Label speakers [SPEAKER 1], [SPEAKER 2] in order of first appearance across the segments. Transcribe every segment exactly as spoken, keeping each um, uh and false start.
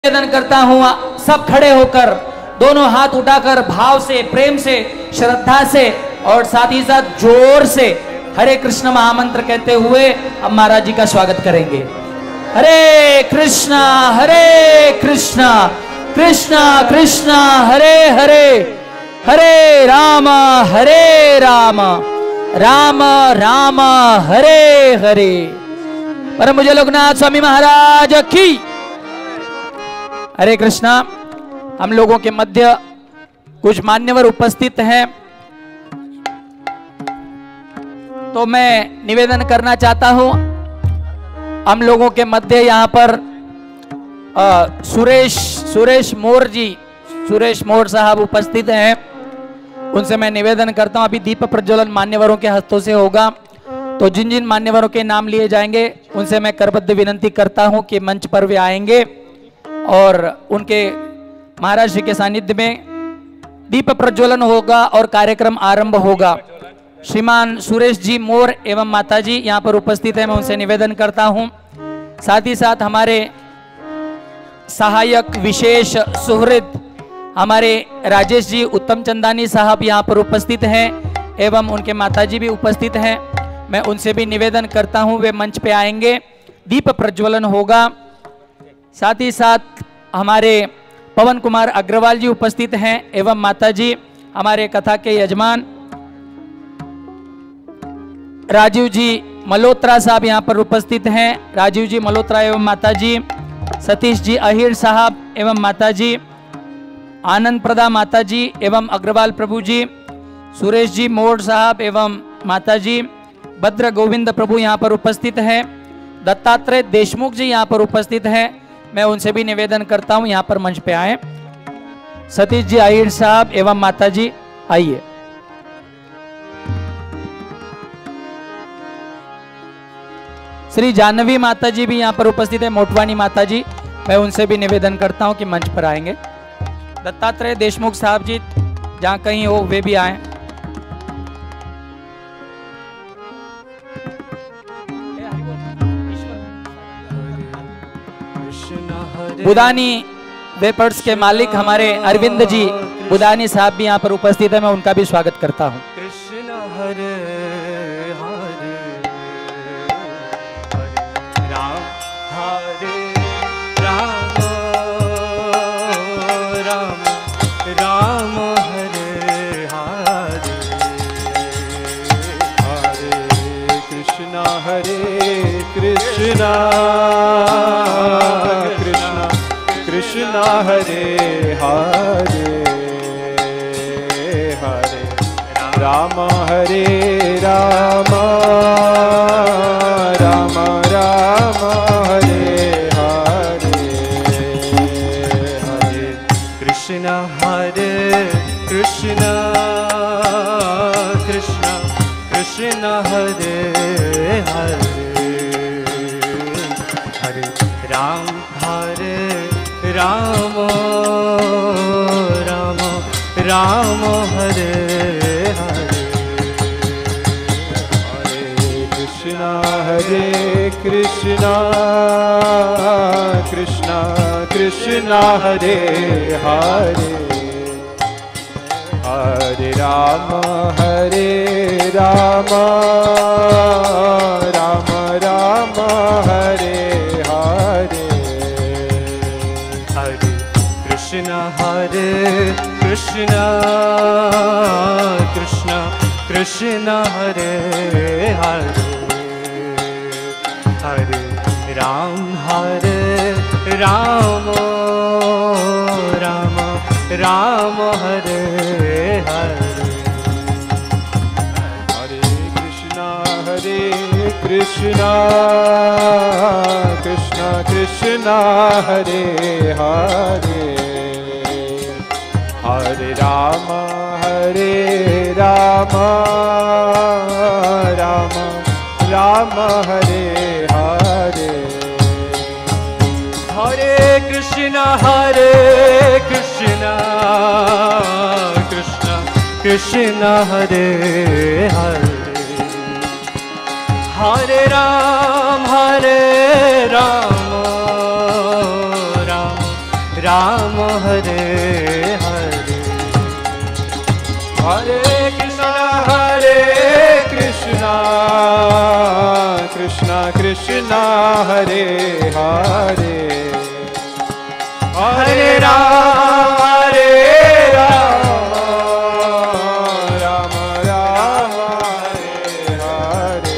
[SPEAKER 1] निवेदन करता हूं सब खड़े होकर दोनों हाथ उठाकर भाव से, प्रेम से, श्रद्धा से और साथ ही साथ जोर से हरे कृष्ण महामंत्र कहते हुए अब महाराज जी का स्वागत करेंगे। हरे कृष्णा हरे कृष्णा कृष्णा कृष्णा हरे हरे, हरे राम हरे राम राम राम हरे हरे। परम पूज्य लोकनाथ स्वामी महाराज की हरे कृष्णा। हम लोगों के मध्य कुछ मान्यवर उपस्थित हैं, तो मैं निवेदन करना चाहता हूं हम लोगों के मध्य यहां पर आ, सुरेश सुरेश मोर जी सुरेश मोर साहब उपस्थित हैं। उनसे मैं निवेदन करता हूं, अभी दीप प्रज्वलन मान्यवरों के हस्तों से होगा, तो जिन जिन मान्यवरों के नाम लिए जाएंगे उनसे मैं करबद्ध विनंती करता हूं कि मंच पर वे आएंगे और उनके महाराज जी के सानिध्य में दीप प्रज्वलन होगा और कार्यक्रम आरंभ होगा। श्रीमान सुरेश जी मोर एवं माता जी यहाँ पर उपस्थित हैं, मैं उनसे निवेदन करता हूँ। साथ ही साथ हमारे सहायक विशेष सुहृद हमारे राजेश जी उत्तम चंदानी साहब यहाँ पर उपस्थित हैं एवं उनके माता जी भी उपस्थित हैं। मैं उनसे भी निवेदन करता हूँ वे मंच पे आएंगे, दीप प्रज्वलन होगा। साथ ही साथ हमारे पवन कुमार अग्रवाल जी उपस्थित हैं एवं माता जी, हमारे कथा के यजमान राजीव जी मल्होत्रा साहब यहाँ पर उपस्थित हैं। राजीव जी मल्होत्रा एवं माता जी, सतीश जी अहिर साहब एवं माता जी, आनंद प्रदा माता जी एवं अग्रवाल प्रभु जी, सुरेश जी मोड़ साहब एवं माता जी, भद्र गोविंद प्रभु यहाँ पर उपस्थित हैं, दत्तात्रेय देशमुख जी यहाँ पर उपस्थित हैं। मैं उनसे भी निवेदन करता हूँ यहाँ पर मंच पे आए। सतीश जी आहिर साहब एवं माता जी आइए। श्री जानवी माता जी भी यहाँ पर उपस्थित है, मोटवानी माता जी, मैं उनसे भी निवेदन करता हूँ कि मंच पर आएंगे। दत्तात्रेय देशमुख साहब जी जहाँ कहीं हो वे भी आए। बुदानी वेपर्स के मालिक हमारे अरविंद जी बुदानी साहब भी यहाँ पर उपस्थित है, मैं उनका भी स्वागत करता हूँ।
[SPEAKER 2] कृष्ण हरे हरे राम हरे राम राम राम हरे हरे हरे कृष्ण हरे कृष्ण कृष्ण हरे हरे हरे राम हरे राम राम राम हरे हरे हरे कृष्ण हरे कृष्ण कृष्ण कृष्ण हरे हरे हरे राम हरे राम राम राम हरे हरे हरे कृष्ण हरे कृष्ण कृष्ण कृष्ण हरे हरे हरे राम हरे राम राम राम हरे हरे कृष्ण हरे कृष्ण कृष्ण कृष्ण हरे हरे हरे राम हरे राम राम राम हरे हरे हरे कृष्ण हरे कृष्ण कृष्ण कृष्ण हरे हरे हरे राम हरे राम राम राम हरे हरे हरे कृष्ण हरे कृष्ण कृष्ण कृष्ण हरे हरे हरे राम हरे राम राम हरे हरे हरे कृष्णा हरे कृष्णा कृष्णा कृष्णा हरे हरे हरे राम हरे राम राम राम हरे हरे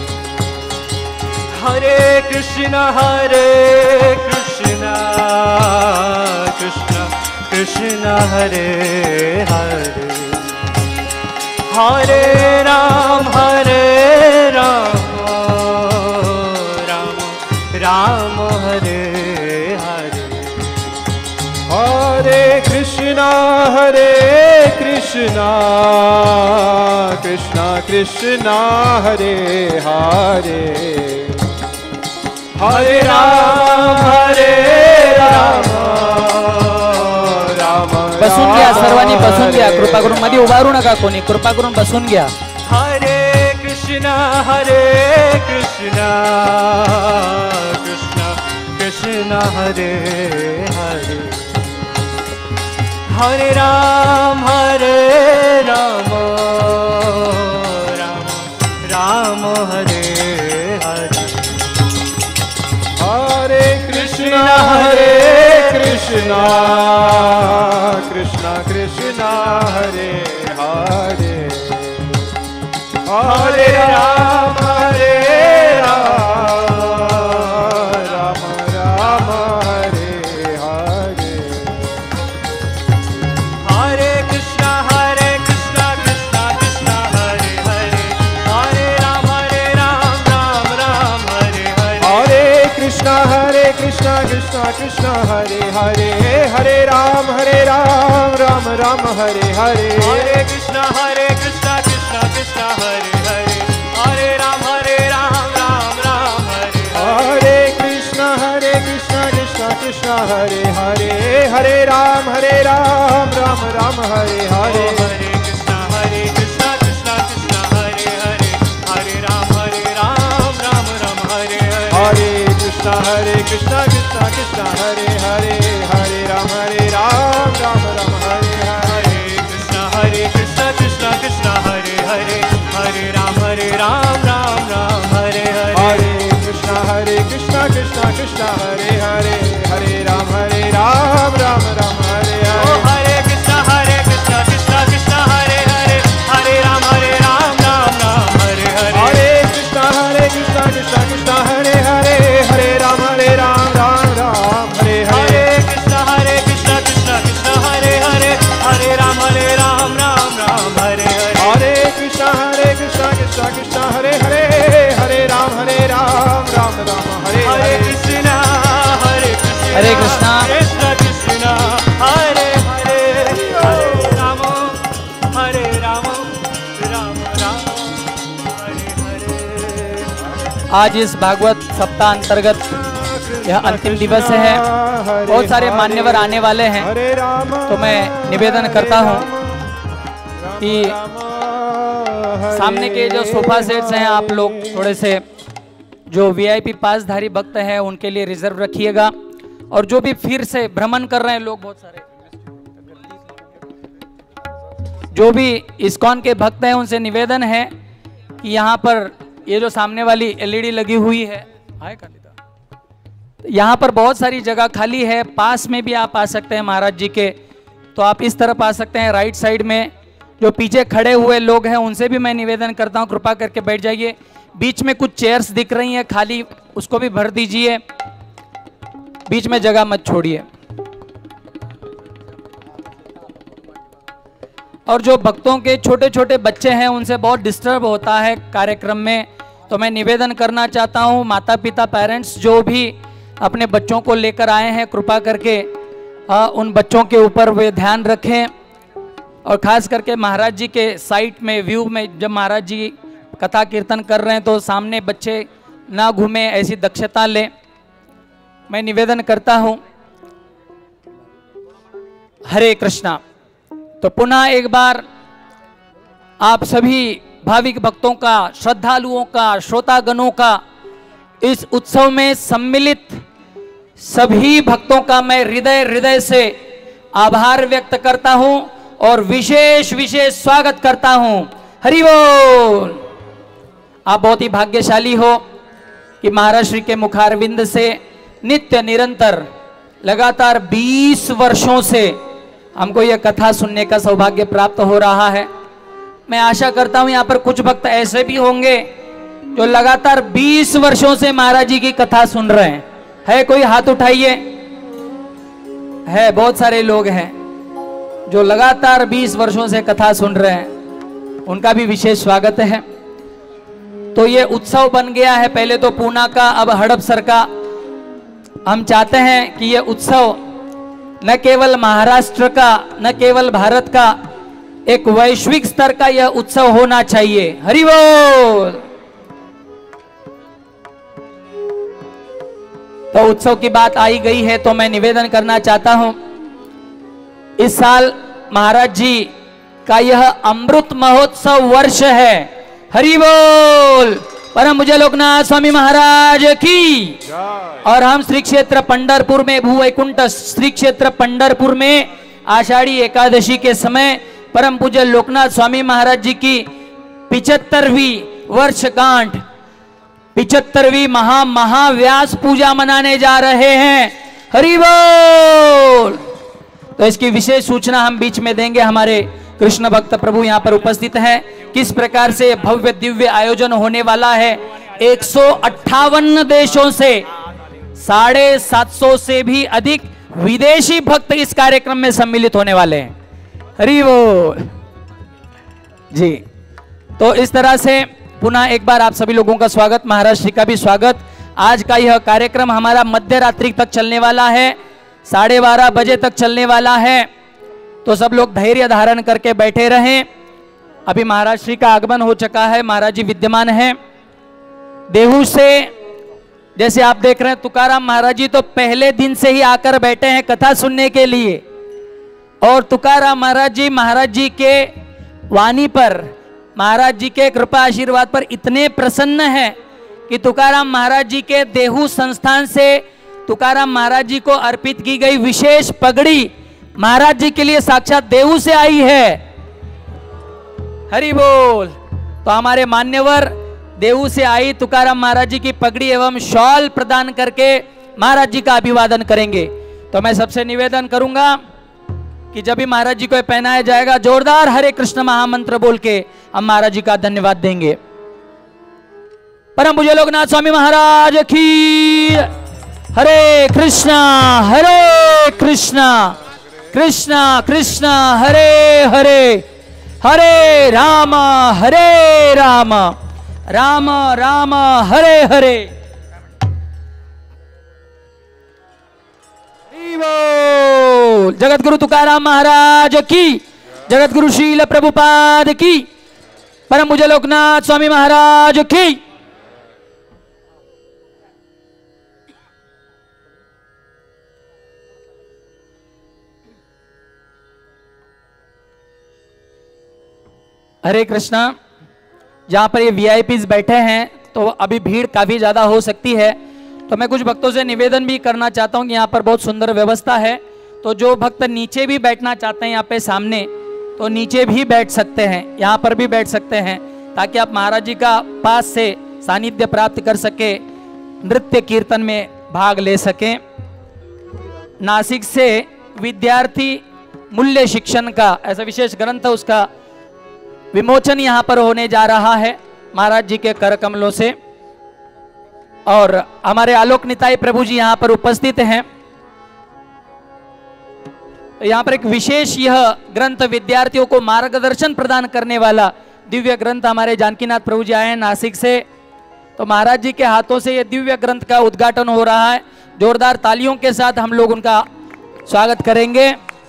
[SPEAKER 2] हरे कृष्णा हरे कृष्णा कृष्णा कृष्णा हरे हरे हरे राम हरे राम राम राम हरे हरे हरे कृष्णा हरे कृष्णा कृष्णा कृष्णा हरे हरे हरे राम हरे राम राम
[SPEAKER 1] बसून घ्या सर्वांनी, बसून घ्या. कृपा करून मध्ये उभारू नका कोणी, कृपा करून बसून घ्या.
[SPEAKER 2] हरे कृष्णा हरे कृष्णा कृष्णा कृष्णा हरे हरे हरे राम हरे राम राम राम हरे हरे हरे कृष्णा हरे कृष्णा कृष्णा कृष्णा हरे हरे हरे राम हरे राम राम राम हरे हरे हरे कृष्णा हरे कृष्णा कृष्णा कृष्णा हरे हरे हरे राम हरे राम राम राम हरे हरे हरे कृष्णा हरे कृष्णा कृष्णा कृष्णा हरे हरे हरे राम हरे राम राम राम हरे हरे हरे कृष्णा हरे कृष्णा कृष्णा कृष्णा हरे हरे हरे राम हरे राम राम राम हरे हरे कृष्णा हरे कृष्णा कृष्णा कृष्णा हरे हरे हरे राम हरे राम राम राम हरे हरे हरे कृष्णा हरे कृष्णा कृष्णा कृष्णा हरे हरे हरे राम हरे राम राम राम हरे हरे हरे कृष्णा हरे कृष्णा कृष्णा कृष्णा हरे हरे हरे राम हरे राम राम राम हरे हरे कृष्णा हरे कृष्णा कृष्णा कृष्णा हरे हरे हरे राम हरे राम राम राम हरे हरे हरे कृष्णा हरे कृष्णा कृष्णा कृष्णा हरे हरे हरे राम हरे राम राम राम हरे हरे हरे कृष्णा हरे कृष्णा कृष्णा कृष्णा हरे हरे हरे राम हरे राम राम राम हरे हरे हरे कृष्णा हरे कृष्णा कृष्णा कृष्णा हरे हरे हरे राम हरे राम राम राम हरे हरे कृष्णा हरे कृष्णा कृष्णा कृष्णा हरे हरे हरे राम हरे राम राम राम हरे हरे हरे कृष्णा हरे कृष्णा कृष्णा कृष्णा हरे हरे हरे राम हरे राम राम राम हरे हरे कृष्णा हरे कृष्णा
[SPEAKER 1] हरे कृष्णा
[SPEAKER 2] कृष्णा कृष्णा हरे हरे हरे राम हरे राम राम राम हरे हरे
[SPEAKER 1] आज इस भागवत सप्ताह अंतर्गत यह अंतिम दिवस है. बहुत सारे मान्यवर आने वाले हैं, तो मैं निवेदन करता हूं कि सामने के जो सोफा सेट्स हैं आप लोग थोड़े से जो वीआईपी पासधारी भक्त हैं उनके लिए रिजर्व रखिएगा. और जो भी फिर से भ्रमण कर रहे हैं लोग, बहुत सारे जो भी इस्कॉन के भक्त हैं उनसे निवेदन है कि यहाँ पर ये जो सामने वाली एलईडी लगी हुई है, यहाँ पर बहुत सारी जगह खाली है. पास में भी आप आ सकते हैं महाराज जी के, तो आप इस तरफ आ सकते हैं. राइट साइड में जो पीछे खड़े हुए लोग हैं उनसे भी मैं निवेदन करता हूँ कृपा करके बैठ जाइए. बीच में कुछ चेयर्स दिख रही हैं खाली, उसको भी भर दीजिए. बीच में जगह मत छोड़िए. और जो भक्तों के छोटे छोटे बच्चे हैं उनसे बहुत डिस्टर्ब होता है कार्यक्रम में, तो मैं निवेदन करना चाहता हूँ माता पिता पेरेंट्स जो भी अपने बच्चों को लेकर आए हैं कृपा करके आ, उन बच्चों के ऊपर वे ध्यान रखें. और ख़ास करके महाराज जी के साइड में व्यू में जब महाराज जी कथा कीर्तन कर रहे हैं तो सामने बच्चे ना घूमें, ऐसी दक्षता लें. मैं निवेदन करता हूं. हरे कृष्णा. तो पुनः एक बार आप सभी भाविक भक्तों का, श्रद्धालुओं का, श्रोतागणों का इस उत्सव में सम्मिलित सभी भक्तों का मैं हृदय हृदय से आभार व्यक्त करता हूं और विशेष विशेष स्वागत करता हूं। हरि बोल। आप बहुत ही भाग्यशाली हो कि महाराज श्री के मुखारविंद से नित्य निरंतर लगातार बीस वर्षों से हमको यह कथा सुनने का सौभाग्य प्राप्त हो रहा है। मैं आशा करता हूं यहाँ पर कुछ भक्त ऐसे भी होंगे जो लगातार बीस वर्षों से महाराज जी की कथा सुन रहे हैं। है कोई? हाथ उठाइए। है, बहुत सारे लोग हैं जो लगातार बीस वर्षों से कथा सुन रहे हैं, उनका भी विशेष स्वागत है। तो ये उत्सव बन गया है, पहले तो पूना का, अब हड़पसर का। हम चाहते हैं कि ये उत्सव न केवल महाराष्ट्र का, न केवल भारत का, एक वैश्विक स्तर का यह उत्सव होना चाहिए। हरि बोल। तो उत्सव की बात आई गई है तो मैं निवेदन करना चाहता हूं, इस साल महाराज जी का यह अमृत महोत्सव वर्ष है। हरि बोल। परम पूज्य लोकनाथ स्वामी महाराज की। और हम श्री क्षेत्र पंढरपुर में, भूवैकुंठ श्री क्षेत्र पंढरपुर में आषाढ़ी एकादशी के समय परम पूज्य लोकनाथ स्वामी महाराज जी की पिचहत्तरवीं वर्षगांठ, पिचहत्तरवीं महा महाव्यास पूजा मनाने जा रहे हैं। हरि बोल। तो इसकी विशेष सूचना हम बीच में देंगे। हमारे कृष्ण भक्त प्रभु यहाँ पर उपस्थित हैं। किस प्रकार से भव्य दिव्य आयोजन होने वाला है। एक सौ अट्ठावन देशों से साढ़े सात सौ से भी अधिक विदेशी भक्त इस कार्यक्रम में सम्मिलित होने वाले हैं। हरि बोल जी। तो इस तरह से पुनः एक बार आप सभी लोगों का स्वागत, महाराज श्री का भी स्वागत। आज का यह कार्यक्रम हमारा मध्य रात्रि तक चलने वाला है, साढ़े बारह बजे तक चलने वाला है। तो सब लोग धैर्य धारण करके बैठे रहें। अभी महाराज श्री का आगमन हो चुका है, महाराज जी विद्यमान हैं। देहू से जैसे आप देख रहे हैं, तुकाराम महाराज जी तो पहले दिन से ही आकर बैठे हैं कथा सुनने के लिए। और तुकाराम महाराज जी महाराज जी के वाणी पर, महाराज जी के कृपा आशीर्वाद पर इतने प्रसन्न हैं कि तुकाराम महाराज जी के देहू संस्थान से तुकाराम महाराज जी को अर्पित की गई विशेष पगड़ी महाराज जी के लिए साक्षात देहू से आई है। हरि बोल। तो हमारे मान्यवर देहू से आई तुकाराम महाराज जी की पगड़ी एवं शॉल प्रदान करके महाराज जी का अभिवादन करेंगे। तो मैं सबसे निवेदन करूंगा कि जब भी महाराज जी को पहनाया जाएगा, जोरदार हरे कृष्ण महामंत्र बोल के हम महाराज जी का धन्यवाद देंगे। परम पूज्य लोकनाथ स्वामी महाराज की। हरे कृष्णा हरे कृष्णा कृष्णा कृष्णा हरे हरे, हरे राम हरे राम राम राम हरे हरे। जगत गुरु तुकाराम महाराज की, जगत गुरु शील प्रभुपाद की, परम पूज्य लोकनाथ स्वामी महाराज की। हरे कृष्णा। जहां पर ये वीआईपीज बैठे हैं तो अभी भीड़ काफी ज्यादा हो सकती है, तो मैं कुछ भक्तों से निवेदन भी करना चाहता हूं कि यहाँ पर बहुत सुंदर व्यवस्था है। तो जो भक्त नीचे भी बैठना चाहते हैं यहाँ पे सामने, तो नीचे भी बैठ सकते हैं, यहाँ पर भी बैठ सकते हैं, ताकि आप महाराज जी का पास से सानिध्य प्राप्त कर सके, नृत्य कीर्तन में भाग ले सकें। नासिक से विद्यार्थी मूल्य शिक्षण का ऐसा विशेष ग्रंथ, उसका विमोचन यहाँ पर होने जा रहा है महाराज जी के कर कमलों से। और हमारे आलोक निताई प्रभु जी यहाँ पर उपस्थित हैं। यहाँ पर एक विशेष यह ग्रंथ विद्यार्थियों को मार्गदर्शन प्रदान करने वाला दिव्य ग्रंथ हमारे जानकीनाथ प्रभु जी आए हैं नासिक से। तो महाराज जी के हाथों से यह दिव्य ग्रंथ का उद्घाटन हो रहा है। जोरदार तालियों के साथ हम लोग उनका स्वागत करेंगे।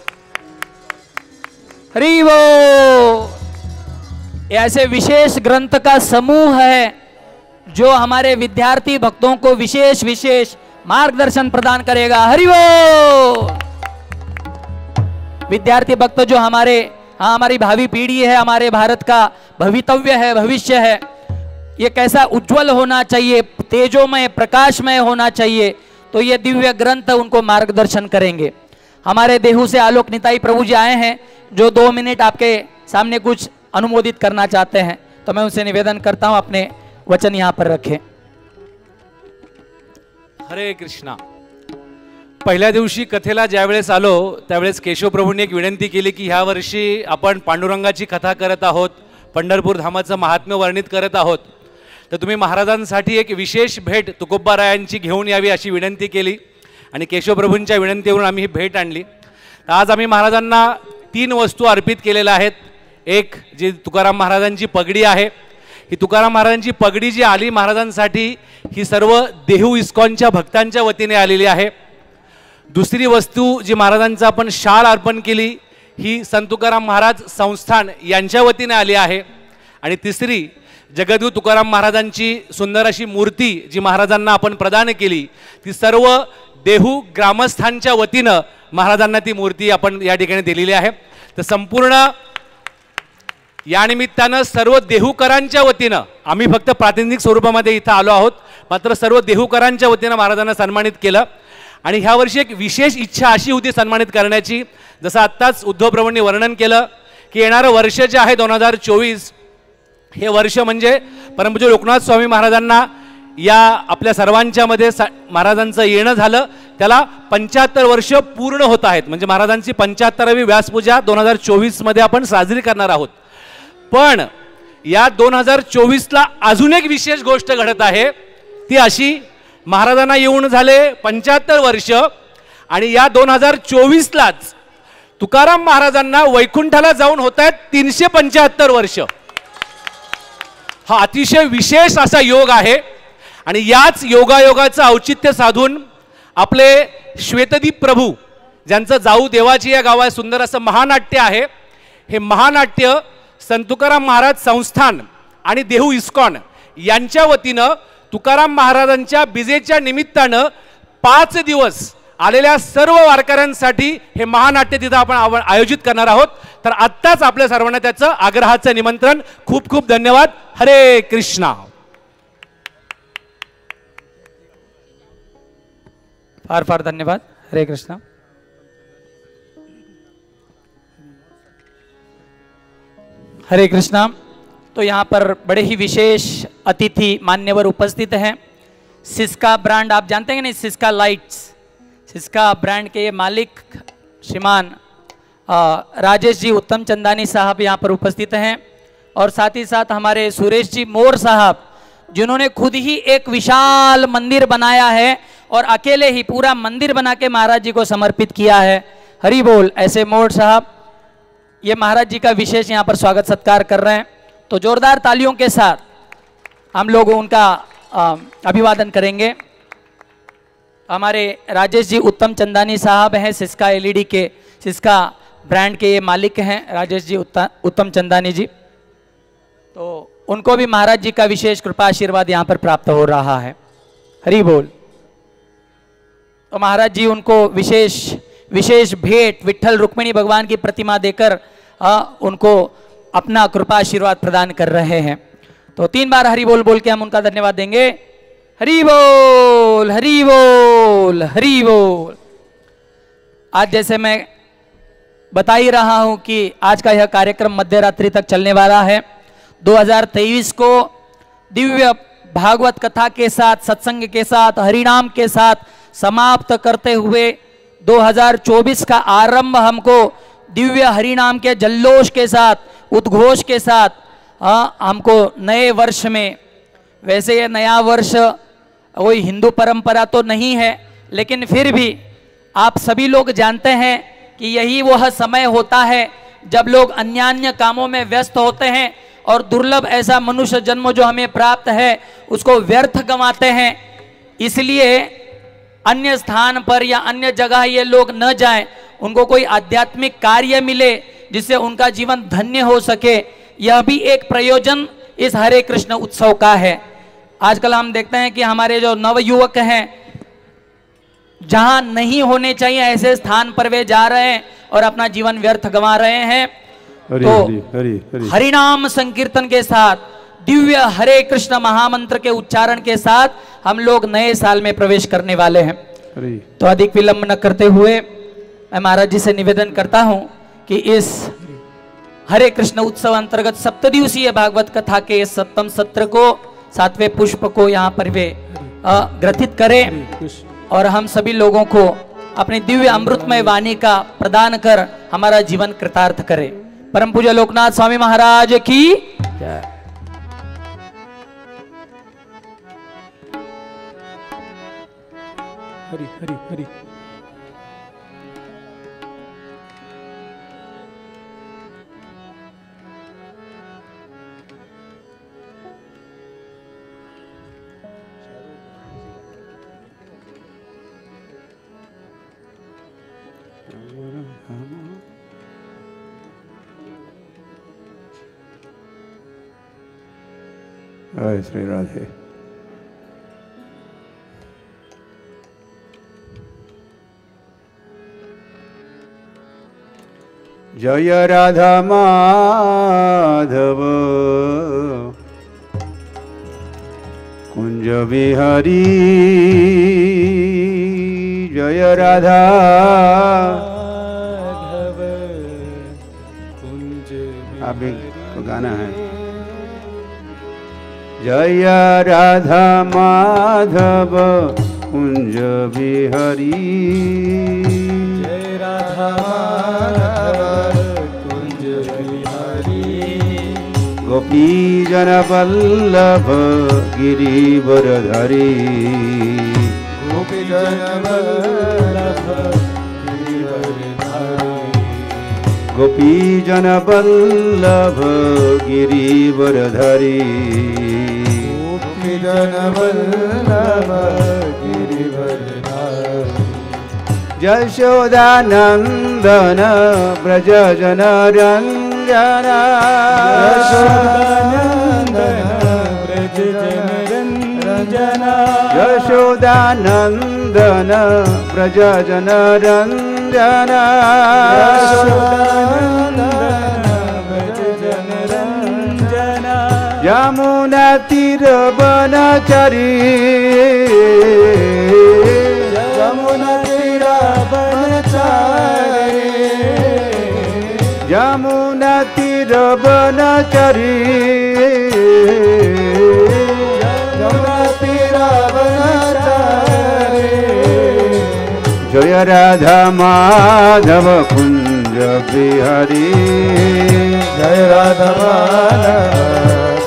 [SPEAKER 1] हरि बोल। ऐसे विशेष ग्रंथ का समूह है जो हमारे विद्यार्थी भक्तों को विशेष विशेष मार्गदर्शन प्रदान करेगा। हरि बोल। विद्यार्थी भक्त जो हमारे हाँ हमारी भावी पीढ़ी है, हमारे भारत का भवितव्य है, भविष्य है, ये कैसा उज्जवल होना चाहिए, तेजोमय प्रकाशमय होना चाहिए, तो ये दिव्य ग्रंथ उनको मार्गदर्शन करेंगे। हमारे देहू से आलोक निताई प्रभु जी आए हैं, जो दो मिनट आपके सामने कुछ अनुमोदित करना चाहते हैं, तो मैं उनसे निवेदन करता हूं अपने वचन यहां पर रखें।
[SPEAKER 3] हरे कृष्णा। पहिल्या दिवशी कथेला ज्यावेळेस आलो त्यावेळेस केशव प्रभूंनी एक विनंती केली की ह्या वर्षी आपण पांडुरंगाची कथा करत आहोत, पंढरपूर धामाचं महात्म्य वर्णित करत आहोत, तर तुम्ही महाराजांसाठी एक विशेष भेट तुकोबारायांची घेऊन यावी अशी विनंती केली आणि केशव प्रभूंच्या विनंतीवरून आम्ही ही भेट आणली। आज आम्ही महाराजांना तीन वस्तू अर्पित केलेल्या आहेत। एक जी तुकाराम महाराजांची पगडी आहे, ही तुकाराम महाराजांची पगडी जी आली महाराजांसाठी ही सर्व देहू इस्कॉनच्या भक्तांच्या वतीने आलेली आहे। दुसरी वस्तू जी महाराजांचा आपण शाल अर्पण केली ही संत तुकाराम महाराज संस्थान यांच्या वतीने आली आहे। आणि तिसरी जगद्गुरु तुकाराम महाराजांची सुंदर अशी मूर्ती जी महाराजांना आपण प्रदान केली ती सर्व देहू ग्रामस्थांच्या वतीनं महाराजांना ती मूर्ती आपण या ठिकाणी दिलेली आहे। तर संपूर्ण या निमित्तानं सर्व देहूकरांच्या वतीनं आम्ही फक्त प्रातिनिधिक स्वरूपामध्ये इथं आलो आहोत, मात्र सर्व देहूकरांच्या वतीनं महाराजांना सन्मानित केलं। आणि ह्या वर्षी एक विशेष इच्छा अशी होती सन्मानित करण्याची, जसं आत्ताच उद्धव प्रभूंनी वर्णन केलं की येणारं वर्ष जे आहे दोन हजार चोवीस हे वर्ष म्हणजे परमपूज्य लोकनाथ स्वामी महाराजांना या आपल्या सर्वांच्या मध्ये महाराजांचं येणं झालं त्याला पंच्याहत्तर वर्ष पूर्ण होत आहेत। म्हणजे महाराजांची पंच्याहत्तरावी व्यासपूजा दोन हजार चोवीस मध्ये आपण साजरी करणार आहोत। पण या दोन हजार चोवीसला अजून एक विशेष गोष्ट घडत आहे, ती अशी महाराजांना येऊन झाले पंच्याहत्तर वर्ष आणि या दोन हजार चोवीसलाच तुकाराम महाराजांना वैकुंठाला जाऊन होत आहेत तीनशे पंच्याहत्तर वर्ष। हा अतिशय विशेष असा योग आहे आणि याच योगायोगाचं औचित्य साधून आपले श्वेतदीप प्रभू ज्यांचं जाऊ देवाची या गावात सुंदर असं महानाट्य आहे, हे महानाट्य संत तुकाराम महाराज संस्थान आणि देहू इस्कॉन यांच्या वतीनं तुकाराम महाराजांच्या बिजेच्या निमित्तानं पाच दिवस आलेल्या सर्व वारकऱ्यांसाठी हे महानाट्य तिथं आपण आयोजित करणार आहोत। तर आत्ताच आपल्या सर्वांना त्याचं आग्रहाचं निमंत्रण। खूप खूप धन्यवाद। हरे कृष्णा।
[SPEAKER 1] फार फार धन्यवाद। हरे कृष्णा। हरे कृष्णा। तो यहाँ पर बड़े ही विशेष अतिथि मान्यवर उपस्थित हैं। सिस्का ब्रांड आप जानते हैं नहीं, सिस्का लाइट्स, सिस्का ब्रांड के ये मालिक श्रीमान राजेश जी उत्तम चंदानी साहब यहाँ पर उपस्थित हैं, और साथ ही साथ हमारे सुरेश जी मोर साहब जिन्होंने खुद ही एक विशाल मंदिर बनाया है और अकेले ही पूरा मंदिर बना के महाराज जी को समर्पित किया है। हरि बोल। ऐसे मोर साहब ये महाराज जी का विशेष यहाँ पर स्वागत सत्कार कर रहे हैं, तो जोरदार तालियों के साथ हम लोग उनका अभिवादन करेंगे। हमारे राजेश जी उत्तम चंदानी साहब हैं, सिस्का एलईडी के, सिस्का ब्रांड के ये मालिक हैं राजेश जी उत्तम चंदानी जी। तो उनको भी महाराज जी का विशेष कृपा आशीर्वाद यहाँ पर प्राप्त हो रहा है। हरि बोल। तो महाराज जी उनको विशेष विशेष भेंट विठ्ठल रुक्मिणी भगवान की प्रतिमा देकर आ, उनको अपना कृपा आशीर्वाद प्रदान कर रहे हैं। तो तीन बार हरि बोल बोल के हम उनका धन्यवाद देंगे। हरि बोल, हरि बोल, हरि बोल। आज जैसे मैं बता ही रहा हूं कि आज का यह कार्यक्रम मध्य रात्रि तक चलने वाला है। दो हज़ार तेईस को दिव्य भागवत कथा के साथ, सत्संग के साथ, हरिनाम के साथ समाप्त करते हुए दो हज़ार चौबीस का आरंभ हमको दिव्य हरिनाम के जल्लोष के साथ, उद्घोष के साथ आ, हमको नए वर्ष में, वैसे ये नया वर्ष कोई हिंदू परंपरा तो नहीं है, लेकिन फिर भी आप सभी लोग जानते हैं कि यही वह समय होता है जब लोग अन्य अन्य कामों में व्यस्त होते हैं और दुर्लभ ऐसा मनुष्य जन्म जो हमें प्राप्त है उसको व्यर्थ गंवाते हैं। इसलिए अन्य स्थान पर या अन्य जगह ये लोग न जाएं, उनको कोई आध्यात्मिक कार्य मिले जिससे उनका जीवन धन्य हो सके। यह भी एक प्रयोजन इस हरे कृष्ण उत्सव का है। आजकल हम देखते हैं कि हमारे जो नवयुवक हैं जहां नहीं होने चाहिए ऐसे स्थान पर वे जा रहे हैं और अपना जीवन व्यर्थ गंवा रहे हैं।
[SPEAKER 4] हरि,
[SPEAKER 1] तो
[SPEAKER 4] हरि, हरि, हरि।
[SPEAKER 1] हरिनाम संकीर्तन के साथ, दिव्य हरे कृष्ण महामंत्र के उच्चारण के साथ हम लोग नए साल में प्रवेश करने वाले हैं। तो अधिक विलंब न करते हुए मैं महाराज जी से निवेदन करता हूं कि इस हरे कृष्ण उत्सव अंतर्गत सप्तदिवसीय भागवत कथा के इस सप्तम सत्र को सातवें पुष्प को यहाँ पर वे ग्रथित करें और हम सभी लोगों को अपनी दिव्य अमृतमय वाणी का प्रदान कर हमारा जीवन कृतार्थ करे। परम पूज्य लोकनाथ स्वामी महाराज की जय।
[SPEAKER 2] हरि हरि हरि।
[SPEAKER 4] जय श्री राधे। जय राधा माधव कुंज बिहारी, जय राधा माधव कुंज बिहारी। आप एक गाना है, जय राधा माधव कुंज बिहारी, जय राधा माधव कुंज बिहारी, गोपी जन वल्लभ गिरिवरधारी, गोपी जन वल्लभ गिरिवरधारी, गोपी जन वल्लभ गिरिवरधारी, जन वल्लभ गिरिवरधारी, यशोदानंदन ब्रज जन रंजन, यशोदानंदन ब्रज जन रंजन, यशोदानंदन ब्रज जन रंजन, यमुना तीर बनचरी, यमुना तीर बनचरी, यमुना तीर बनचरी, यमुना तीर बनचरी, जय राधा माधव कुंज बिहारी, जय राधा माधव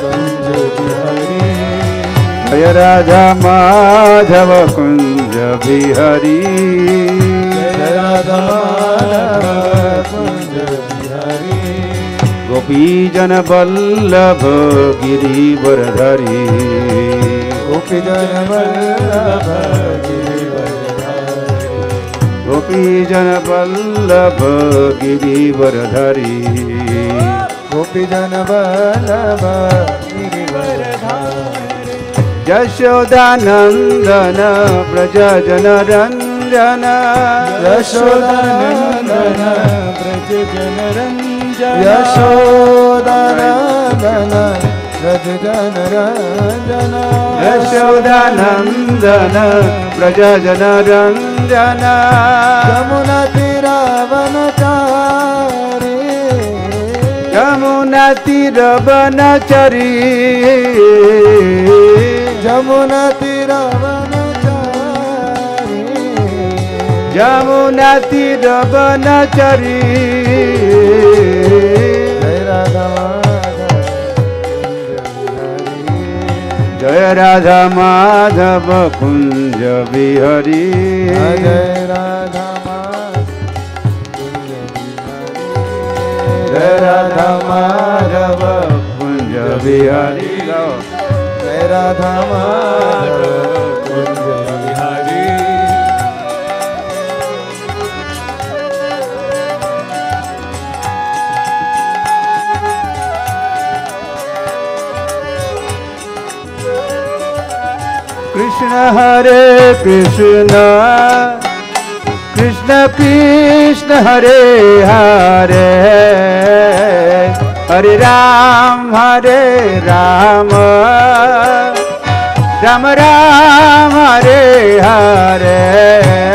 [SPEAKER 4] जय राधा माधव कुंज बिहारी, जय राधा माधव कुंज बिहारी, गोपी जन वल्लभ गिरिवरधारी, गोपी जन वल्लभ गिरिवरधारी, गोपी जन वल्लभ गिरिवरधारी, गोपी जन वल्लभ गिरिवरधारी, यशोदानंदन ब्रज जन रंजन, यशोदानंदन ब्रज जन रंजन, यशोदानंदन ब्रज जन रंजन, यशोदानंदन ब्रज जन रंजन, यमुना तीर बनचरी, यमुना तीर बनचरी, यमुना तीर बनचरी, यमुना तीर बनचरी, जय राधा जय राधा माधव कुंज बिहारी, जय राधा जय राधा माधव कुंज बिहारी, जय राधा माधव कुंज बिहारी, कृष्ण हरे कृष्ण कृष्ण कृष्ण हरे हरे, हरे राम हरे Ram, Ram Ram Hare Hare,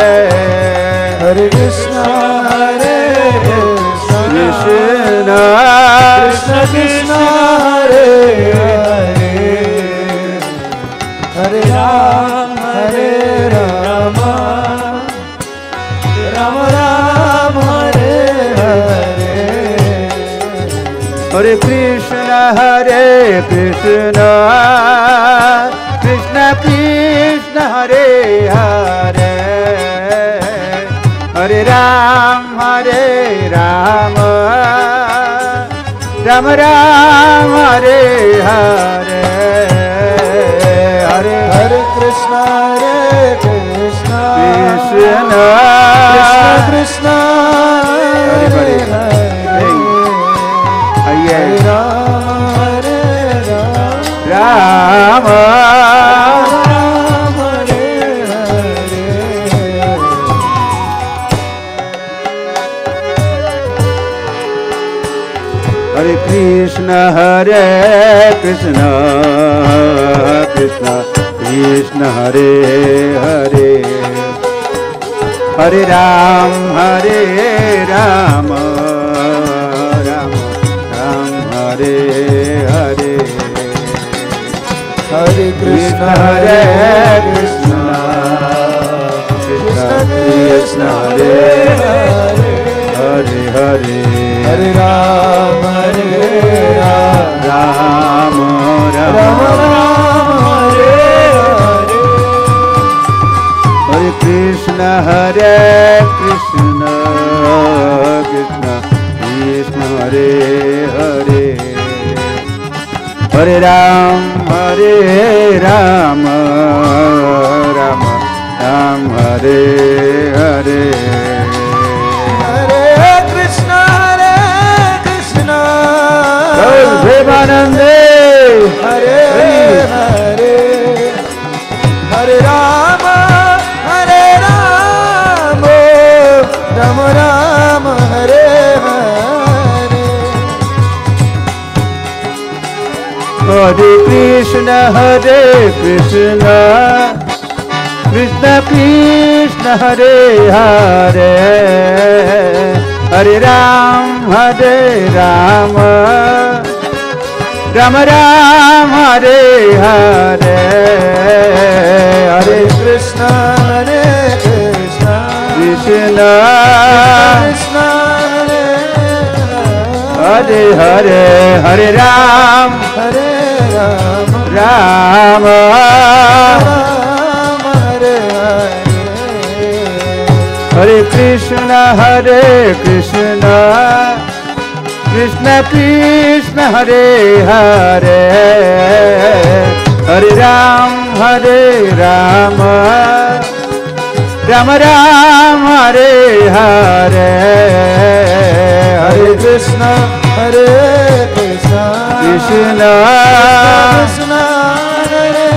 [SPEAKER 2] Krishna, Hare Krishna,
[SPEAKER 4] Krishna
[SPEAKER 2] Krishna Krishna, Hare Hare, Hare Ram, Hare Rama, Rama Rama, Hare Hare.
[SPEAKER 4] Hare Krishna, Hare Krishna, Krishna Krishna, Hare Hare, Hare Ram, Hare Rama, Rama Rama, Hare Hare, Hare
[SPEAKER 2] Hare Krishna, Hare Krishna,
[SPEAKER 4] Krishna
[SPEAKER 2] Krishna Krishna,
[SPEAKER 4] Hare
[SPEAKER 2] Hare
[SPEAKER 4] Hare.
[SPEAKER 2] Hare,
[SPEAKER 4] Hare
[SPEAKER 2] Hare Rama, Hare Rama,
[SPEAKER 4] Rama
[SPEAKER 2] Rama, Hare Hare.
[SPEAKER 4] Hare Krishna, Hare Krishna, Krishna Krishna, Hare Hare, Hare Ram, Hare Rama, Rama Ram, Hare Hare,
[SPEAKER 2] Hare Krishna, Hare Krishna,
[SPEAKER 4] Krishna Krishna, Hare Hare, Hare
[SPEAKER 2] Hare Ram, Hare Ram,
[SPEAKER 4] Ram,
[SPEAKER 2] Ram
[SPEAKER 4] Ram,
[SPEAKER 2] Ram, Hare Hare.
[SPEAKER 4] Hare Krishna, Hare Krishna, Krishna Krishna, Hare Hare, Hare Ram, Hare Ram, Ram Ram, Hare Hare.
[SPEAKER 2] Hare Krishna, Hare Krishna,
[SPEAKER 4] Gaur Premanande,
[SPEAKER 2] Hare Hare, Hare Rama, Hare Rama, Rama Rama, Hare Hare.
[SPEAKER 4] Hare Krishna, Hare Krishna, Krishna Krishna, Hare Hare, Hare Ram, Hare Rama, Rama Ram, Hare Hare, Hare
[SPEAKER 2] Krishna, Hare Krishna,
[SPEAKER 4] Krishna,
[SPEAKER 2] Krishna,
[SPEAKER 4] Hare Hare, Hare Ram,
[SPEAKER 2] Hare Rama,
[SPEAKER 4] Rama,
[SPEAKER 2] Rama, Hare Hare.
[SPEAKER 4] Hare Krishna, Hare Krishna, Krishna Krishna, Hare Hare, Hare Ram, Hare Rama, Rama Ram, Hare Hare,
[SPEAKER 2] Hare Krishna, Hare Krishna,
[SPEAKER 4] Krishna,
[SPEAKER 2] Krishna, Hare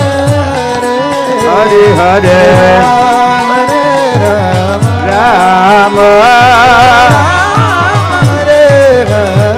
[SPEAKER 4] Hare
[SPEAKER 2] Hare,
[SPEAKER 4] Hare,
[SPEAKER 2] Hare Rama,
[SPEAKER 4] Rama,
[SPEAKER 2] Hare Hare.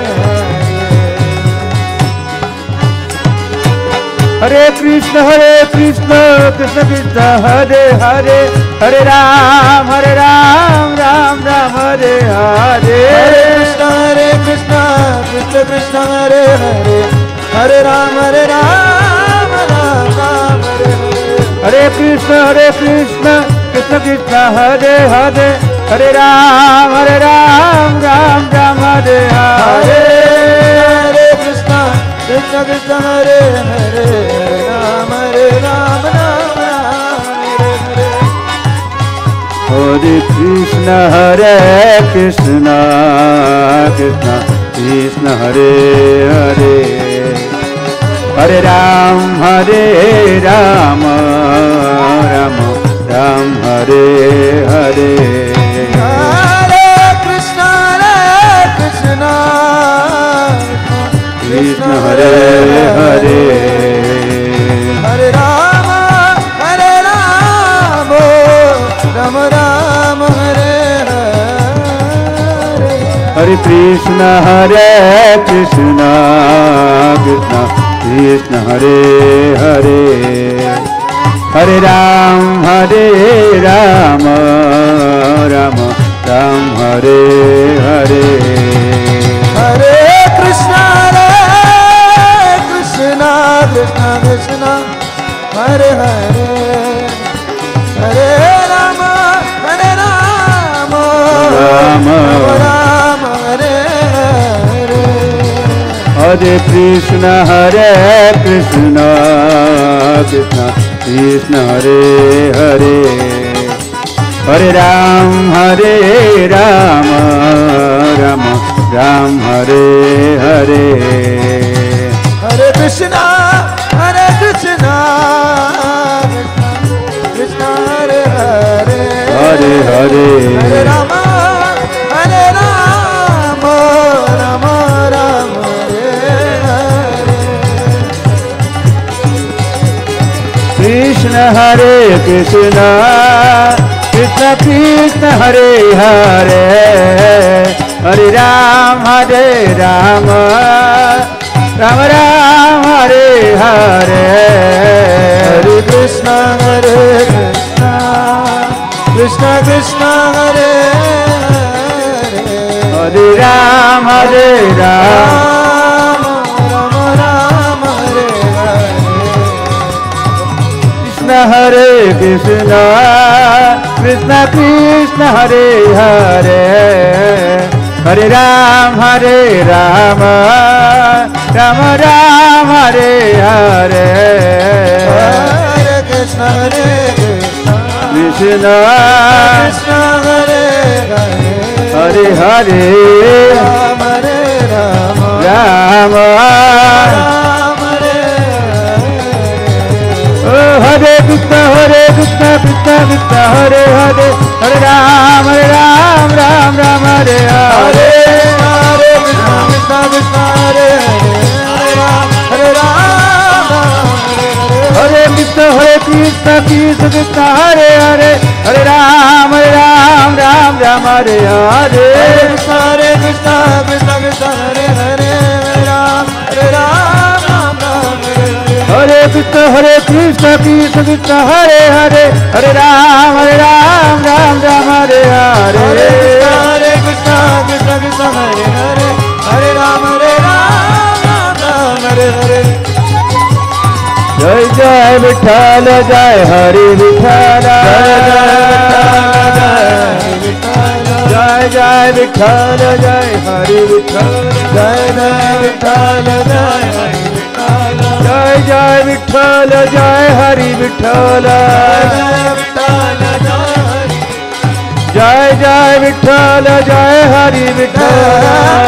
[SPEAKER 4] Hare Krishna, Hare Krishna, Krishna Krishna, Hare Hare, Hare Ram, Hare Ram, Ram Ram, Hare Hare,
[SPEAKER 2] Hare Krishna, Hare Krishna, Krishna Krishna, Hare Hare, Hare Ram, Hare Ram, Ram Ram, Hare Hare.
[SPEAKER 4] Hare Krishna, Hare Krishna, Krishna Krishna, Hare Hare, Hare Ram, Hare Ram, Ram Ram, Hare Hare,
[SPEAKER 2] Hare Krishna, Krishna Krishna, Hare Hare, Hare Ram, Hare Ram, Ram Ram, Hare Hare.
[SPEAKER 4] Hare Krishna, Hare Krishna, Krishna Krishna, Hare Hare, Hare Ram, Hare Ram, Ram Ram, Hare Hare,
[SPEAKER 2] Hare Krishna, Hare Krishna,
[SPEAKER 4] Krishna Hare Hare,
[SPEAKER 2] Hare Rama, Hare Rama, Rama Rama, Hare Hare.
[SPEAKER 4] Hare Krishna, Hare Krishna, Krishna Krishna, Hare Hare, हरे राम हरे राम राम राम हरे हरे
[SPEAKER 2] हरे कृष्णा हरे कृष्णा कृष्णा कृष्णा हरे हरे हरे राम हरे राम
[SPEAKER 4] राम
[SPEAKER 2] राम हरे हरे
[SPEAKER 4] हरे कृष्ण हरे कृष्ण कृष्ण कृष्ण हरे हरे हरे राम हरे राम राम राम हरे हरे
[SPEAKER 2] हरे कृष्णा हरे कृष्णा कृष्णा हरे हरे
[SPEAKER 4] हरे हरे
[SPEAKER 2] हरे राम हरे राम राम राम हरे हरे
[SPEAKER 4] कृष्ण हरे कृष्ण कृष्ण कृष्ण हरे हरे हरे राम हरे राम राम राम हरे हरे
[SPEAKER 2] हरे कृष्णा हरे कृष्णा कृष्णा कृष्णा हरे हरे
[SPEAKER 4] हरे राम हरे राम
[SPEAKER 2] राम राम राम हरे हरे
[SPEAKER 4] कृष्ण हरे कृष्ण कृष्ण कृष्ण हरे हरे हरे राम हरे राम राम राम हरे हरे
[SPEAKER 2] हरे कृष्णा हरे कृष्णा
[SPEAKER 4] कृष्ण
[SPEAKER 2] कृष्णा हरे हरे
[SPEAKER 4] हरे हरे
[SPEAKER 2] राम हरे राम
[SPEAKER 4] राम
[SPEAKER 2] राम हरे
[SPEAKER 4] ओ हरे कृष्ण हरे कृष्ण कृष्ण कृष्ण हरे हरे हरे राम हरे राम राम राम हरे
[SPEAKER 2] हरे
[SPEAKER 4] हरे
[SPEAKER 2] हरे कृष्णा कृष्णा कृष्णा हरे हरे हरे राम हरे राम राम हरे हरे
[SPEAKER 4] हरे कृष्ण हरे कृष्ण कृष्ण कृष्ण हरे हरे हरे राम हरे राम राम राम हरे हरे
[SPEAKER 2] हरे कृष्णा हरे कृष्णा कृष्णा कृष्णा हरे हरे हरे राम हरे राम राम राम हरे हरे
[SPEAKER 4] हरे कृष्ण हरे कृष्ण कृष्ण कृष्ण हरे हरे हरे राम हरे राम राम राम हरे
[SPEAKER 2] हरे
[SPEAKER 4] हरे
[SPEAKER 2] कृष्णा हरे कृष्णा कृष्णा कृष्णा हरे हरे हरे राम हरे राम राम राम हरे हरे
[SPEAKER 4] जय जय विठ्ठल जय हरि विठ्ठल जय जय विठ्ठल जय हरि विठ्ठल
[SPEAKER 2] जय जय विठ्ठल जय हरि विठ्ठल
[SPEAKER 4] जय जय विठ्ठल जय हरि विठ्ठल
[SPEAKER 2] जय जय विठ्ठल जय हरि विठ्ठल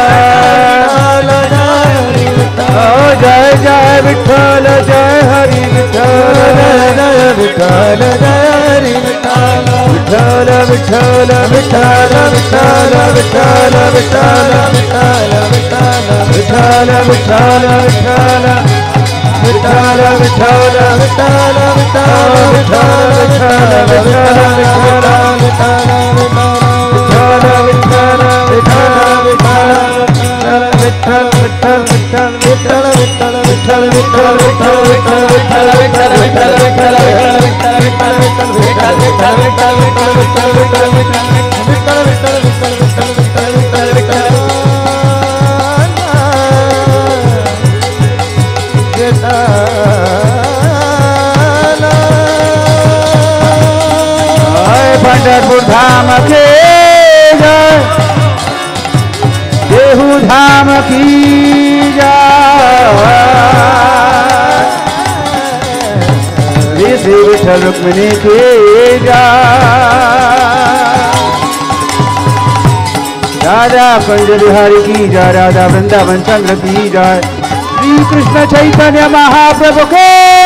[SPEAKER 4] जय जय विठ्ठल जय हरि विठ्ठल
[SPEAKER 2] जय विठ्ठल जय हरि विठ्ठल
[SPEAKER 4] विठ्ठल विठ्ठल विठ्ठल विठ्ठल विठ्ठल विठ्ठल
[SPEAKER 2] विठ्ठल विठ्ठल
[SPEAKER 4] विठ्ठल विठ्ठल विठ्ठल विठ्ठल विठ्ठल विठ्ठल पंढरपुर धाम के जय, देहू धाम की जय, श्री विठल रुक्मिणी की जय, राधा कुंज बिहारी की जय, राधा वृंदावन चंद्र की जय, श्री कृष्ण चैतन्य महाप्रभु के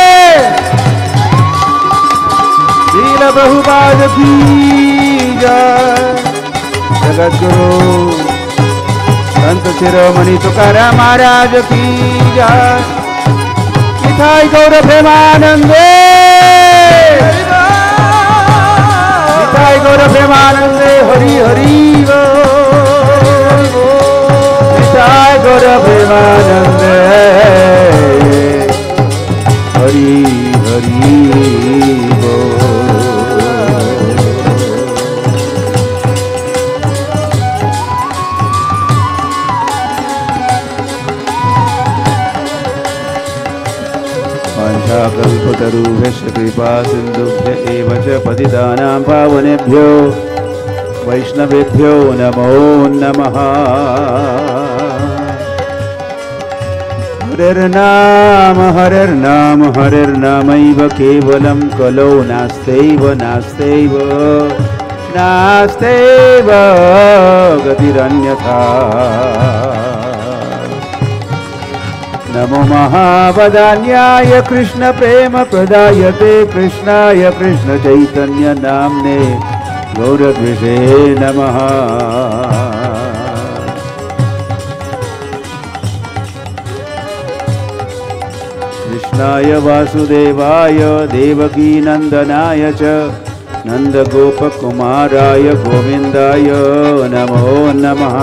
[SPEAKER 4] लील बहुपाद की जय, जगत गुरु संत शिरोमणि तुकाराम महाराज की जय, निताई गौर प्रेमानंदे, निताई गौर प्रेमानंदे, हरि हरि बोल, निताई गौर प्रेमानंदे, हरि हरि वाञ्छाकल्पतरुभ्यश्च कृपा सिन्धुभ्य एव च पतितानां पावनेभ्यो वैष्णवेभ्यो नमो नमः। हरिर्नाम हरिर्नाम हरिर्नामैव केवलं कलो नास्त्यैव नास्त्यैव नास्त्यैव गतिरन्यथा। नमो महावदान्याय कृष्ण प्रेम प्रदायते कृष्णाय कृष्ण चैतन्य नाम्ने गौरद्विषे नमः। कृष्णाय वासुदेवाय देवकी नंदनाय च नंदगोपकुमाराय गोविंदाय नमो नमः।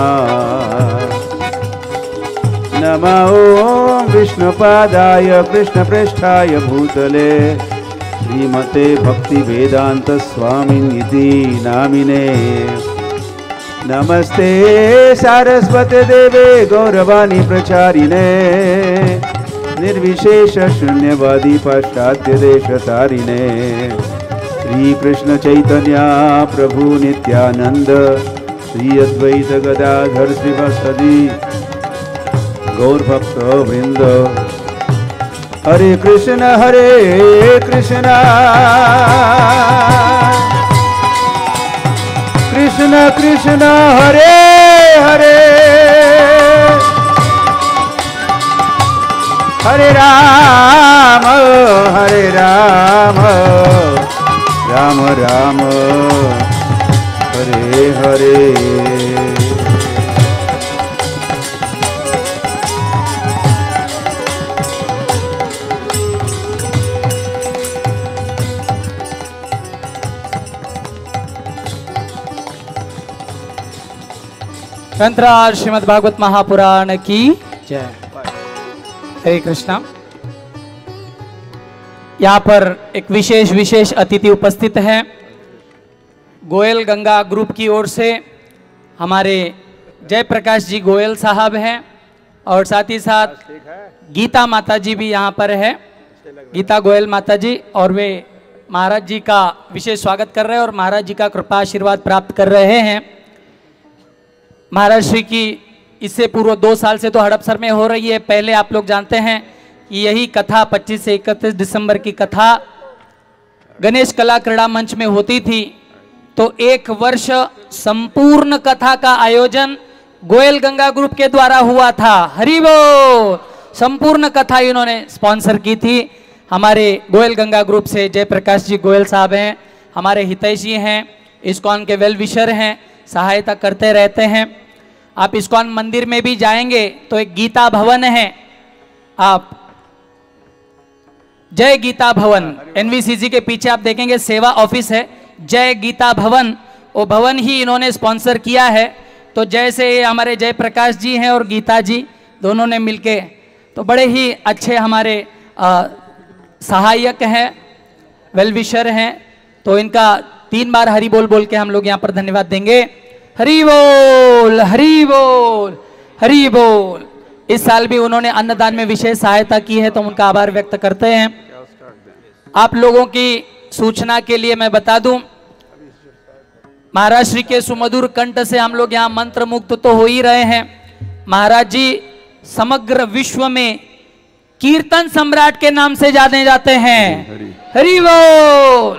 [SPEAKER 4] नमो विष्णुपादाय कृष्णप्रेष्ठाय भूतले श्रीमते भक्तिवेदांत स्वामिनिति नामिने। नमस्ते सारस्वते देवे गौरवाणी प्रचारिणे निर्विशेष शून्यवादी पाश्चात्य देश तारिणे। श्री कृष्ण चैतन्य प्रभु नित्यानंद श्री अद्वैत गदाधर श्रीवासदि गौर भक्त वृंद। हरे कृष्ण हरे कृष्ण कृष्ण कृष्ण हरे हरे हरे राम हरे राम राम राम हरे हरे।
[SPEAKER 1] ग्रंथराज श्रीमद् भागवत महापुराण की जय। हरे कृष्णा। यहाँ पर एक विशेष विशेष अतिथि उपस्थित हैं। गोयल गंगा ग्रुप की ओर से हमारे जयप्रकाश जी गोयल साहब हैं और साथ ही साथ गीता माता जी भी यहाँ पर है, गीता गोयल माता जी, और वे महाराज जी का विशेष स्वागत कर रहे हैं और महाराज जी का कृपा आशीर्वाद प्राप्त कर रहे हैं। महाराज श्री की इससे पूर्व दो साल से तो हड़पसर में हो रही है। पहले आप लोग जानते हैं कि यही कथा पच्चीस से इकतीस दिसंबर की कथा गणेश कला क्रीड़ा मंच में होती थी। तो एक वर्ष संपूर्ण कथा का आयोजन गोयल गंगा ग्रुप के द्वारा हुआ था। हरि बोल। संपूर्ण कथा इन्होंने स्पॉन्सर की थी। हमारे गोयल गंगा ग्रुप से जयप्रकाश जी गोयल साहब हैं, हमारे हितैषी जी हैं, इस्कॉन के वेल विशर हैं, सहायता करते रहते हैं। आप इस्कॉन मंदिर में भी जाएंगे तो एक गीता भवन है, आप जय गीता भवन एनवीसीसी के पीछे आप देखेंगे सेवा ऑफिस है, जय गीता भवन, वो भवन ही इन्होंने स्पॉन्सर किया है। तो जैसे ये हमारे जयप्रकाश जी हैं और गीता जी दोनों ने मिलके तो बड़े ही अच्छे हमारे आ, सहायक हैं, वेल विशर हैं। तो इनका तीन बार हरि बोल बोल के हम लोग यहाँ पर धन्यवाद देंगे। हरि बोल हरि बोल हरि बोल। इस साल भी उन्होंने अन्नदान में विशेष सहायता की है तो उनका आभार व्यक्त करते हैं। आप लोगों की सूचना के लिए मैं बता दूं, महाराज श्री के सुमधुर कंठ से हम लोग यहाँ मंत्र मुक्त तो हो ही रहे हैं। महाराज जी समग्र विश्व में कीर्तन सम्राट के नाम से जाने जाते हैं। हरि बोल।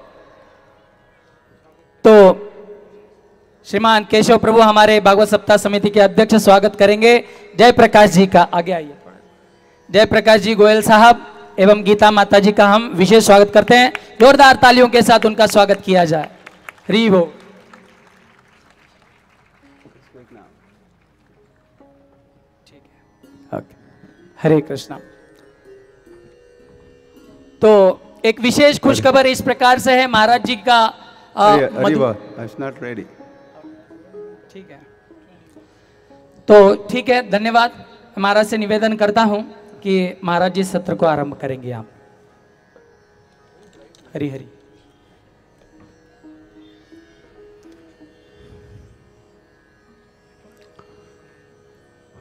[SPEAKER 1] तो श्रीमान केशव प्रभु हमारे भागवत सप्ताह समिति के अध्यक्ष स्वागत करेंगे जयप्रकाश जी का। आगे आइए। जयप्रकाश जी गोयल साहब एवं गीता माता जी का हम विशेष स्वागत करते हैं। जोरदार तालियों के साथ उनका स्वागत किया जाए। हरि बोल। हरे कृष्णा। तो एक विशेष खुशखबर इस प्रकार से है, महाराज जी का
[SPEAKER 4] रेडी।
[SPEAKER 1] ठीक है, तो ठीक है, धन्यवाद। महाराज से निवेदन करता हूं कि महाराज जी सत्र को आरंभ करेंगे आप। हरि हरि।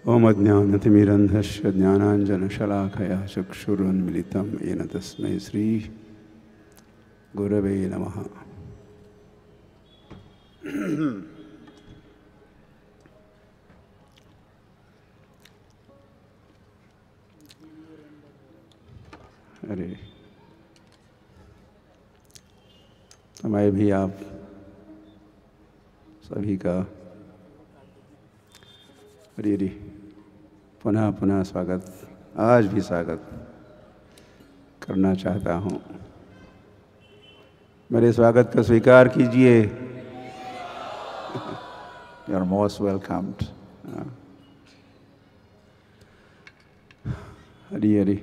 [SPEAKER 4] ओम अज्ञानतिमिरन्धस्य ज्ञानाञ्जनशलाकया चक्षुरुन्मिलितं येन तस्मै श्री गुरवे नमः। अरे मैं भी आप सभी का हरी हरी पुनः पुनः स्वागत, आज भी स्वागत करना चाहता हूँ। मेरे स्वागत का स्वीकार कीजिए। You are most welcomed. Hari Hari.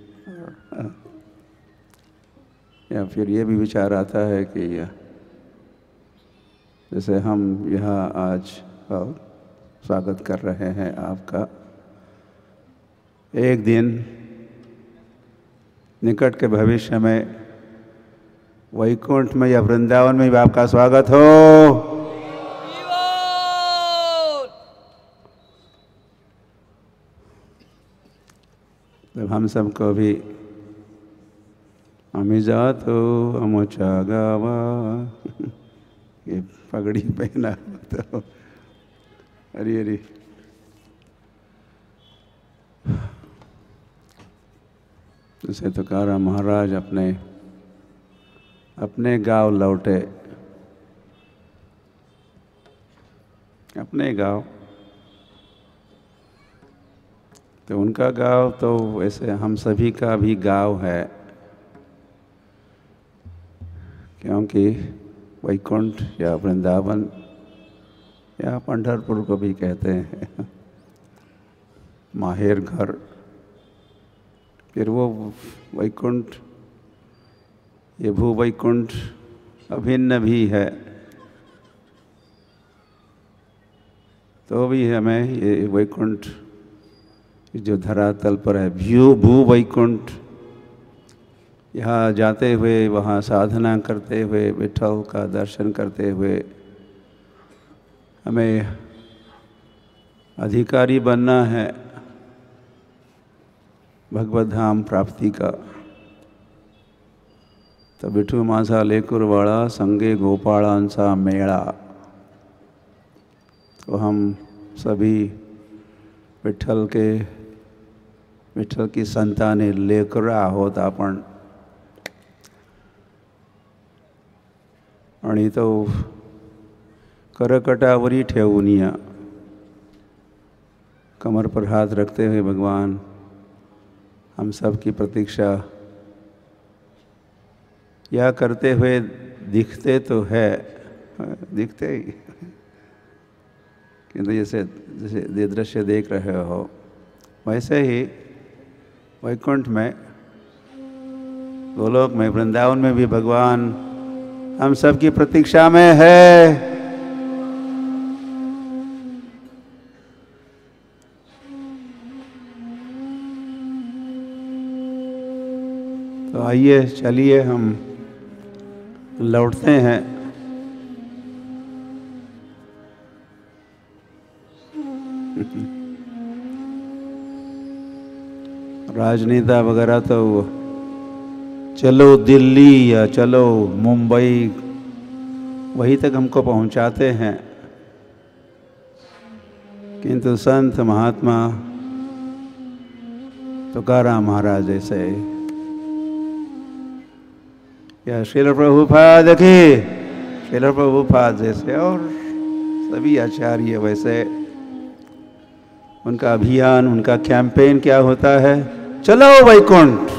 [SPEAKER 4] या फिर ये भी विचार आता है कि जैसे हम यहाँ आज स्वागत कर रहे हैं आपका, एक दिन निकट के भविष्य में वैकुंठ में या वृंदावन में भी आपका स्वागत हो। तब हम सबको भी हमें जातो अमुचा गावा ये पगड़ी पहना तो हरी हरी। जैसे तुकाराम महाराज अपने अपने गांव लौटे, अपने गांव, तो उनका गांव तो वैसे हम सभी का भी गांव है, क्योंकि वैकुंठ या वृंदावन या पंढरपुर को भी कहते हैं माहेर घर। फिर वो वैकुंठ, ये भू वैकुंठ अभिन्न भी है, तो भी हमें ये वैकुंठ जो धरातल पर है भू भू वैकुंठ, यहाँ जाते हुए वहाँ साधना करते हुए विठल का दर्शन करते हुए हमें अधिकारी बनना है भगवत धाम प्राप्ति का। तो बिठू मासा लेकुरवाड़ा संगे गोपाळांचा मेला, तो हम सभी विठल के विठल की संताने लेकरा आहोत आपण। आणि तो करकटावरी ठेवून या कमर पर हाथ रखते हुए भगवान हम सब की प्रतीक्षा या करते हुए दिखते तो है, दिखते ही किंतु जैसे जैसे ये दृश्य देख रहे हो वैसे ही वैकुंठ में, गोलोक में, वृंदावन में भी भगवान हम सब की प्रतीक्षा में है। तो आइए चलिए हम लौटते हैं। राजनेता वगैरह तो चलो दिल्ली या चलो मुंबई वहीं तक हमको पहुंचाते हैं, किंतु संत महात्मा तुकाराम महाराज जैसे या श्रील प्रभुपाद की श्रील प्रभुपाद जैसे और सभी आचार्य, वैसे उनका अभियान, उनका कैंपेन क्या होता है, चलो वैकुंठ।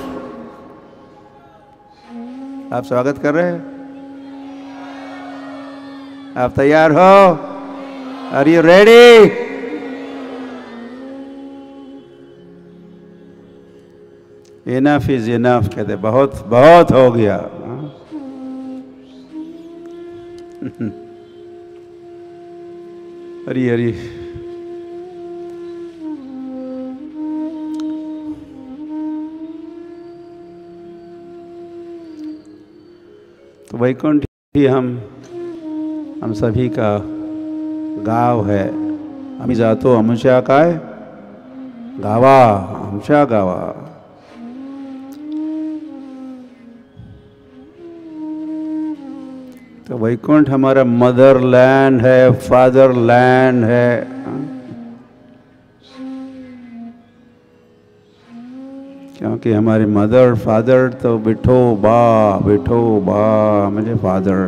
[SPEAKER 4] आप स्वागत कर रहे हैं? आप तैयार हो? Are you ready? Enough is enough कहते, बहुत बहुत हो गया। हरी हरी। तो वैकुंठ ही हम हम सभी का गांव है। आम्ही जातो आमच्या काय गावा, आमच्या गावा. तो वैकुंठ हमारा मदर लैंड है, फादर लैंड है. क्योंकि हमारे मदर फादर तो विठोबा, विठोबा मुझे फादर.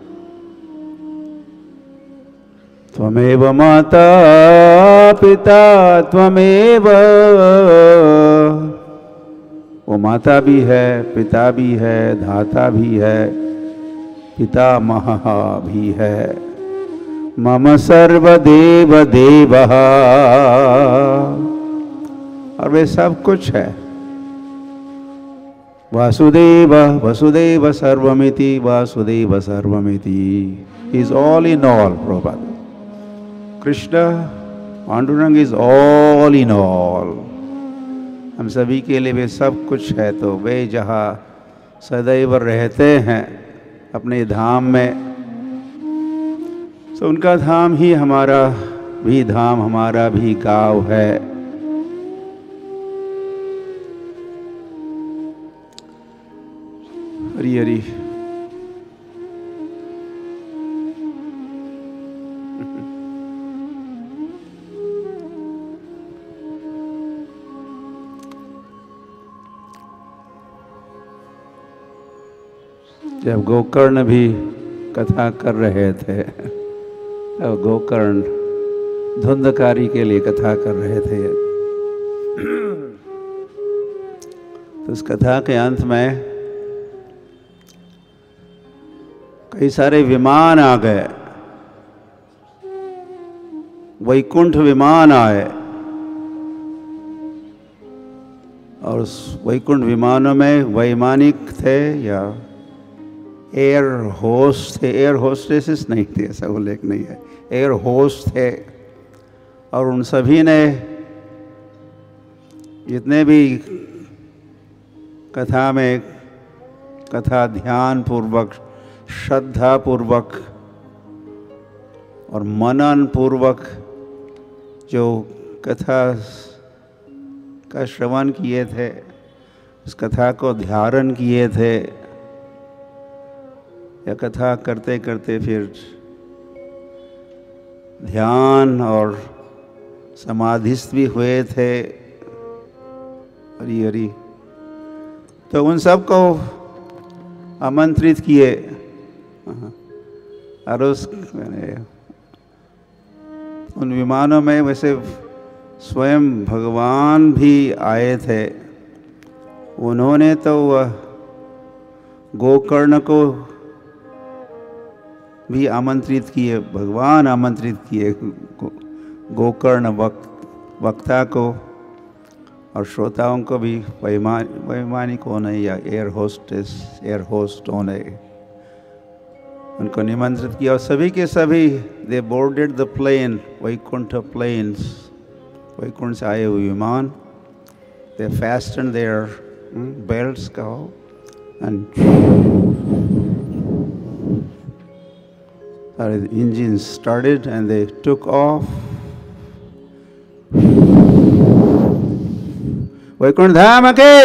[SPEAKER 4] त्वमेव माता पिता त्वमेव. वो माता भी है, पिता भी है, धाता भी है, पितामह भी है. मम सर्वदेव देवः. और वे सब कुछ है. वासुदेव वसुदेव सर्वमिति, वासुदेव सर्वमिति. He is all in all, Prabhupada. Krishna Pandurang is all in all. हम सभी के लिए वे सब कुछ है. तो वे जहाँ सदैव रहते हैं अपने धाम में, तो उनका धाम ही हमारा भी धाम, हमारा भी गाँव है. हरी हरी. जब गोकर्ण भी कथा कर रहे थे, अब गोकर्ण धुंधकारी के लिए कथा कर रहे थे. तो उस कथा के अंत में कई सारे विमान आ गए. वैकुंठ विमान आए और उस वैकुंठ विमानों में वैमानिक थे या एयर होस्ट थे. एयर होस्टेसेस नहीं थे, ऐसा उल्लेख नहीं है. एयर होस्ट थे. और उन सभी ने जितने भी कथा में कथा ध्यान पूर्वक, श्रद्धा पूर्वक और मनन पूर्वक जो कथा का श्रवण किए थे, उस कथा को धारण किए थे, या कथा करते करते फिर ध्यान और समाधिस्थ भी हुए थे. हरी हरी. तो उन सब को आमंत्रित किए. और उस उन विमानों में वैसे स्वयं भगवान भी आए थे. उन्होंने तो गोकर्ण को भी आमंत्रित किए. भगवान आमंत्रित किए गोकर्ण वक्त वक्ता को और श्रोताओं को भी. वैमान वैमानिक होने या एयर होस्टेस, एयर होस्ट होने उनको निमंत्रित किया. और सभी के सभी they boarded the plane, Vaikuntha planes, Vaikuntha से आए हुए विमान. दे fastened their belts कहो and our engines started and they took off. Vaikuntha धाम के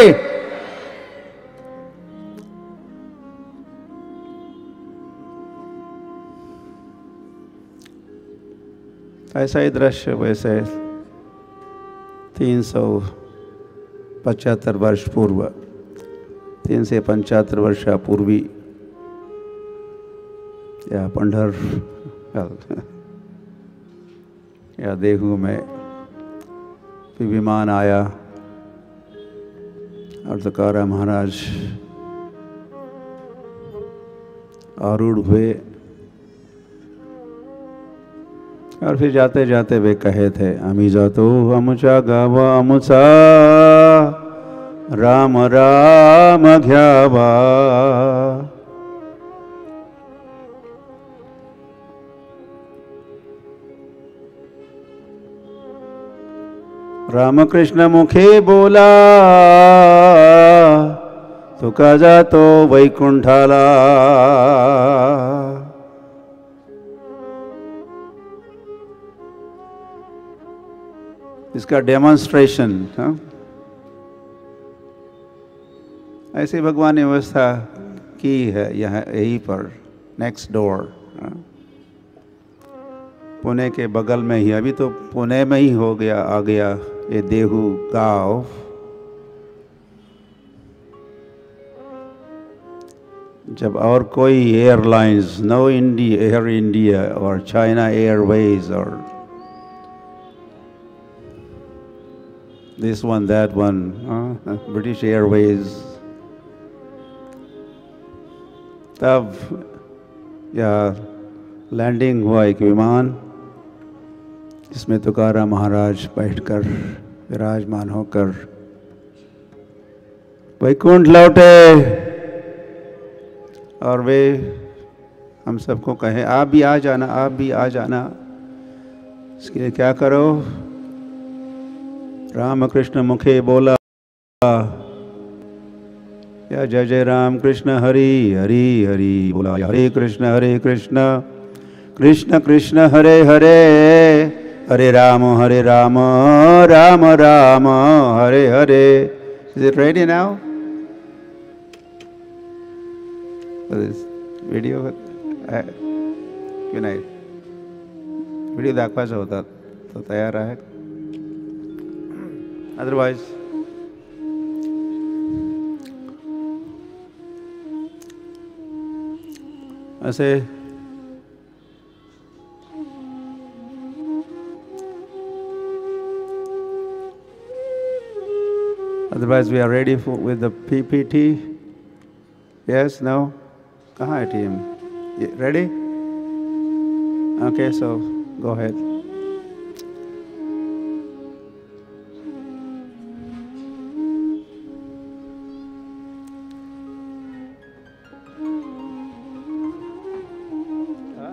[SPEAKER 4] ऐसा ही दृश्य वैसे तीन सौ पचहत्तर वर्ष पूर्व, तीन से पंचहत्तर वर्ष पूर्वी या पंडर या देहू में भी विमान आया और तुकाराम महाराज आरूढ़ हुए. और फिर जाते जाते वे कहे थे, अमी जातो अमुचा गावा अमुचा राम राम घ्यावा. रामकृष्ण मुखे बोला तुका जातो वैकुंठाला. इसका डेमोन्स्ट्रेशन। हाँ, ऐसी भगवान ने व्यवस्था की है यहाँ यहीं पर नेक्स्ट डोर, पुणे के बगल में ही। अभी तो पुणे में ही हो गया आ गया ये देहू गांव। जब और कोई airlines, no India, Air India और चाइना एयरवेज और this one that one, British Airways, तब यह लैंडिंग हुआ एक विमान जिसमें तुकाराम महाराज बैठकर विराजमान होकर वैकुंठ लौटे और वे हम सबको कहें आप भी आ जाना, आप भी आ जाना। इसके लिए क्या करो? रामकृष्ण मुखे बोला या जय जय राम कृष्ण हरि हरि हरि बोला, हरे कृष्ण हरे कृष्ण कृष्ण कृष्ण हरे हरे, हरे राम हरे Ram Ram Ram Hare Hare. Is it ready now? For this video, uh, good night. Video दाखवायचा होता तो तयार आहे. Otherwise, ऐसे Otherwise, we are ready for with the P P T. Yes, no? कहाँ है team? Ready? Okay, so go ahead. Huh?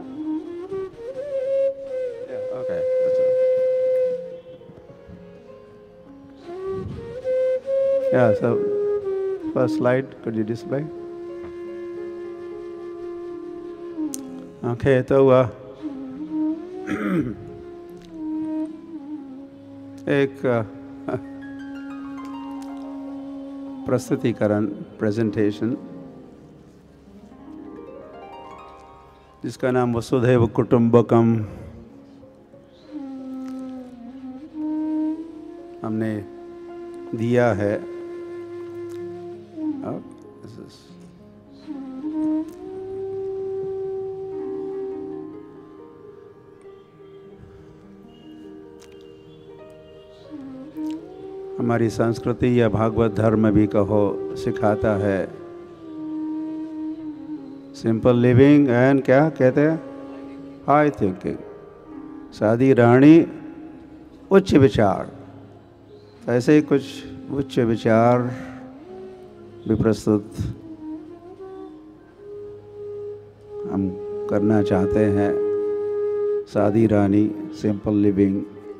[SPEAKER 4] Yeah, okay. That's all. Yeah, so first slide, could you display? Okay, तो uh, एक uh, प्रस्तुतिकरण presentation जिसका नाम वसुधैव कुटुंबकम हमने दिया है। Oh, this is हमारी संस्कृति या भागवत धर्म भी कहो सिखाता है सिंपल लिविंग एंड क्या कहते हैं हाई थिंकिंग, सादी रानी उच्च विचार। ऐसे ही कुछ उच्च विचार भी प्रस्तुत हम करना चाहते हैं। सादी रानी, सिंपल लिविंग।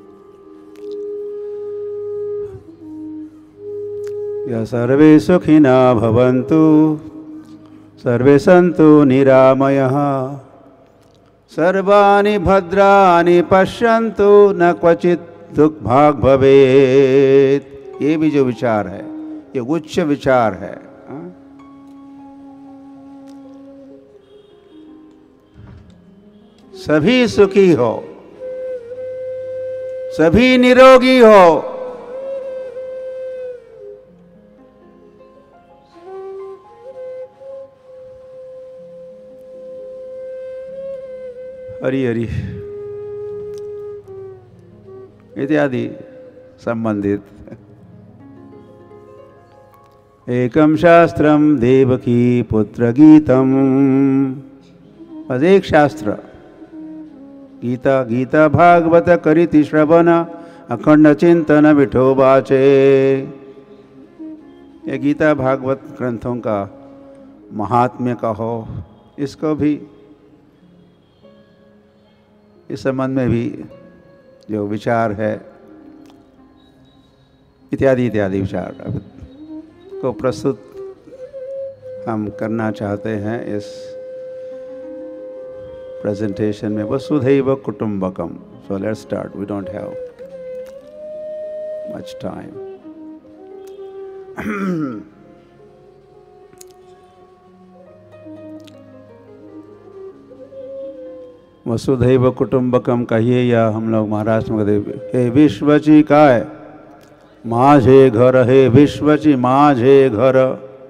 [SPEAKER 4] या सर्वे सुखिना भवन्तु, सर्वे सन्तु निरामयः, सर्वाणि भद्राणि पश्यन्तु, न क्वचित् दुःखभाग् भवेत्। ये भी जो विचार है ये उच्च विचार है। सभी सुखी हो, सभी निरोगी हो, हरि हरि इत्यादि संबंधित। एकम शास्त्रम देवकी पुत्र गीतम, बस एक शास्त्र गीता। गीता भागवत करिति श्रवण, अखंड चिंतन विठोबाचे। ये गीता भागवत ग्रंथों का महात्म्य कहो, इसको भी इस संबंध में भी जो विचार है इत्यादि इत्यादि विचार को प्रस्तुत हम करना चाहते हैं इस प्रेजेंटेशन में। वसुधैव कुटुंबकम। So let's start. We don't have much time. वसुधैव कुटुंबकम कहिए या हम लोग महाराष्ट्र में कहते हे विश्वची काय माझे घर, हे विश्वची माझे घर।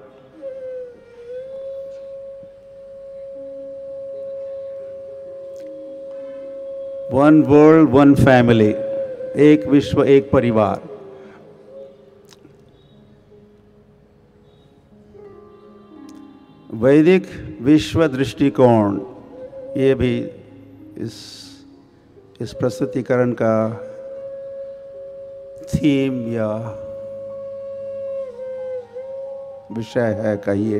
[SPEAKER 4] वन वर्ल्ड वन फैमिली, एक विश्व एक परिवार। वैदिक विश्व दृष्टिकोण, ये भी इस इस प्रस्तुतिकरण का थीम या विषय है कहिए।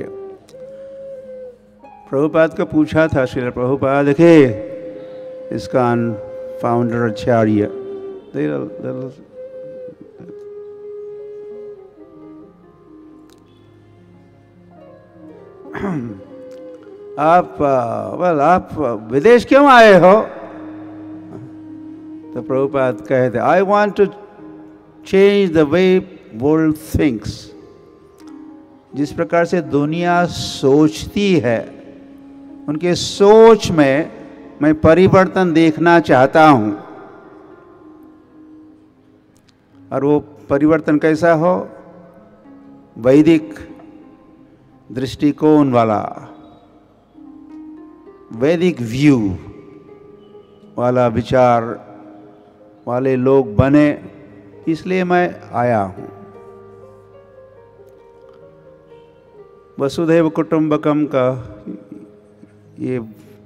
[SPEAKER 4] प्रभुपाद को पूछा था श्रील प्रभुपाद, देखिए इसका फाउंडर आचार्य, आप वेल आप विदेश क्यों आए हो? तो प्रभुपाद कहते I want to change the way world thinks. जिस प्रकार से दुनिया सोचती है, उनके सोच में मैं परिवर्तन देखना चाहता हूं। और वो परिवर्तन कैसा हो? वैदिक दृष्टिकोण वाला, वैदिक व्यू वाला विचार वाले लोग बने, इसलिए मैं आया हूं। वसुधैव कुटुंबकम का ये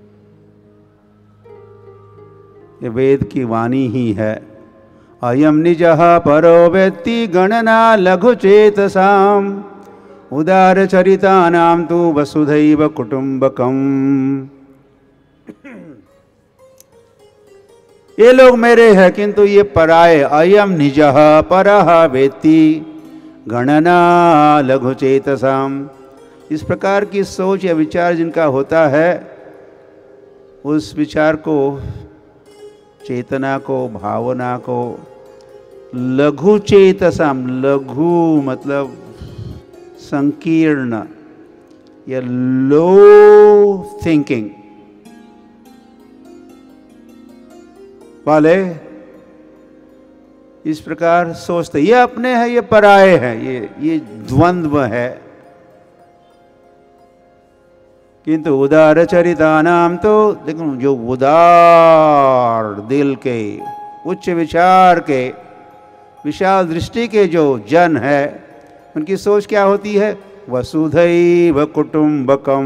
[SPEAKER 4] ये वेद की वाणी ही है। अयम निजः परो वेत्ति गणना लघु चेतसाम उदार चरितानां तु वसुधैव कुटुंबकम। ये लोग मेरे हैं किंतु ये पराये। अयम निजः परः वेत्ति गणना लघु चेतसाम। इस प्रकार की सोच या विचार जिनका होता है, उस विचार को, चेतना को, भावना को लघु चेतसाम, लघु मतलब संकीर्ण या लो थिंकिंग वाले इस प्रकार सोचते, ये अपने हैं ये पराये हैं, ये ये द्वंद्व है। किंतु उदार चरितानाम, तो देखो जो उदार दिल के, उच्च विचार के, विशाल दृष्टि के जो जन है, उनकी सोच क्या होती है? वसुधैव कुटुंबकम।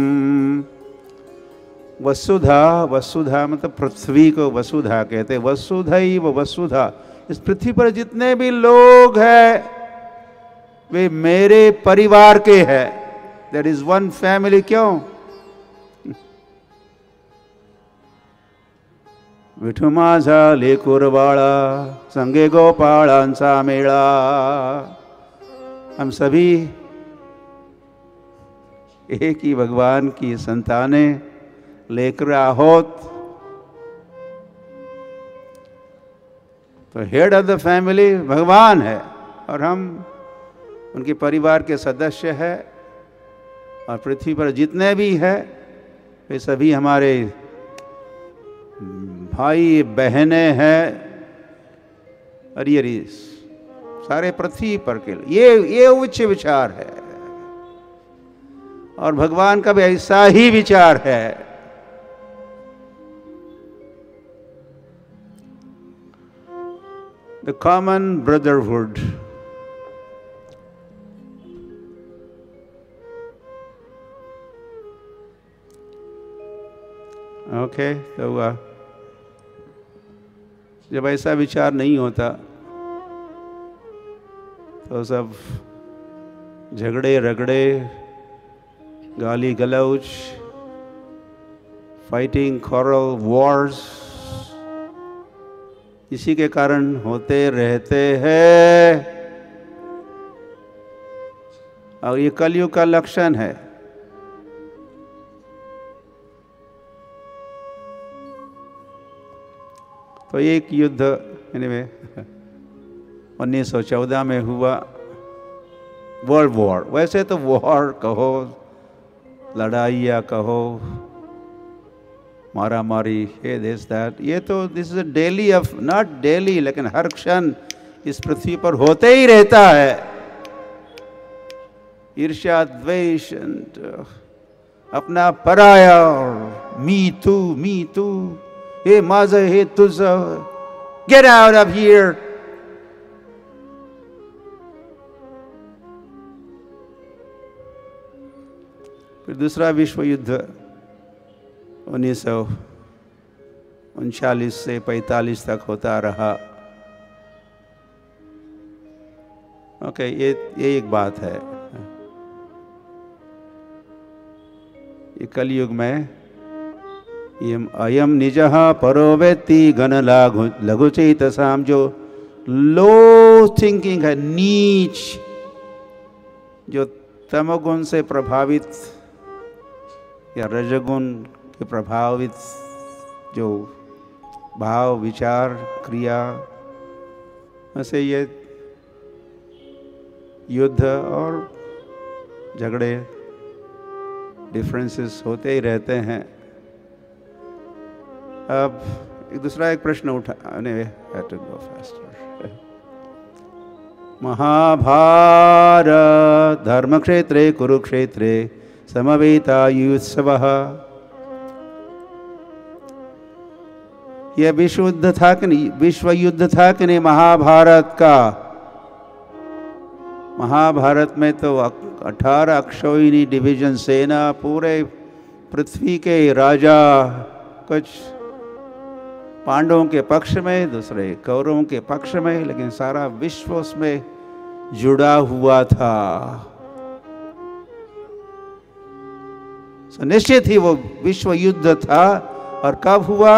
[SPEAKER 4] वसुधा, वसुधा मतलब पृथ्वी को वसुधा कहते हैं। वसुधैव वसुधा, इस पृथ्वी पर जितने भी लोग हैं वे मेरे परिवार के हैं। That is one family. क्यों? विठु माझा लेकुरवाड़ा संगे गोपाळांचा मेळा। हम सभी एक ही भगवान की संतानें लेकर आहोत। तो हेड ऑफ द फैमिली भगवान है और हम उनके परिवार के सदस्य हैं। और पृथ्वी पर जितने भी हैं वे सभी हमारे भाई बहनें हैं। और ये सारे पृथ्वी पर के ये ये उच्च विचार है। और भगवान का भी ऐसा ही विचार है। The common brotherhood. Okay okay, तो हुआ। जब ऐसा विचार नहीं होता तो सब झगड़े रगड़े, गाली गलौज, फाइटिंग, quarrel, वॉर्स, इसी के कारण होते रहते हैं। और ये कलयुग का लक्षण है। तो एक युद्ध एनीवे उन्नीस सौ चौदह में हुआ वर्ल्ड वॉर। वैसे तो वॉर कहो, लड़ाइयाँ कहो, मारा मारी, ये दिस दैट, ये तो this is daily of, not daily लेकिन हर क्षण इस पृथ्वी पर होते ही रहता है। ईर्ष्या, द्वेष, अपना पराया, और मी तू मी तू, हे माझं हे तुझं, गेट आउट ऑफ हियर। फिर दूसरा विश्व युद्ध उन्नीस सौ उनचालीस से पैंतालीस तक होता रहा। ओके, ये ये एक बात है। ये कलयुग में अयम निजः परो वेत्ति गण लघु लघुचेतसाम, जो लो थिंकिंग है, नीच, जो तमोगुण से प्रभावित या रजगुण के प्रभावित जो भाव, विचार, क्रिया, वैसे ये युद्ध और झगड़े, डिफरेंसेस होते ही रहते हैं। अब एक दूसरा एक प्रश्न उठा, महाभारत धर्म क्षेत्रे कुरुक्षेत्रे समवेतायुत्सवः, यह विश्व युद्ध था कि नहीं, विश्व युद्ध था कि नहीं महाभारत का। महाभारत में तो अठारह अक्षौहिणी डिवीजन सेना, पूरे पृथ्वी के राजा, कुछ पांडवों के पक्ष में, दूसरे कौरवों के पक्ष में, लेकिन सारा विश्व उसमें जुड़ा हुआ था। so, निश्चित ही वो विश्व युद्ध था। और कब हुआ?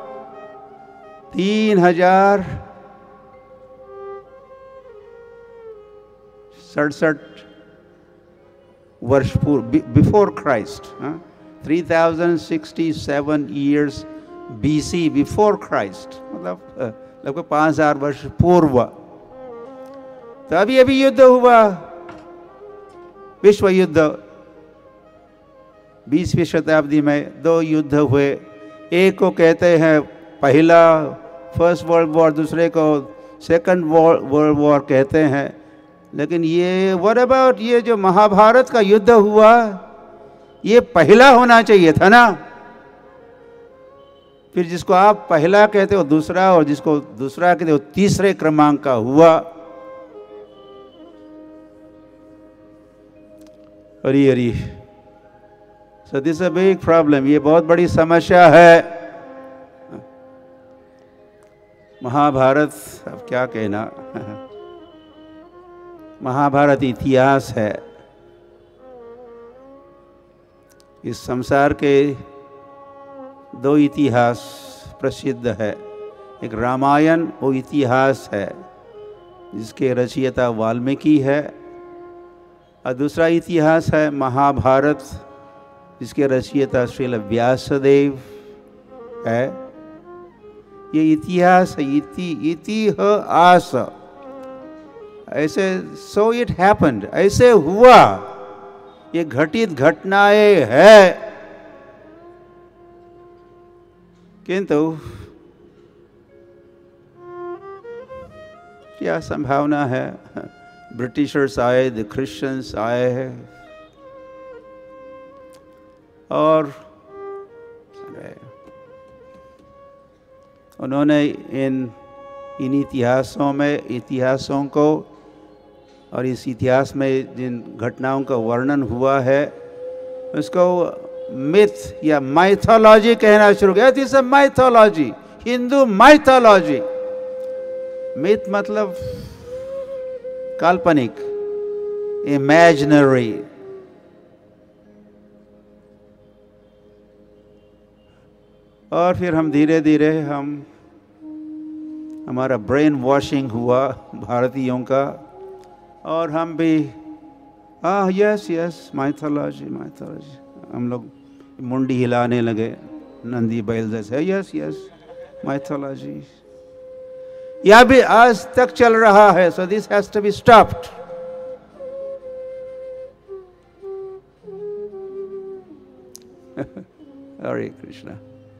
[SPEAKER 4] तीन हजार सड़सठ वर्ष पूर्व, before Christ, three thousand sixty seven years B C, before Christ, मतलब लगभग पाँच हजार वर्ष पूर्व। तो अभी अभी युद्ध हुआ, विश्व युद्ध। बीसवीं शताब्दी में दो युद्ध हुए। एक को कहते हैं पहला फर्स्ट वर्ल्ड वॉर, दूसरे को सेकंड वर्ल्ड वॉर कहते हैं। लेकिन ये व्हाट अबाउट ये जो महाभारत का युद्ध हुआ, ये पहला होना चाहिए था ना। फिर जिसको आप पहला कहते हो दूसरा, और जिसको दूसरा कहते हो तीसरे क्रमांक का हुआ। अरे अरे, so this a big problem, ये बहुत बड़ी समस्या है। महाभारत, अब क्या कहना, महाभारत इतिहास है। इस संसार के दो इतिहास प्रसिद्ध है। एक रामायण वो इतिहास है जिसके रचयिता वाल्मीकि है, और दूसरा इतिहास है महाभारत जिसके रचयिता श्रील व्यासदेव है। ये इतिहास है, इति इतिहास, ऐसे सो इट हैपेंड, ऐसे हुआ, ये घटित घटनाएं है। किंतु क्या संभावना है, ब्रिटिशर्स आए, द क्रिश्चियंस आए हैं, और उन्होंने इन इन इतिहासों में इतिहासों को और इस इतिहास में जिन घटनाओं का वर्णन हुआ है उसको मिथ या माइथोलॉजी कहना शुरू किया। This is mythology, Hindu mythology. Myth मतलब काल्पनिक, इमेजिनरी। और फिर हम धीरे धीरे हम हमारा ब्रेन वॉशिंग हुआ भारतीयों का, और हम भी हाँ यस यस माइथोलॉजी माइथोलॉजी, हम लोग मुंडी हिलाने लगे नंदी बैल जैसे, यस यस माइथोलॉजी। यह भी आज तक चल रहा है. So this has to be stopped. Hare Krishna.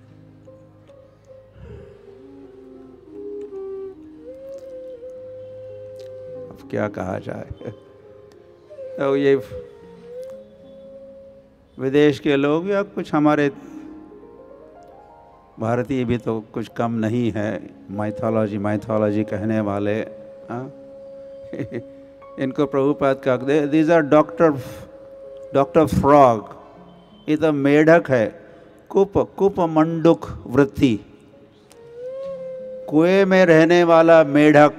[SPEAKER 4] अब क्या कहा जाए. तो ये विदेश के लोग या कुछ हमारे भारतीय भी तो कुछ कम नहीं है. माइथोलॉजी माइथोलॉजी कहने वाले, हाँ. इनको प्रभुपाद कहते, these are doctor doctor frog. ये तो मेढक है. कुप कुप मंडुक वृत्ति, कुएं में रहने वाला मेढक.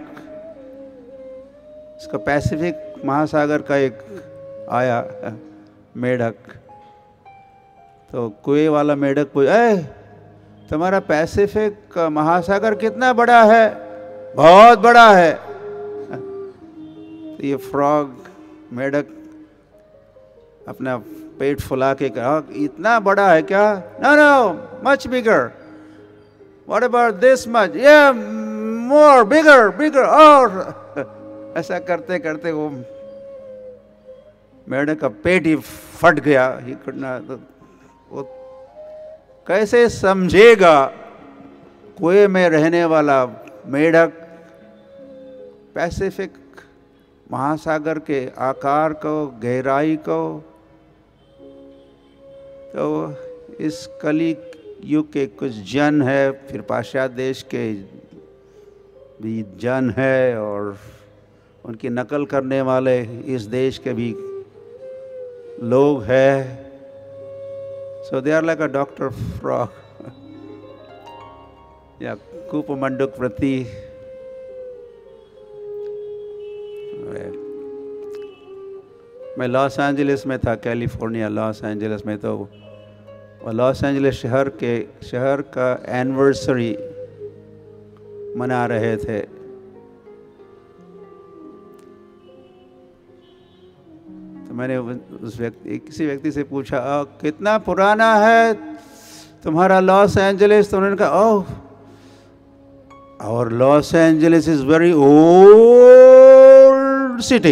[SPEAKER 4] इसका पैसिफिक महासागर का एक आया मेढक. तो कुएं वाला मेढक पूछ, ए तुम्हारा पैसिफिक महासागर कितना बड़ा है? बहुत बड़ा है. तो ये फ्रॉग मेढक अपना पेट फुला के कहा, इतना बड़ा है क्या? No no, much bigger. What about this much? या मोर बिगर बिगर. और ऐसा करते करते वो मेढक का पेट ही फट गया. ही कुडना, वो कैसे समझेगा कुएं में रहने वाला मेढक पैसिफिक महासागर के आकार को, गहराई को. तो इस कली युग के कुछ जन है, फिर पाश्चात्य देश के भी जन है, और उनकी नकल करने वाले इस देश के भी लोग हैं. So they are like a Doctor Frog. या कूप मंडुक वृत्ति. मैं लॉस एंजलिस में था, कैलिफोर्निया लॉस एंजलिस में. तो लॉस एंजलिस शहर के शहर का एनिवर्सरी मना रहे थे. तो मैंने उस व्यक्ति किसी व्यक्ति से पूछा, आ, कितना पुराना है तुम्हारा लॉस एंजलिस? तो उन्होंने कहा, oh, our Los Angeles is very old city.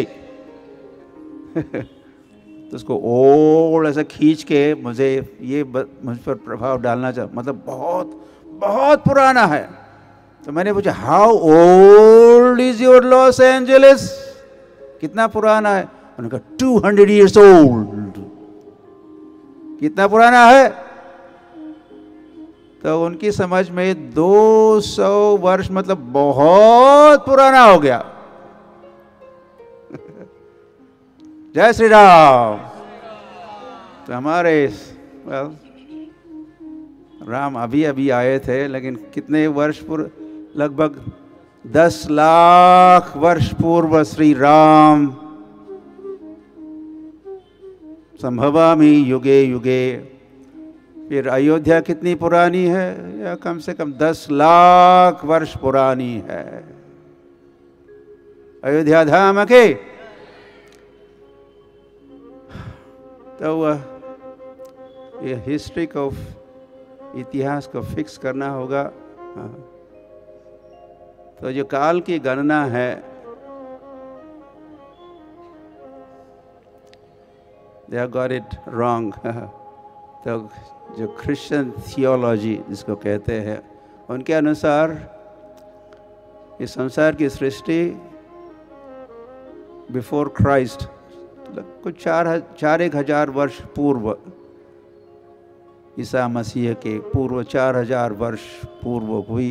[SPEAKER 4] तो उसको ओल्ड ऐसा खींच के मुझे ये मुझ पर प्रभाव डालना चाह, मतलब बहुत बहुत पुराना है. तो मैंने पूछा, how old is your Los Angeles? कितना पुराना है? उन्होंने कहा, टू हंड्रेड ईयर्स ओल्ड. कितना पुराना है? तो उनकी समझ में दो सौ वर्ष मतलब बहुत पुराना हो गया. जय श्री राम. तो हमारे well, राम अभी अभी आए थे, लेकिन कितने वर्ष पूर्व? लगभग दस लाख वर्ष पूर्व श्री राम संभवामि युगे युगे. फिर अयोध्या कितनी पुरानी है? या कम से कम दस लाख वर्ष पुरानी है अयोध्या धाम के. तो ये हिस्ट्री को, इतिहास को फिक्स करना होगा. तो जो काल की गणना है, they have got it wrong. तो जो क्रिश्चियन थियोलॉजी जिसको कहते हैं, उनके अनुसार इस संसार की सृष्टि बिफोर क्राइस्ट कुछ चार चार एक हजार वर्ष पूर्व, ईसा मसीह के पूर्व चार हजार वर्ष पूर्व हुई.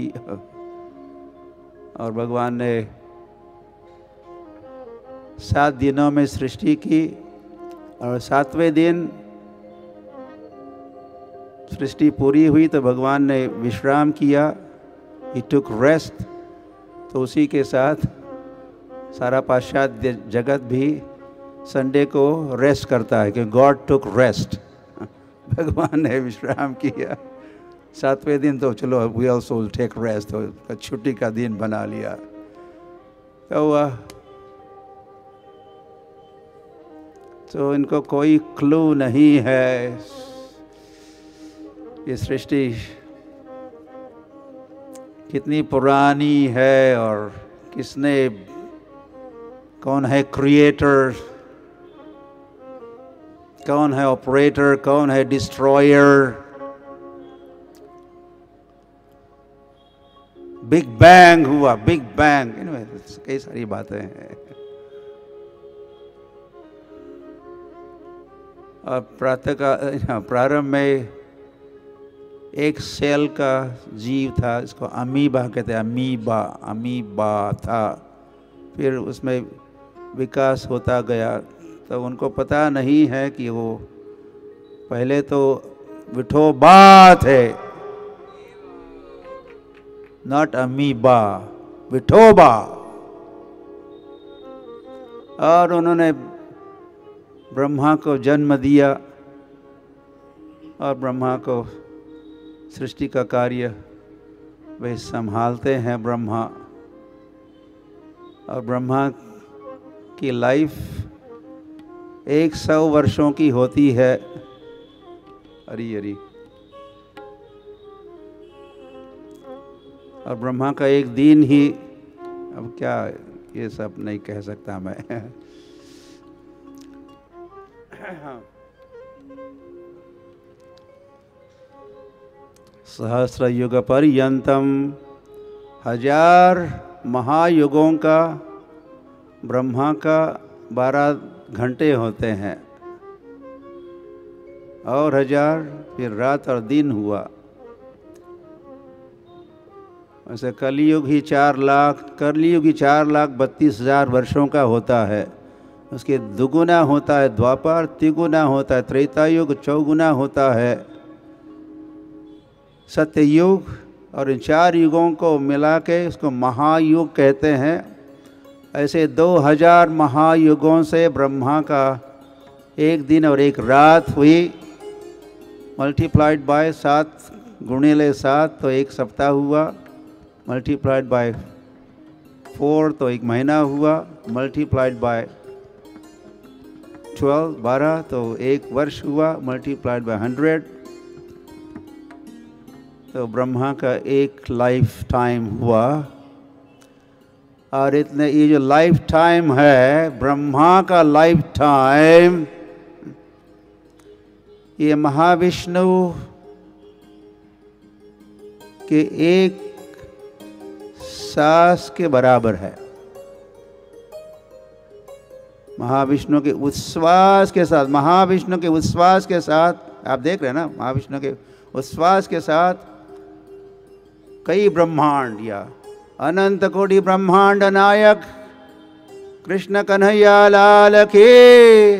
[SPEAKER 4] और भगवान ने सात दिनों में सृष्टि की, और सातवें दिन सृष्टि पूरी हुई तो भगवान ने विश्राम किया. He took rest. तो उसी के साथ सारा पाश्चात्य जगत भी संडे को रेस्ट करता है कि गॉड टुक रेस्ट. भगवान ने विश्राम किया. सातवें दिन तो चलो we also will take rest, तो छुट्टी का दिन बना लिया. तो तो इनको कोई क्लू नहीं है. ये सृष्टि कितनी पुरानी है और किसने, कौन है क्रिएटर, कौन है ऑपरेटर, कौन है डिस्ट्रॉयर। बिग बैंग हुआ, बिग बैंग, कई सारी बातें हैं। और प्रातः का प्रारंभ में एक सेल का जीव था, इसको अमीबा कहते हैं, अमीबा अमीबा था। फिर उसमें विकास होता गया, तो उनको पता नहीं है कि वो पहले तो विठोबा थे, नॉट अमीबा, विठोबा। और उन्होंने ब्रह्मा को जन्म दिया और ब्रह्मा को सृष्टि का कार्य वे संभालते हैं ब्रह्मा। और ब्रह्मा की लाइफ एक सौ वर्षों की होती है। हरी हरी। और ब्रह्मा का एक दिन ही, अब क्या ये सब नहीं कह सकता मैं। सहस्र युग पर्यंतम, हजार महायुगों का ब्रह्मा का बारह घंटे होते हैं, और हजार फिर रात और दिन हुआ। वैसे कलयुग ही चार लाख कलयुग ही चार लाख बत्तीस हजार वर्षों का होता है। उसके दुगुना होता है द्वापर, तिगुना होता है त्रेतायुग, चौगुना होता है सत्ययुग। और इन चार युगों को मिला के उसको महायुग कहते हैं। ऐसे दो हजार महायुगों से ब्रह्मा का एक दिन और एक रात हुई, मल्टीप्लाइड बाय सात गुणिले सात तो एक सप्ताह हुआ, मल्टीप्लाइड बाय फोर तो एक महीना हुआ, मल्टीप्लाइड बाय ट्वेल्व बारह तो एक वर्ष हुआ, मल्टीप्लाइड बाय हंड्रेड तो ब्रह्मा का एक लाइफ टाइम हुआ। और इतने ये जो लाइफ टाइम है ब्रह्मा का लाइफ टाइम, ये महाविष्णु के एक सांस के बराबर है। महाविष्णु के उच्छ्वास के साथ, महाविष्णु के उच्छ्वास के साथ, आप देख रहे हैं ना, महाविष्णु के उच्छ्वास के साथ कई ब्रह्मांड या अनंत कोटि ब्रह्मांड नायक कृष्ण कन्हैया लाल की।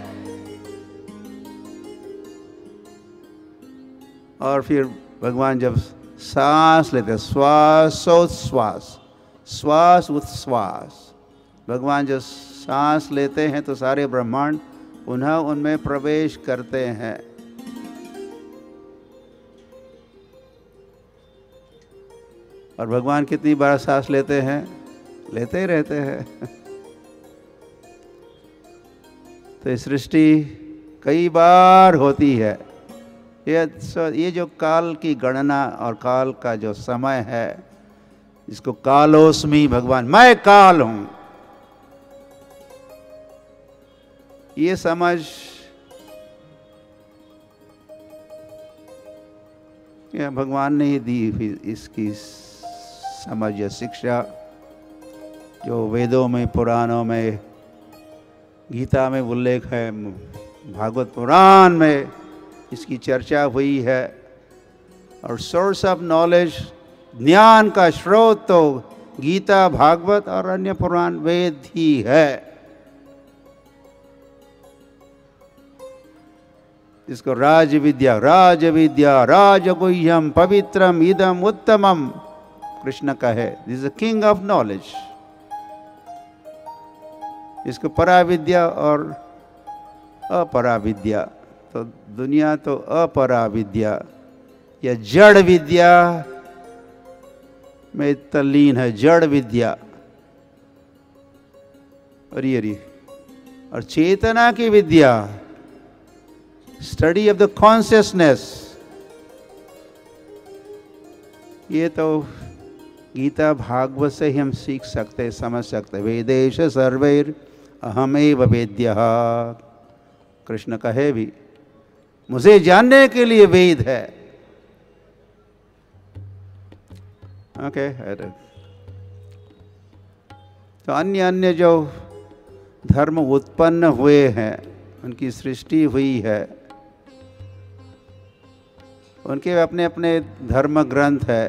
[SPEAKER 4] और फिर भगवान जब सांस लेते, श्वासोच्छ्वास, श्वास उच्छ्वास, भगवान जब सांस लेते हैं तो सारे ब्रह्मांड पुनः उनमें प्रवेश करते हैं। और भगवान कितनी बार सांस लेते हैं? लेते ही रहते हैं। तो ये सृष्टि कई बार होती है। ये ये जो काल की गणना और काल का जो समय है, जिसको कालोस्मी, भगवान मैं काल हूं, ये समझ ये भगवान ने ही दी इसकी समझ या शिक्षा, जो वेदों में, पुराणों में, गीता में उल्लेख है, भागवत पुराण में इसकी चर्चा हुई है। और सोर्स ऑफ नॉलेज, ज्ञान का स्रोत तो गीता, भागवत और अन्य पुराण वेद ही है। इसको राज विद्या, राज विद्या, राजगुह्यम पवित्रम इदम उत्तमम कृष्ण का है। This is the king of knowledge. इसको पराविद्या और अपराविद्या, तो दुनिया तो अपराविद्या या जड़ विद्या में तल्लीन है, जड़ विद्या। अरे अरे और चेतना की विद्या, स्टडी ऑफ द कॉन्शियसनेस, ये तो गीता भागवत से ही हम सीख सकते, समझ सकते। वेदेश सर्वैर अहमेव वेद्यः, कृष्ण कहे भी मुझे जानने के लिए वेद है। Okay okay. तो अन्य अन्य जो धर्म उत्पन्न हुए हैं, उनकी सृष्टि हुई है, उनके अपने अपने धर्म ग्रंथ है,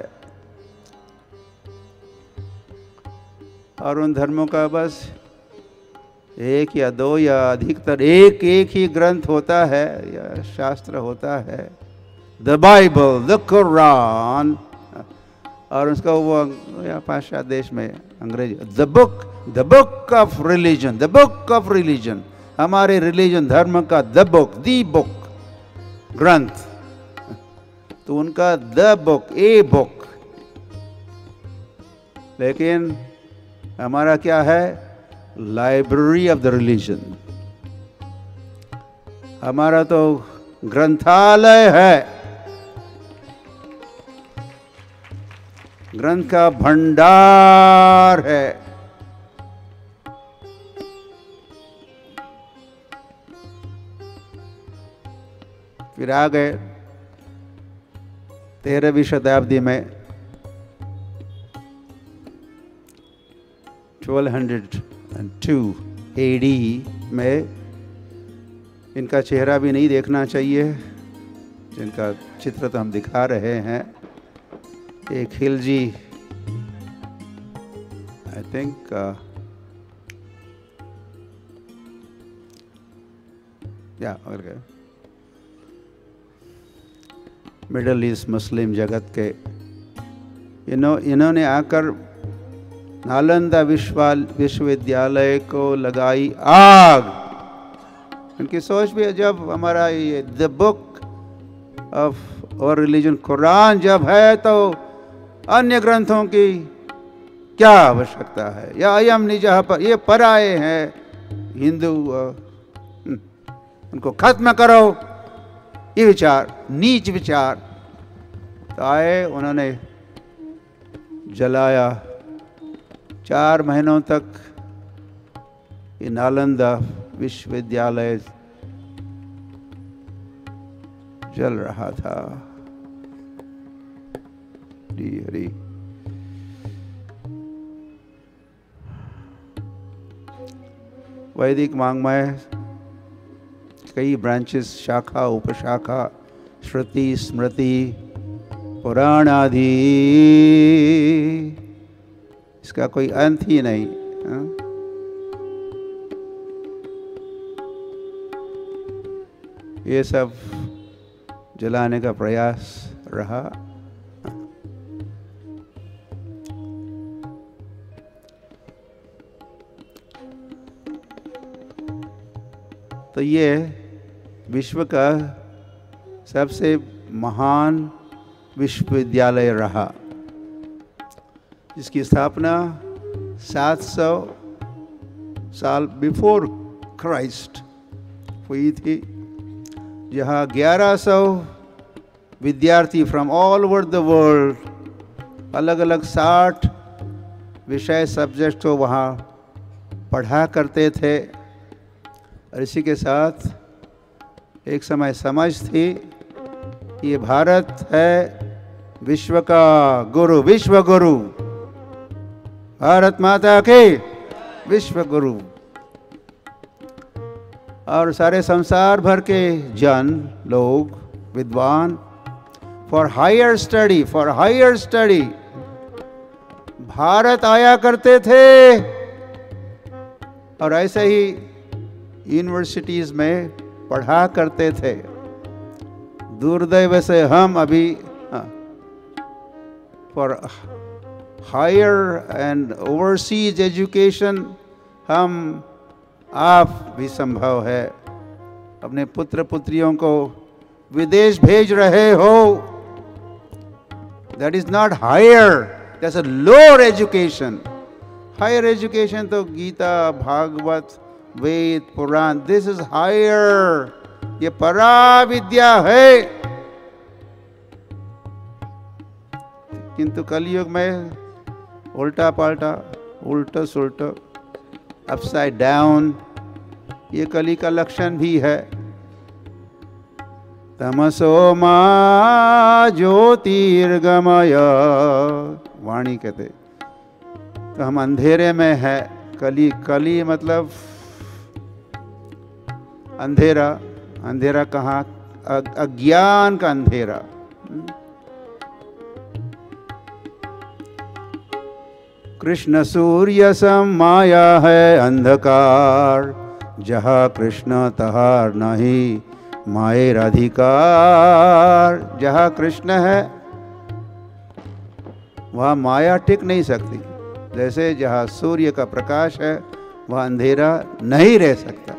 [SPEAKER 4] और उन धर्मों का बस एक या दो या अधिकतर एक एक ही ग्रंथ होता है या शास्त्र होता है, द बाइबल, द कुरान, और उसका वो या पाश्चात्य देश में अंग्रेजी the book, the book of religion, the book of religion, हमारे रिलीजन धर्म का द बुक, दी बुक, ग्रंथ। तो उनका द बुक, ए बुक। लेकिन हमारा क्या है? Library of the religion. हमारा तो ग्रंथालय है, ग्रंथ का भंडार है। फिर आ गए तेरहवीं शताब्दी में, twelve hundred two A D में, इनका चेहरा भी नहीं देखना चाहिए, जिनका चित्र तो हम दिखा रहे हैं। एक खिलजी, आई थिंक या मिडल ईस्ट मुस्लिम जगत के, इन्हों इन्होंने आकर नालंदा विश्वविद्यालय विश्वविद्यालय को लगाई आग। उनकी सोच भी है, जब हमारा ये द बुक ऑफ और रिलीजन कुरान जब है, तो अन्य ग्रंथों की क्या आवश्यकता है, या अयम निजह पर, ये पराये हैं, हिंदू, उनको खत्म करो, ये विचार, नीच विचार। तो आए, उन्होंने जलाया। चार महीनों तक ये नालंदा विश्वविद्यालय जल रहा था। हरी वैदिक वाङ्मय कई ब्रांचेस, शाखा, उपशाखा, श्रुति, स्मृति, पुराण आदि, इसका कोई अंत ही नहीं। हा? ये सब जलाने का प्रयास रहा। तो ये विश्व का सबसे महान विश्वविद्यालय रहा, जिसकी स्थापना सात सौ साल बिफोर क्राइस्ट हुई थी, जहाँ ग्यारह सौ विद्यार्थी from all over the world, अलग अलग साठ विषय सब्जेक्ट को वहाँ पढ़ा करते थे। और इसी के साथ एक समय समझ थी, ये भारत है विश्व का गुरु, विश्व गुरु, भारत माता के विश्व गुरु। और सारे संसार भर के जन लोग, विद्वान, for higher study, for higher study Bharat आया करते थे। और ऐसे ही यूनिवर्सिटीज में पढ़ा करते थे। दुर्दैव से हम अभी for higher and overseas education हम आप भी संभव है अपने पुत्र पुत्रियों को विदेश भेज रहे हो। That is not higher, that's a lower education. Higher education तो Gita, Bhagavata, Veda, Purana, this is higher, ये परा विद्या है। किंतु कलयुग में उल्टा पाल्टा, उल्टा सुल्टा, अपसाइड डाउन, ये कली का लक्षण भी है। तमसो मा ज्योतिर्गमय, वाणी कहते। तो हम अंधेरे में है। कली, कली मतलब अंधेरा। अंधेरा कहाँ? अज्ञान का अंधेरा। कृष्ण सूर्य सम माया है अंधकार, जहाँ कृष्ण तहार नहीं मायर अधिकार। जहाँ कृष्ण है वहाँ माया टिक नहीं सकती। जैसे जहाँ सूर्य का प्रकाश है वहाँ अंधेरा नहीं रह सकता।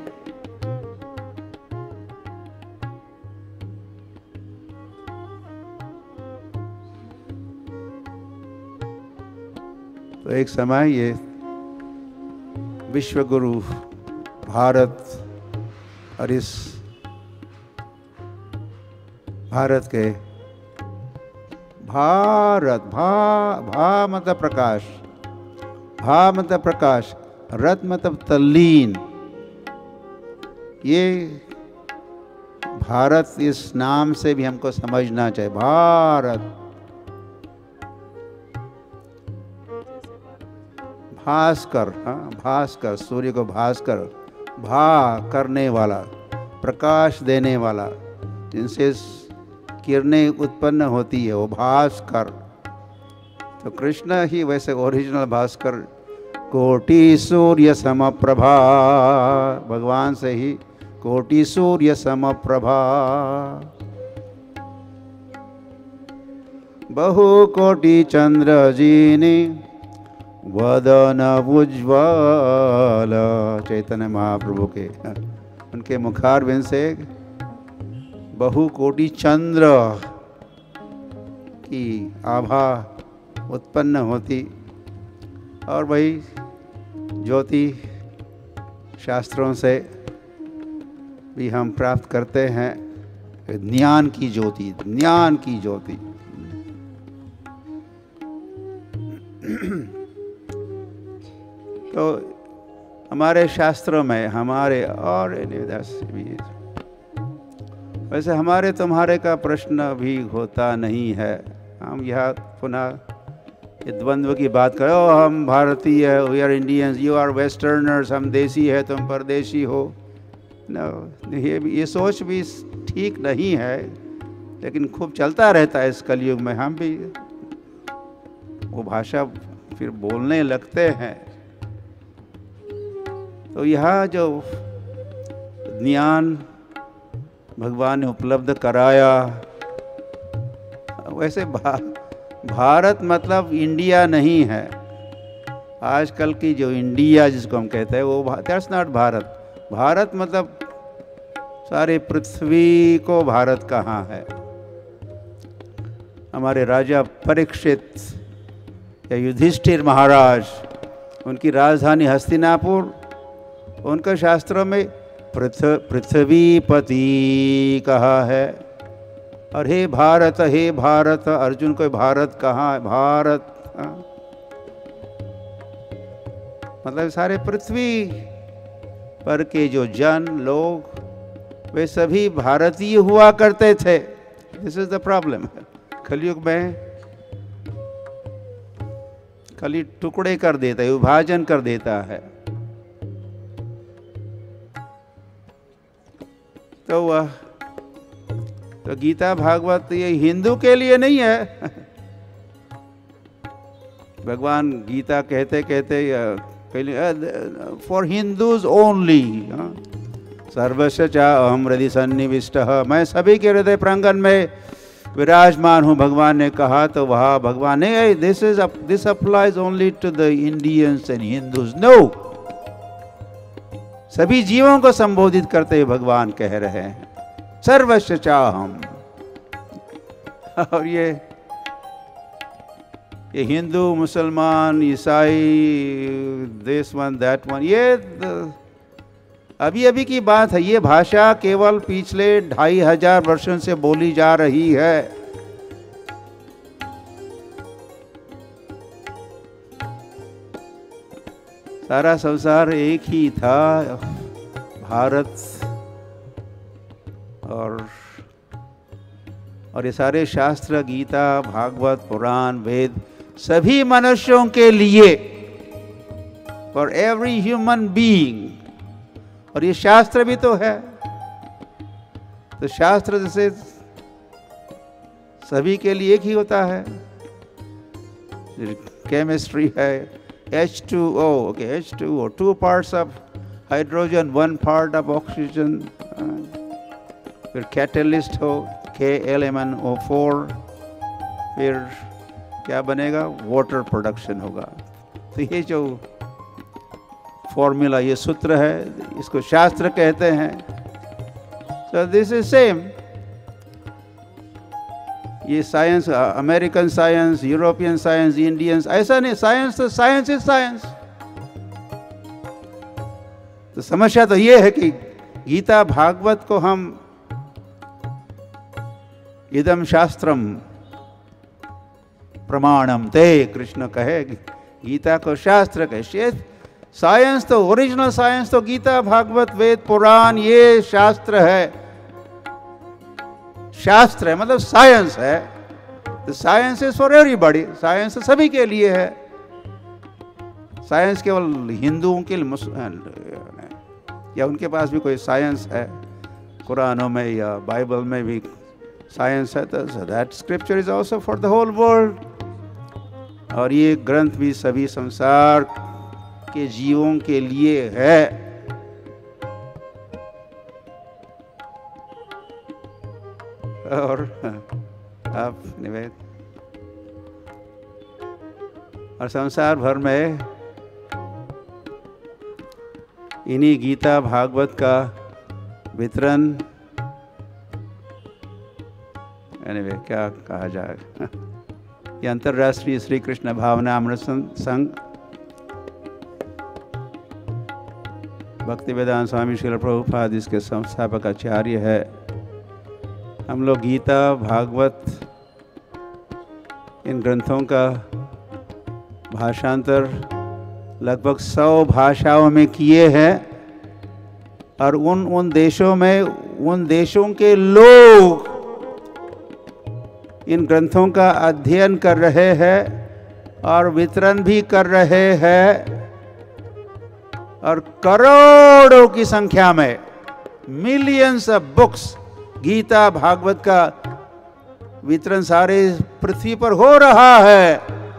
[SPEAKER 4] तो एक समय ये विश्व गुरु भारत और इस भारत के भारत भा भा मतलब प्रकाश, भा मतलब प्रकाश, रत मतलब तल्लीन। ये भारत इस नाम से भी हमको समझना चाहिए। भारत भास्कर, हाँ भास्कर, सूर्य को भास्कर, भा करने वाला, प्रकाश देने वाला, जिनसे किरणें उत्पन्न होती है वो भास्कर। तो कृष्ण ही वैसे ओरिजिनल भास्कर, कोटि सूर्य समप्रभा, भगवान से ही कोटि सूर्य समप्रभा। बहु कोटि चंद्र जीनी वदन उज्ज्वल, चैतन्य महाप्रभु के उनके मुखारविंद से बहु कोटि चंद्र की आभा उत्पन्न होती। और वही ज्योति शास्त्रों से भी हम प्राप्त करते हैं, ज्ञान की ज्योति, ज्ञान की ज्योति। तो हमारे शास्त्रों में, हमारे और भी, वैसे हमारे तुम्हारे का प्रश्न भी होता नहीं है। हम यह पुनः ये द्वंद्व की बात करें, ओ हम भारतीय है, we are Indians, you are westerners, हम देसी है तुम परदेशी हो। न, ये ये सोच भी ठीक नहीं है, लेकिन खूब चलता रहता है इस कलयुग में। हम भी वो भाषा फिर बोलने लगते हैं। तो यहाँ जो ज्ञान भगवान ने उपलब्ध कराया, वैसे भा, भारत मतलब इंडिया नहीं है। आजकल की जो इंडिया जिसको हम कहते हैं वो दैट्स नॉट भारत। भारत मतलब सारे पृथ्वी को भारत कहाँ है। हमारे राजा परीक्षित या युधिष्ठिर महाराज, उनकी राजधानी हस्तिनापुर, उनके शास्त्रों में पृथ्वीपति कहा है। और हे भारत, हे भारत, अर्जुन को भारत कहाँ है? भारत, हाँ? मतलब सारे पृथ्वी पर के जो जन लोग वे सभी भारतीय हुआ करते थे। This is the problem. कलयुग में कली टुकड़े कर देता है, विभाजन कर देता है। तो वह तो गीता भागवत ये हिंदू के लिए नहीं है। भगवान गीता कहते कहते फॉर हिंदूज ओनली, सर्वस्व चा अहम हृदय सन्निविष्ट, मैं सभी के हृदय प्रांगण में विराजमान हूँ, भगवान ने कहा। तो वहाँ भगवान ने this is this applies only to the Indians and Hindus. No, सभी जीवों को संबोधित करते हुए भगवान कह रहे हैं सर्वस्व चाहम। और ये ये हिंदू, मुसलमान, ईसाई, दिस वन दैट वन, ये अभी अभी की बात है। ये भाषा केवल पिछले ढाई हजार वर्षों से बोली जा रही है। सारा संसार एक ही था, भारत और और ये सारे शास्त्र, गीता, भागवत, पुराण, वेद सभी मनुष्यों के लिए, फॉर एवरी ह्यूमन बीइंग। और ये शास्त्र भी तो है, तो शास्त्र जैसे सभी के लिए एक ही होता है। केमिस्ट्री है H two O, okay H two O, two parts of hydrogen, one part of oxygen. फिर कैटलिस्ट हो के L M N O four, फिर क्या बनेगा, वाटर प्रोडक्शन होगा। तो ये जो फॉर्मूला, ये सूत्र है, इसको शास्त्र कहते हैं। So this is same. ये science, American science, European science, Indians, ऐसा नहीं। साइंस तो साइंस इज साइंस। तो समस्या तो ये है कि गीता भागवत को हम इदम शास्त्रम प्रमाणम ते, कृष्ण कहे, गीता को शास्त्र कहे। साइंस तो, ओरिजिनल साइंस तो गीता, भागवत, वेद, पुराण, ये शास्त्र है। शास्त्र है मतलब साइंस है। तो science is for everybody, science सभी के लिए है। साइंस केवल हिंदुओं के लिए या उनके पास भी कोई साइंस है, कुरानों में या बाइबल में भी साइंस है, तो that scripture is also for the whole world. और ये ग्रंथ भी सभी संसार के जीवों के लिए है। और आप निवेद और संसार भर में इन्हीं गीता भागवत का वितरण, anyway, क्या कहा जाए, ये अंतर्राष्ट्रीय श्री कृष्ण भावना अमृत संघ, भक्ति वेदांत स्वामी श्रील प्रभुपाद इसके संस्थापक आचार्य है। हम लोग गीता भागवत इन ग्रंथों का भाषांतर लगभग सौ भाषाओं में किए हैं। और उन उन देशों में उन देशों के लोग इन ग्रंथों का अध्ययन कर रहे हैं और वितरण भी कर रहे हैं। और करोड़ों की संख्या में, millions of books, Gita Bhagavata का वितरण सारे पृथ्वी पर हो रहा है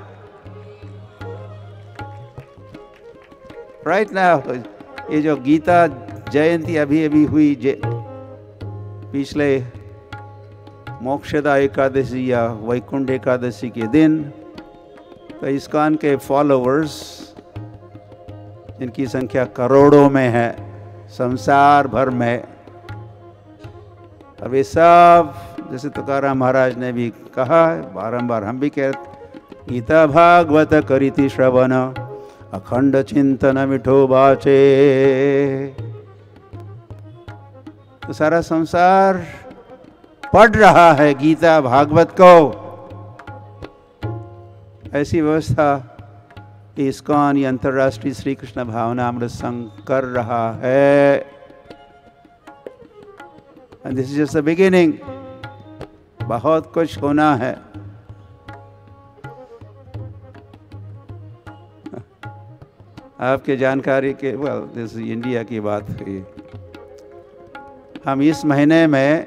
[SPEAKER 4] राइट नाउ। ये जो गीता जयंती अभी अभी हुई, पिछले मोक्षदा एकादशी या वैकुंठ एकादशी के दिन, तो इस्कॉन के फॉलोअर्स, जिनकी संख्या करोड़ों में है संसार भर में, और वे सब, जैसे तुकाराम महाराज ने भी कहा, बारंबार हम भी कहते, गीता भागवत करिति श्रवण अखंड चिंतन मिठो बाचे। तो सारा संसार पढ़ रहा है गीता भागवत को। ऐसी व्यवस्था इस्कॉन या अंतर्राष्ट्रीय श्री कृष्ण भावना अमृत संघ कर रहा है। And this is just the beginning. बहुत कुछ होना है। आपके जानकारी के, वेल दिस इंडिया की बात हुई। हम इस महीने में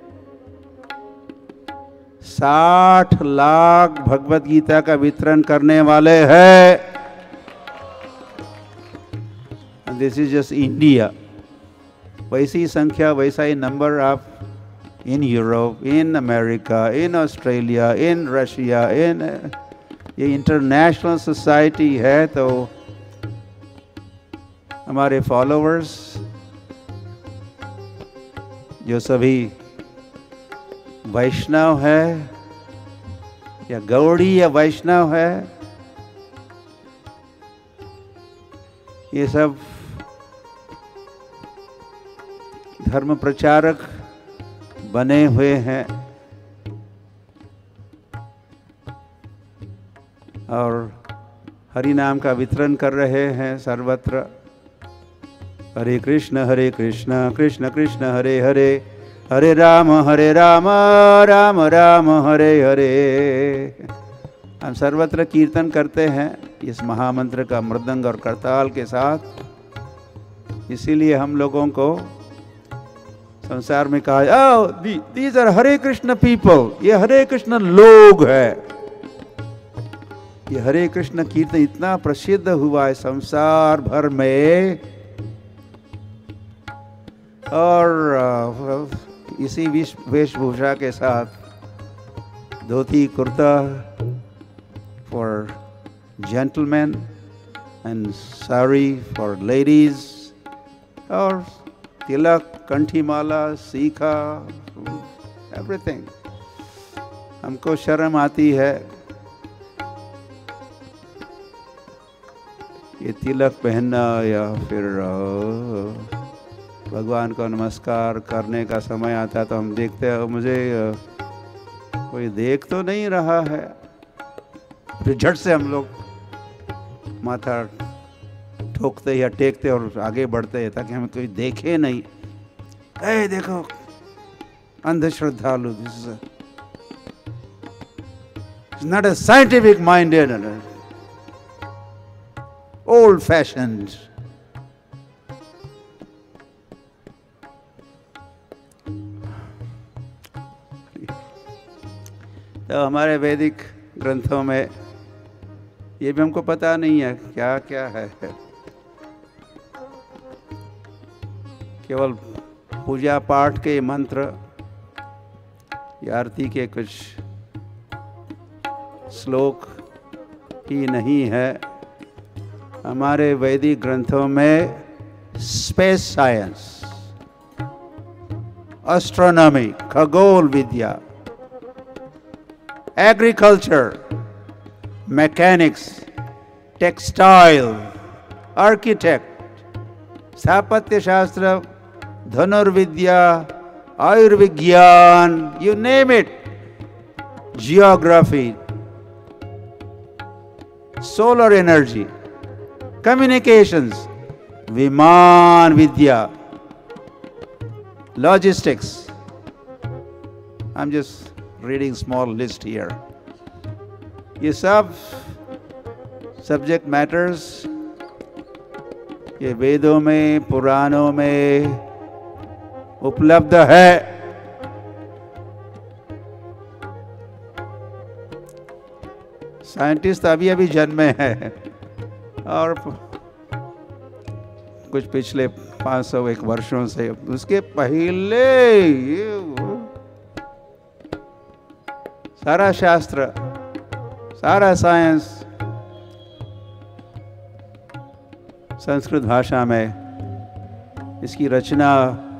[SPEAKER 4] साठ लाख भगवत गीता का वितरण करने वाले हैं। This is just India. वैसी संख्या, वैसा ही number of in Europe, in America, in Australia, in Russia, in ये इंटरनेशनल सोसाइटी है। तो हमारे फॉलोअर्स जो सभी वैष्णव है या गौड़ी या वैष्णव है, ये सब धर्म प्रचारक बने हुए हैं। और हरि नाम का वितरण कर रहे हैं सर्वत्र। हरे कृष्ण हरे कृष्ण कृष्ण कृष्ण हरे हरे, हरे राम हरे राम राम राम हरे हरे। हम सर्वत्र कीर्तन करते हैं इस महामंत्र का मृदंग और करताल के साथ। इसीलिए हम लोगों को संसार में कहा, oh these are Hare Krishna people, ये हरे कृष्ण लोग है। ये हरे कृष्ण कीर्तन इतना प्रसिद्ध हुआ है संसार भर में, और इसी वेशभूषा के साथ dhoti kurta for gentleman and sari for ladies, और तिलक, कंठी माला, सीखा, एवरीथिंग। हमको शर्म आती है ये तिलक पहनना, या फिर भगवान को नमस्कार करने का समय आता तो हम देखते हैं मुझे कोई देख तो नहीं रहा है, फिर झट से हम लोग माथा ठोकते या टेकते और आगे बढ़ते हैं ताकि हमें कोई देखे नहीं। ए देखो अंधश्रद्धालु, this is not a scientific minded, old fashioned. तो हमारे वैदिक ग्रंथों में ये भी हमको पता नहीं है क्या क्या है, केवल पूजा पाठ के मंत्र या आरती के कुछ श्लोक ही नहीं है। हमारे वैदिक ग्रंथों में स्पेस साइंस, एस्ट्रोनॉमी, खगोल विद्या, एग्रीकल्चर, मैकेनिक्स, टेक्सटाइल, आर्किटेक्ट, स्थापत्य शास्त्र, धनुर्विद्या, आयुर्विज्ञान, you name it, geography, solar energy, communications, विमान विद्या, logistics. I'm just reading small list here. ये सब सब्जेक्ट मैटर्स ये वेदों में, पुराणों में उपलब्ध है। साइंटिस्ट अभी अभी जन्मे हैं और कुछ पिछले पाँच सौ एक वर्षों से, उसके पहले ये सारा शास्त्र, सारा साइंस संस्कृत भाषा में, इसकी रचना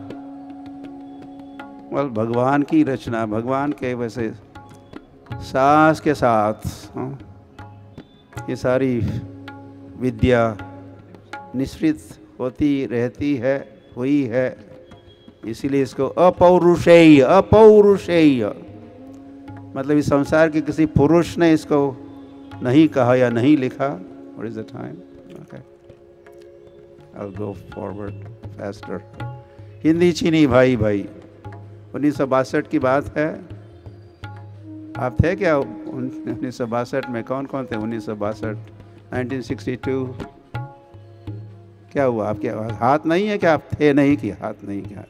[SPEAKER 4] well, भगवान की रचना, भगवान के वैसे सास के साथ ये सारी विद्या निश्चित होती रहती है, हुई है। इसीलिए इसको अपौरुषेय, अपौरुषेय मतलब इस संसार के किसी पुरुष ने इसको नहीं कहा या नहीं लिखा। What is the time? Okay. I'll go forward faster. Hindi चीनी भाई भाई उन्नीस सौ बासठ की बात है। आप थे क्या उन्नीस सौ बासठ में? कौन कौन थे उन्नीस सौ बासठ? Nineteen sixty two. क्या हुआ? आपके हाथ नहीं है क्या? आप थे नहीं कि हाथ नहीं क्या?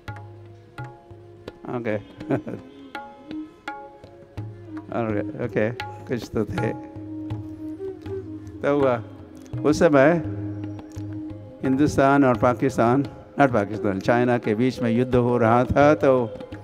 [SPEAKER 4] ओके ओके कुछ तो थे। तो हुआ उस समय हिंदुस्तान और पाकिस्तान, नॉट पाकिस्तान, चाइना के बीच में युद्ध हो रहा था। तो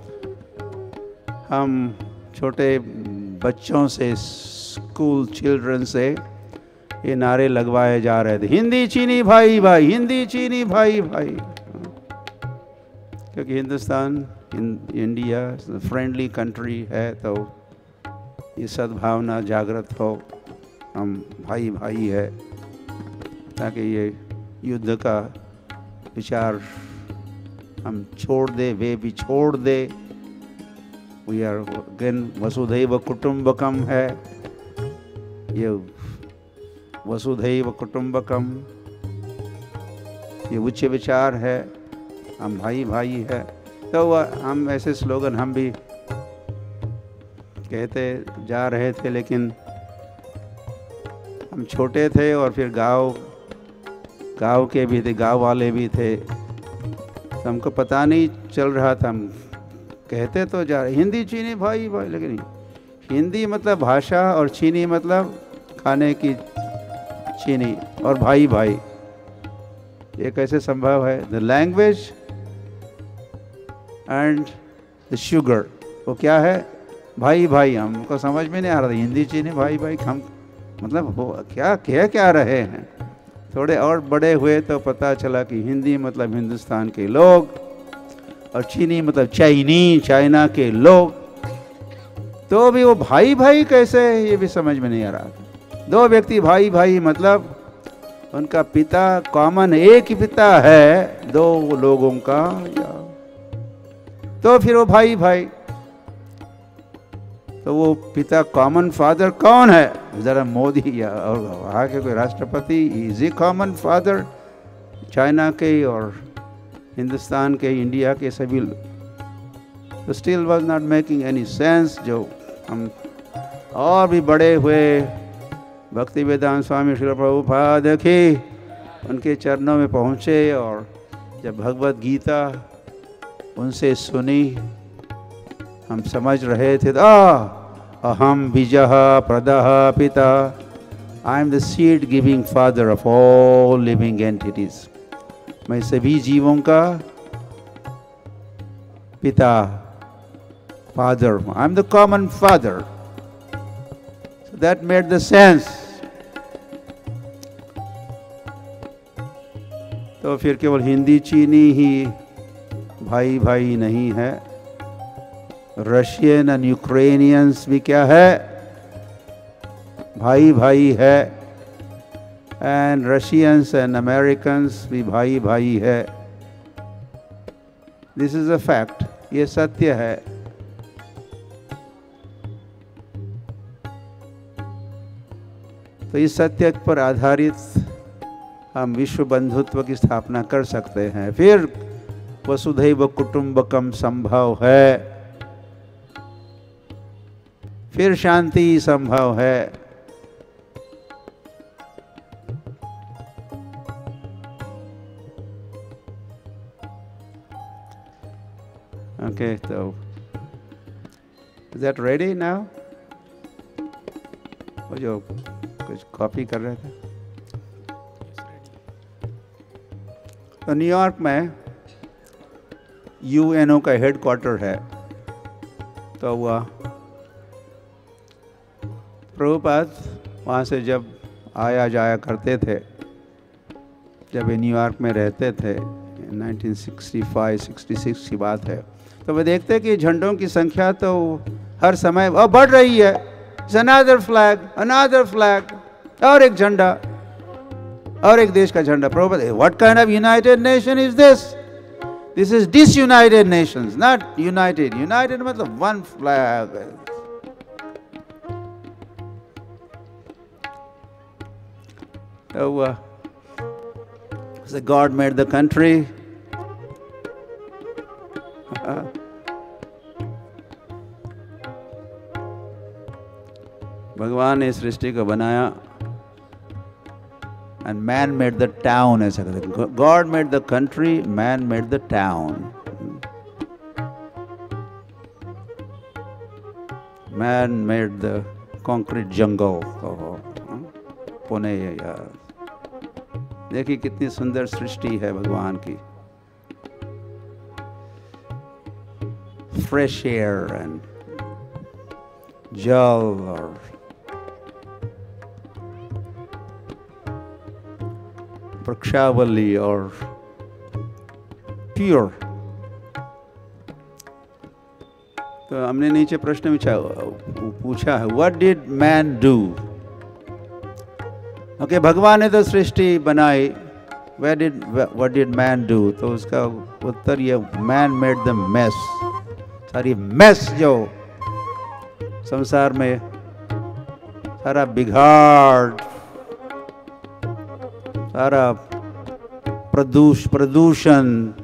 [SPEAKER 4] हम छोटे बच्चों से, स्कूल चिल्ड्रन से ये नारे लगवाए जा रहे थे, हिंदी चीनी भाई भाई, हिंदी चीनी भाई भाई। क्योंकि हिंदुस्तान, इंडिया फ्रेंडली कंट्री है, तो ये सद्भावना जागृत हो, हम भाई भाई है, ताकि ये युद्ध का विचार हम छोड़ दे, वे भी छोड़ दे। वी आर अगेन वसुधैव कुटुंबकम है, ये वसुधैव कुटुंबकम, ये उच्च विचार है, हम भाई भाई है। तो वह हम ऐसे स्लोगन हम भी कहते जा रहे थे, लेकिन हम छोटे थे और फिर गांव गांव के भी थे, गांव वाले भी थे, तो हमको पता नहीं चल रहा था। हम कहते तो जा रहे हिंदी चीनी भाई भाई, लेकिन हिंदी मतलब भाषा और चीनी मतलब खाने की चीनी और भाई भाई, ये कैसे संभव है? The language and the sugar, वो क्या है? भाई भाई। हमको समझ में नहीं आ रहा था हिंदी चीनी भाई भाई, हम मतलब वो क्या कह क्या रहे हैं। थोड़े और बड़े हुए तो पता चला कि हिंदी मतलब हिंदुस्तान के लोग और चीनी मतलब चाइनी, चाइना के लोग। तो भी वो भाई भाई कैसे, ये भी समझ में नहीं आ रहा था। दो व्यक्ति भाई भाई मतलब उनका पिता कॉमन एक ही पिता है दो लोगों का, या तो फिर वो भाई भाई। तो वो पिता कॉमन फादर कौन है? जरा मोदी या और वहाँ के कोई राष्ट्रपति, is a common father China के और हिंदुस्तान के, इंडिया के सभी। तो still was not making any sense. जो हम और भी बड़े हुए, भक्ति वेदांत स्वामी श्रील प्रभुपाद देखी उनके चरणों में पहुँचे और जब भगवत गीता उनसे सुनी, हम समझ रहे थे आ अहम बीजः प्रदः पिता, I am the seed giving father of all living entities. मैं सभी जीवों का पिता, father, I am the common father. So that made the sense. तो फिर केवल हिंदी चीनी ही भाई भाई नहीं है, रशियन एंड यूक्रेनियंस भी क्या है? भाई भाई है। एंड रशियंस एंड अमेरिकन्स भी भाई भाई है। दिस इज अ फैक्ट, ये सत्य है। तो इस सत्य पर आधारित हम विश्व बंधुत्व की स्थापना कर सकते हैं। फिर वसुधैव कुटुंबकम संभव है, फिर शांति संभव है। ओके, तो इज दैट रेडी नाउ? वो जो कुछ कॉपी कर रहे थे। तो न्यूयॉर्क में यूएनओ का हेडक्वार्टर है। तो वह प्रभुपाद वहाँ से जब आया जाया करते थे, जब वे न्यूयॉर्क में रहते थे, nineteen sixty five sixty six की बात है, तो वे देखते कि झंडों की संख्या तो हर समय वह बढ़ रही है। अनदर फ्लैग, अनदर फ्लैग, और एक झंडा, और एक देश का झंडा। Prabhupada, what kind of united nation is this? This is disunited nations, not united. United मतलब one flag. So, uh, so God made the country. Uh, भगवान ने सृष्टि को बनाया, and man made the town, ऐसा कहते हैं। God made the country, man made the town. Man made the concrete jungle. Pune यार, देखिए कितनी सुंदर सृष्टि है भगवान की। फ्रेश एयर एंड जल और वृक्षावली और प्योर। तो हमने नीचे प्रश्न पूछा है, what did man do? Okay okay, भगवान ने तो सृष्टि बनाई, Where did what did man do? तो उसका उत्तर ये, man made the mess। सारी mess जो संसार में सारा बिगाड़ सारा प्रदूष प्रदूषण,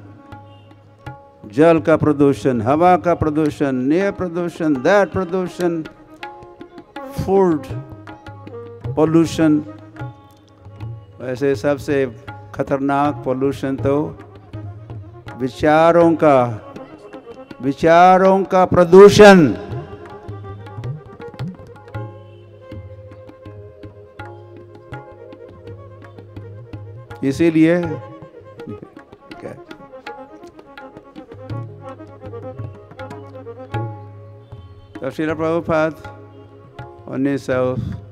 [SPEAKER 4] जल का प्रदूषण, हवा का प्रदूषण, एयर प्रदूषण, दैट प्रदूषण, फूड पोल्यूशन। वैसे सबसे खतरनाक पोल्यूशन तो विचारों का विचारों का प्रदूषण। इसीलिए तो श्रील प्रभुपाद उन्नीस सौ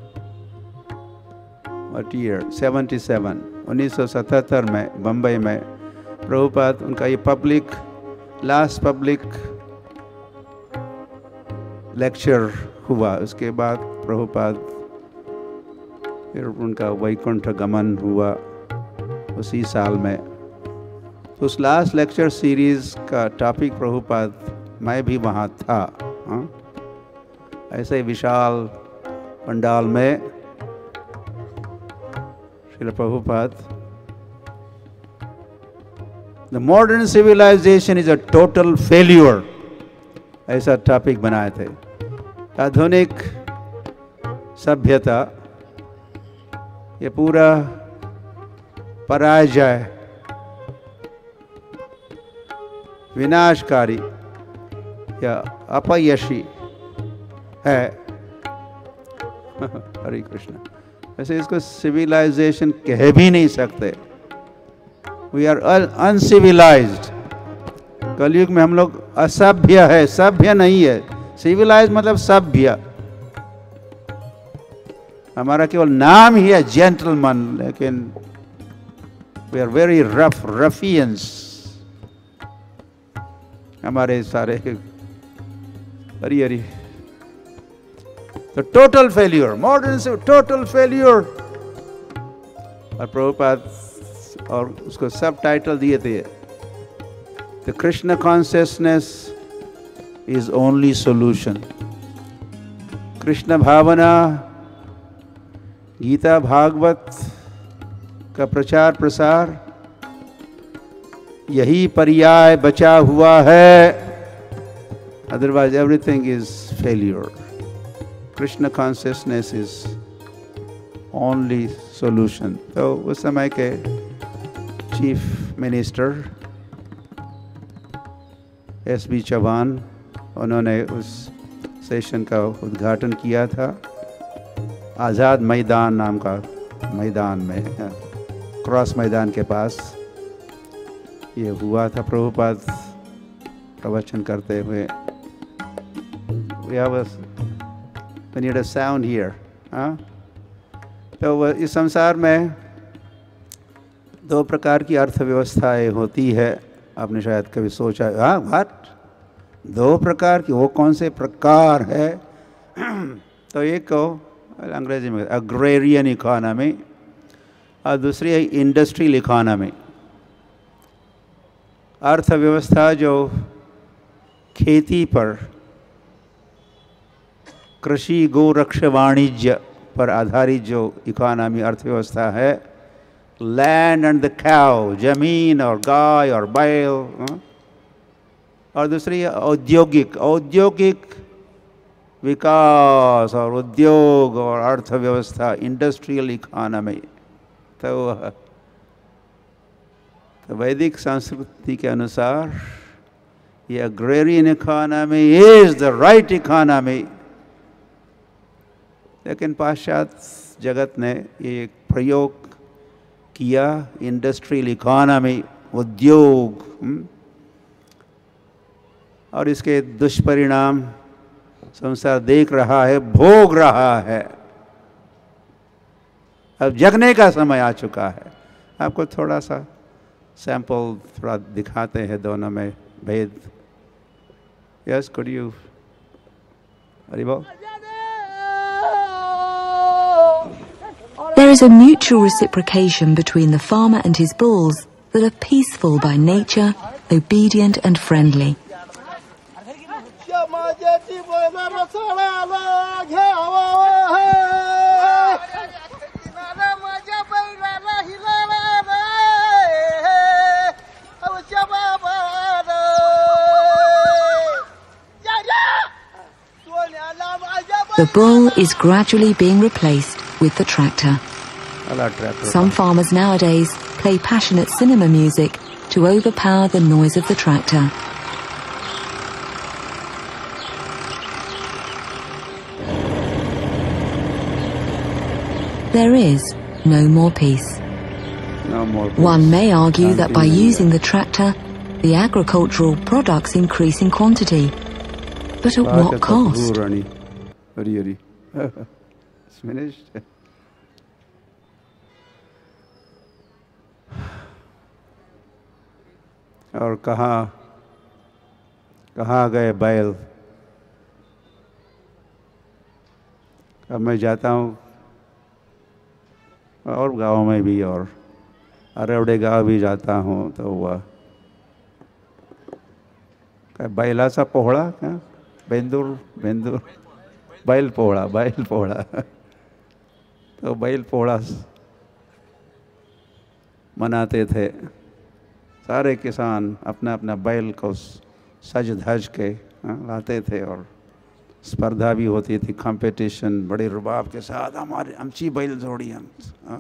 [SPEAKER 4] सेवेंटी सेवन उन्नीस सौ सतहत्तर में बम्बई में प्रभुपाद उनका ये पब्लिक लास्ट पब्लिक लेक्चर हुआ। उसके बाद प्रभुपाद फिर उनका वैकुंठ गमन हुआ उसी साल में। तो उस लास्ट लेक्चर सीरीज का टॉपिक प्रभुपाद, मैं भी वहाँ था, हाँ? ऐसे विशाल पंडाल में Srila Prabhupada, the modern civilization is a total failure, ऐसा टॉपिक बनाए थे। आधुनिक सभ्यता ये पूरा पराजय, विनाशकारी या अपयशी है। हरे कृष्ण। वैसे इसको सिविलाइजेशन कह भी नहीं सकते, वी आर अनसिविलाइज्ड। कलयुग में हम लोग असभ्य है, सभ्य नहीं है। सिविलाइज मतलब सभ्य, हमारा केवल नाम ही है जेंटलमैन, लेकिन we are very rough ruffians. हमारे सारे हरी हरी तो टोटल फेल्यूर, मॉडर्न से टोटल फेल्यूर। और प्रभुपाद और उसको सब टाइटल दिए थे, the Krishna consciousness is only solution. Krishna भावना, गीता भागवत का प्रचार प्रसार, यही पर्याय बचा हुआ है, otherwise everything is failure. Krishna consciousness is only solution. तो उस समय के chief minister S B Chauhan, उन्होंने उस सेशन का उद्घाटन किया था आज़ाद मैदान नाम का मैदान में, क्रॉस मैदान के पास ये हुआ था। प्रभुपाद प्रवचन करते हुए, we have a, we need a sound here, हाँ? तो इस संसार में दो प्रकार की अर्थव्यवस्थाएं होती है। आपने शायद कभी सोचा, हाँ व्हाट, दो प्रकार की, वो कौन से प्रकार है? तो एक को अंग्रेजी में अग्रेरियन इकोनॉमी और दूसरी है इंडस्ट्रियल इकोनॉमी। अर्थव्यवस्था जो खेती पर, कृषि गोरक्ष वाणिज्य पर आधारित जो इकोनॉमी अर्थव्यवस्था है, लैंड एंड द काउ, जमीन और गाय और बैल। और दूसरी है औद्योगिक, औद्योगिक विकास और उद्योग और अर्थव्यवस्था, इंडस्ट्रियल इकोनॉमी। तो, तो वैदिक संस्कृति के अनुसार ये agrarian economy is the right economy. लेकिन पाश्चात्य जगत ने ये प्रयोग किया, इंडस्ट्रियल इकोनॉमी, उद्योग, और इसके दुष्परिणाम संसार देख रहा है, भोग रहा है। अब जगने का समय आ चुका है। आपको थोड़ा सा सैंपल थोड़ा दिखाते हैं दोनों में भेद। यस, कुड यू हरि बोल।
[SPEAKER 5] There is a mutual reciprocation between the farmer and his bulls that are peaceful by nature, obedient and friendly. The bull is gradually being replaced with the tractor.
[SPEAKER 4] वाला tractor
[SPEAKER 5] Some farmers nowadays play passionate cinema music to overpower the noise of the tractor. There is no more peace.
[SPEAKER 4] no more
[SPEAKER 5] One may argue that by
[SPEAKER 4] शांति
[SPEAKER 5] using the tractor, the agricultural products increase in quantity. But at
[SPEAKER 4] बात है
[SPEAKER 5] what cost?
[SPEAKER 4] Sadhguru Rani Hari Hari It's finished. और कहाँ कहाँ गए बैल? अब मैं जाता हूँ और गाँव में भी और अरेवड़े गाँव भी जाता हूँ तो वह क्या बैला सा पोहड़ा क्या बेंदूर बेंदूर बैल पोहड़ा बैल पोहड़ा तो बैल पोहड़ा मनाते थे सारे किसान अपना अपना बैल को सज धज के हाँ, लाते थे और स्पर्धा भी होती थी कंपटीशन बड़े रुबाब के साथ हमारे आमची बैल जोड़ी हम हाँ।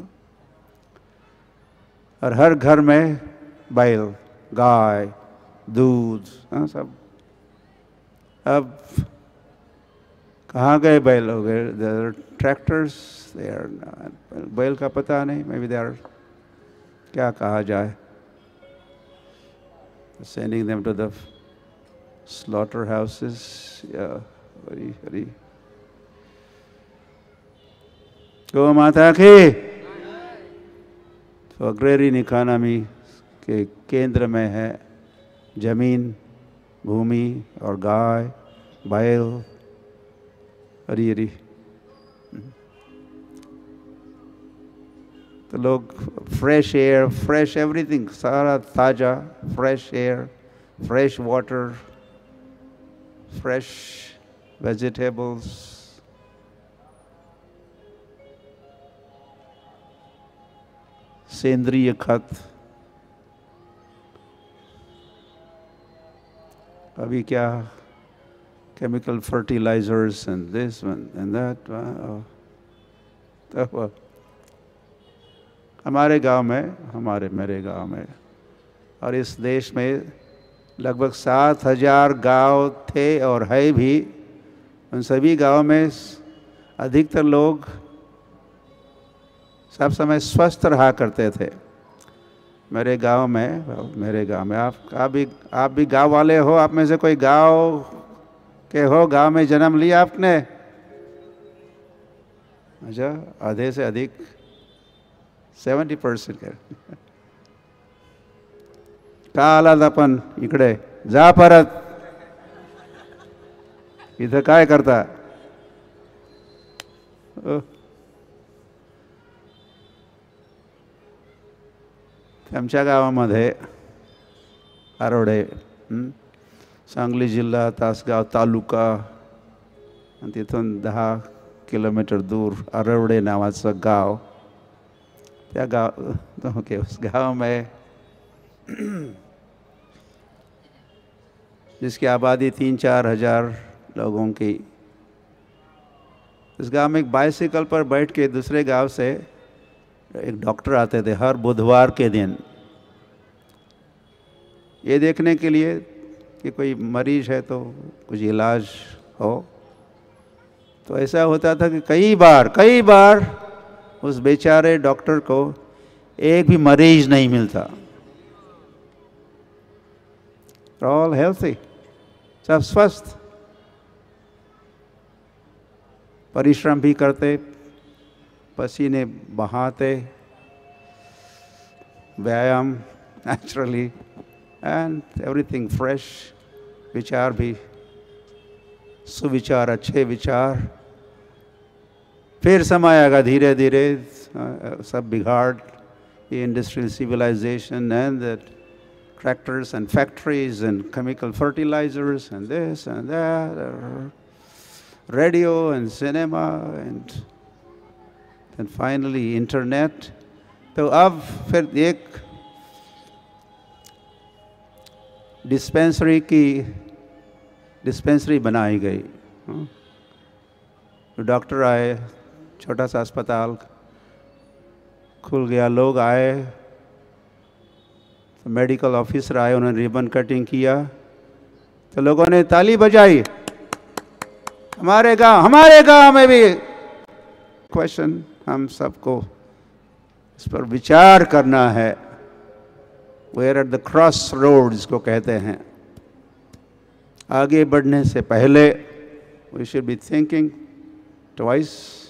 [SPEAKER 4] और हर घर में बैल गाय दूध हाँ, सब अब कहाँ गए बैल हो गए ट्रैक्टर्स बैल का पता नहीं मे बी दे आर क्या कहा जाए sending them to the slaughterhouses. Yeah, Hari Hari. गौ माता की तो अग्रेरियन इकोनॉमी के केंद्र में है जमीन भूमि और गाय बैल हरी हरी तो लोग फ्रेश एयर फ्रेश एवरीथिंग सारा ताज़ा fresh air fresh water fresh vegetables सेंद्रीय खत अभी क्या chemical fertilizers and this one and that wow. तो हमारे गांव में हमारे मेरे गांव में और इस देश में लगभग सात हजार गांव थे और है भी उन सभी गांव में अधिकतर लोग सब समय स्वस्थ रहा करते थे मेरे गांव में मेरे गांव में आप आप भी आप भी गांव वाले हो आप में से कोई गांव के हो गांव में जन्म लिया आपने अच्छा आधे से अधिक सेवन्टी पर्सेंट का आलात आपण इकडे जा परत इथं काय करता आमच्या गावामध्ये आरोडे सांगली जिल्हा तासगाव तालुका आणि तिथून दहा किलोमीटर दूर आरवडे नावाचं गाव त्या गाव ओके उस गांव में जिसकी आबादी तीन चार हजार लोगों की इस गांव में एक बाइसिकल पर बैठ के दूसरे गांव से एक डॉक्टर आते थे हर बुधवार के दिन ये देखने के लिए कि कोई मरीज है तो कुछ इलाज हो तो ऐसा होता था कि कई बार कई बार उस बेचारे डॉक्टर को एक भी मरीज नहीं मिलता ऑल हेल्थी सब स्वस्थ परिश्रम भी करते पसीने बहाते व्यायाम नेचुरली एंड एवरीथिंग फ्रेश विचार भी सुविचार अच्छे विचार फिर समय आएगा धीरे धीरे सब बिगाड़ ये industrial civilization and that tractors and factories and chemical fertilizers and this and that, uh, radio and cinema and then finally internet. तो अब फिर एक डिस्पेंसरी की डिस्पेंसरी बनाई गई डॉक्टर आए, छोटा सा अस्पताल खुल गया, लोग आए, तो मेडिकल ऑफिसर आए, उन्होंने रिबन कटिंग किया, तो लोगों ने ताली बजाई। हमारे गांव हमारे गांव में भी क्वेश्चन हम सबको इस पर विचार करना है। Where at the cross road जिसको कहते हैं, आगे बढ़ने से पहले we should be thinking twice.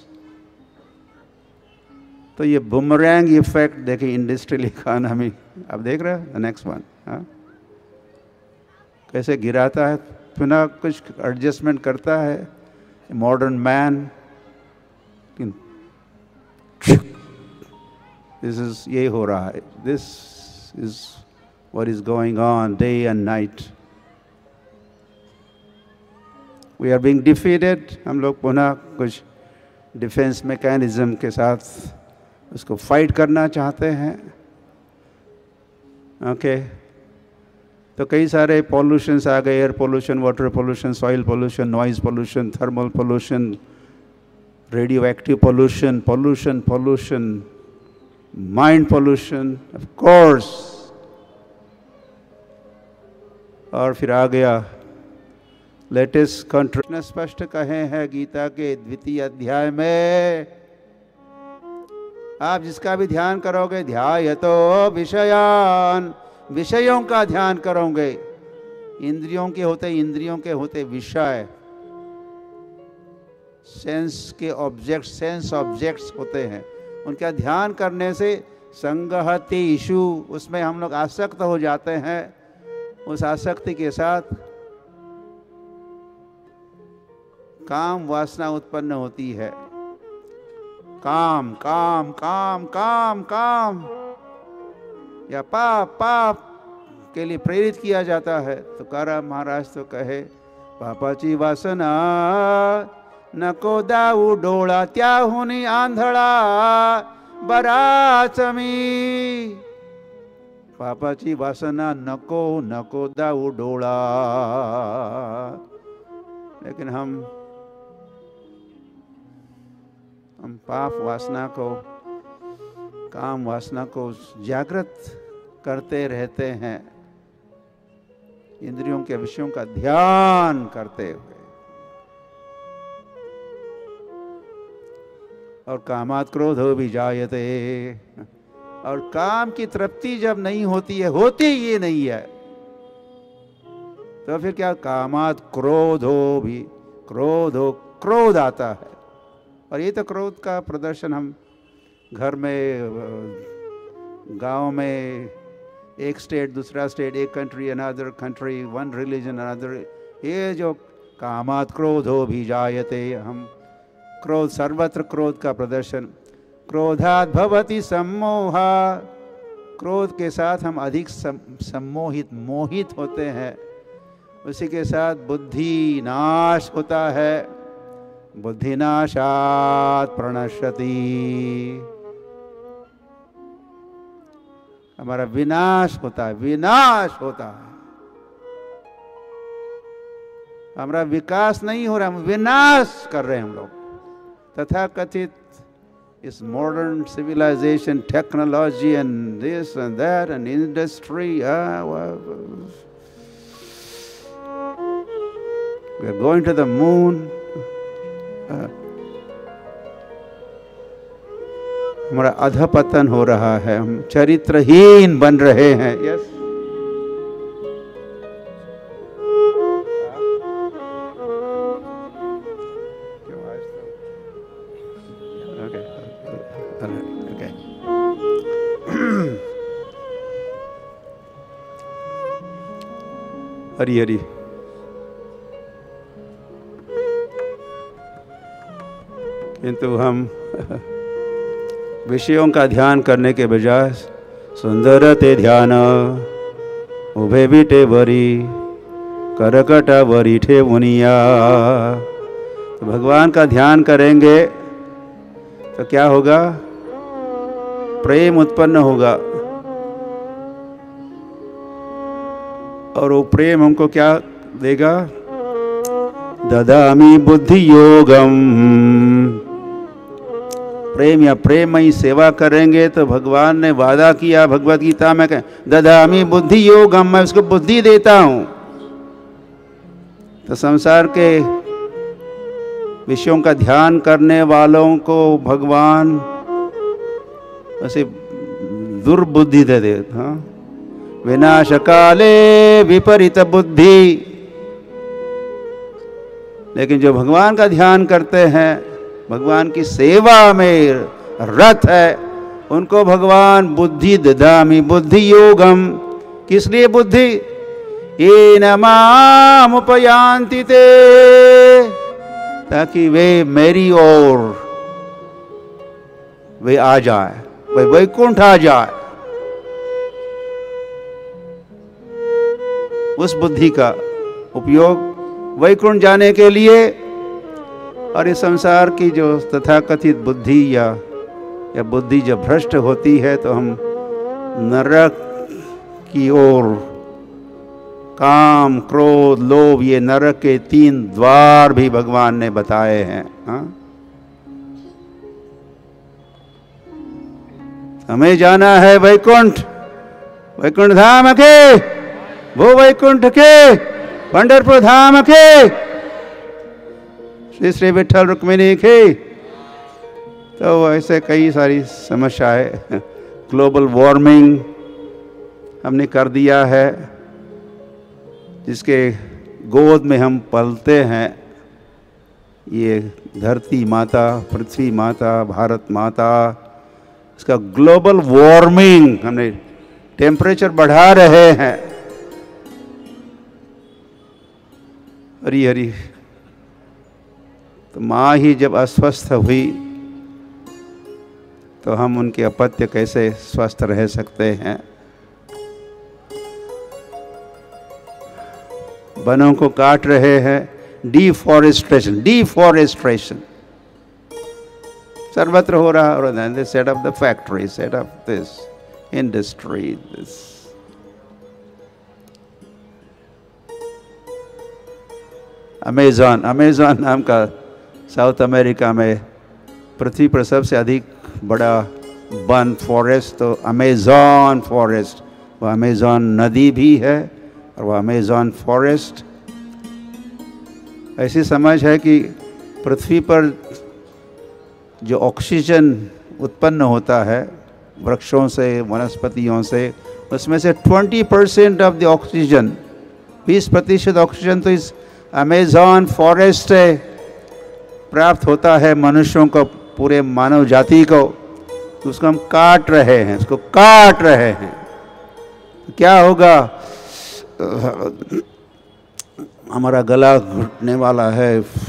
[SPEAKER 4] तो ये बुमरैंग इफेक्ट देखिए इंडस्ट्रियल इकोनॉमी, आप देख रहे हैं नेक्स्ट वन, हाँ कैसे गिराता है, पुनः कुछ एडजस्टमेंट करता है मॉडर्न मैन। दिस इज ये हो रहा है, this is what is going on day and night. We are being defeated. हम लोग पुनः कुछ डिफेंस मैकेनिज्म के साथ उसको फाइट करना चाहते हैं। Okay okay. तो कई सारे पॉल्यूशंस आ गए, air pollution, water pollution, soil pollution, noise pollution, thermal pollution, radioactive pollution, pollution pollution mind pollution of course. और फिर आ गया लेटेस्ट कंट्रोल, स्पष्ट कहे हैं गीता के द्वितीय अध्याय में, आप जिसका भी ध्यान करोगे, ध्यायतो विषयान, विषयों का ध्यान करोगे। इंद्रियों के होते इंद्रियों के होते विषय, सेंस के ऑब्जेक्ट, सेंस ऑब्जेक्ट्स होते हैं, उनका ध्यान करने से संगहति इशु, उसमें हम लोग आसक्त हो जाते हैं। उस आसक्ति के साथ काम वासना उत्पन्न होती है। काम काम काम काम काम या पाप पाप के लिए प्रेरित किया जाता है। तो कारा महाराज तो कहे, पापाची वासना नको दाऊ डोळा, त्याहुनी आंधळा बराचमी। पापाची वासना नको नको दाऊ डोळा। लेकिन हम हम पाप वासना को, काम वासना को जागृत करते रहते हैं, इंद्रियों के विषयों का ध्यान करते हुए। और कामात् क्रोधो भी जायते, और काम की तृप्ति जब नहीं होती है, होती ये नहीं है, तो फिर क्या, कामात् क्रोधो भी, क्रोधो क्रोध आता है। और ये तो क्रोध का प्रदर्शन हम घर में, गांव में, एक स्टेट दूसरा स्टेट, एक country another country, one religion another, ये जो कामात् क्रोधो भी जायते, हम क्रोध, सर्वत्र क्रोध का प्रदर्शन। क्रोधात् भवति सम्मोहा, क्रोध के साथ हम अधिक सम्मोहित, मोहित होते हैं। उसी के साथ बुद्धि नाश होता है, बुद्धि नाशात् प्रणश्यति, हमारा विनाश होता है, विनाश होता है। हमारा विकास नहीं हो रहा, हम विनाश कर रहे हैं हम लोग। तथा कथित इस modern civilization, technology and this and that and industry, we are going to the moon. हमारा अधपतन हो रहा है, हम चरित्रहीन बन रहे हैं। यस, हरी हरी। किंतु हम विषयों का ध्यान करने के बजाय सुंदर ते ध्यान उभे बीटे वरी करकटा वरी ठे मुनिया। तो भगवान का ध्यान करेंगे तो क्या होगा, प्रेम उत्पन्न होगा। और वो प्रेम हमको क्या देगा, ददामि बुद्धि योगम। प्रेम या प्रेमयी सेवा करेंगे तो भगवान ने वादा किया भगवत गीता में, कह ददामि बुद्धि योगम, मैं उसको बुद्धि देता हूं। तो संसार के विषयों का ध्यान करने वालों को भगवान ऐसे दुर्बुद्धि दे दे। हाँ, विनाश काले विपरीत बुद्धि। लेकिन जो भगवान का ध्यान करते हैं, भगवान की सेवा में रत है, उनको भगवान बुद्धि ददामि बुद्धि योगम। किस लिए बुद्धि? येन माम उपयान्ति ते, ताकि वे मेरी ओर वे आ जाए, वे वैकुंठ आ जाए। उस बुद्धि का उपयोग वैकुंठ जाने के लिए, और इस संसार की जो तथाकथित बुद्धि या या बुद्धि जब भ्रष्ट होती है तो हम नरक की ओर, काम क्रोध लोभ, ये नरक के तीन द्वार भी भगवान ने बताए हैं। हाँ, हमें जाना है वैकुंठ, वैकुंठ धाम के, वो वैकुंठ के, पंढरपुर धाम के, श्री श्री विठल रुक्मिणी के। तो ऐसे कई सारी समस्याएं, ग्लोबल वार्मिंग हमने कर दिया है, जिसके गोद में हम पलते हैं। ये धरती माता, पृथ्वी माता, भारत माता, इसका ग्लोबल वार्मिंग, हमने टेम्परेचर बढ़ा रहे हैं। हरी हरी। तो माँ ही जब अस्वस्थ हुई तो हम उनके अपत्य कैसे स्वस्थ रह सकते हैं? वनों को काट रहे हैं, डिफॉरेस्ट्रेशन, डिफॉरेस्ट्रेशन सर्वत्र हो रहा। और then they set up the factory, set up this industry, this Amazon, Amazon नाम का साउथ अमेरिका में पृथ्वी पर सबसे अधिक बड़ा वन फॉरेस्ट तो अमेज़न फॉरेस्ट, वो अमेज़न नदी भी है और वह अमेज़न फॉरेस्ट। ऐसी समझ है कि पृथ्वी पर जो ऑक्सीजन उत्पन्न होता है वृक्षों से, वनस्पतियों से, उसमें से बीस परसेंट ऑफ द ऑक्सीजन, बीस प्रतिशत ऑक्सीजन तो इस अमेज़न फॉरेस्ट से प्राप्त होता है मनुष्यों को, पूरे मानव जाति को। तो उसको हम काट रहे हैं, उसको काट रहे हैं। तो क्या होगा? हमारा गला घुटने वाला है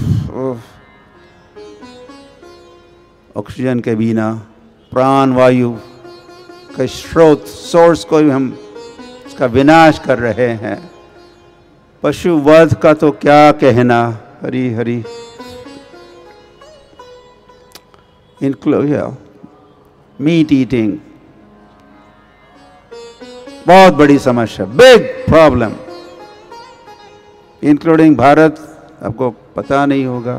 [SPEAKER 4] ऑक्सीजन के बिना। प्राण वायु के स्रोत, सोर्स को हम इसका विनाश कर रहे हैं। पशु वध का तो क्या कहना। Hari Hari. Include meat eating बहुत बड़ी समस्या, बिग प्रॉब्लम, इंक्लूडिंग भारत। आपको पता नहीं होगा,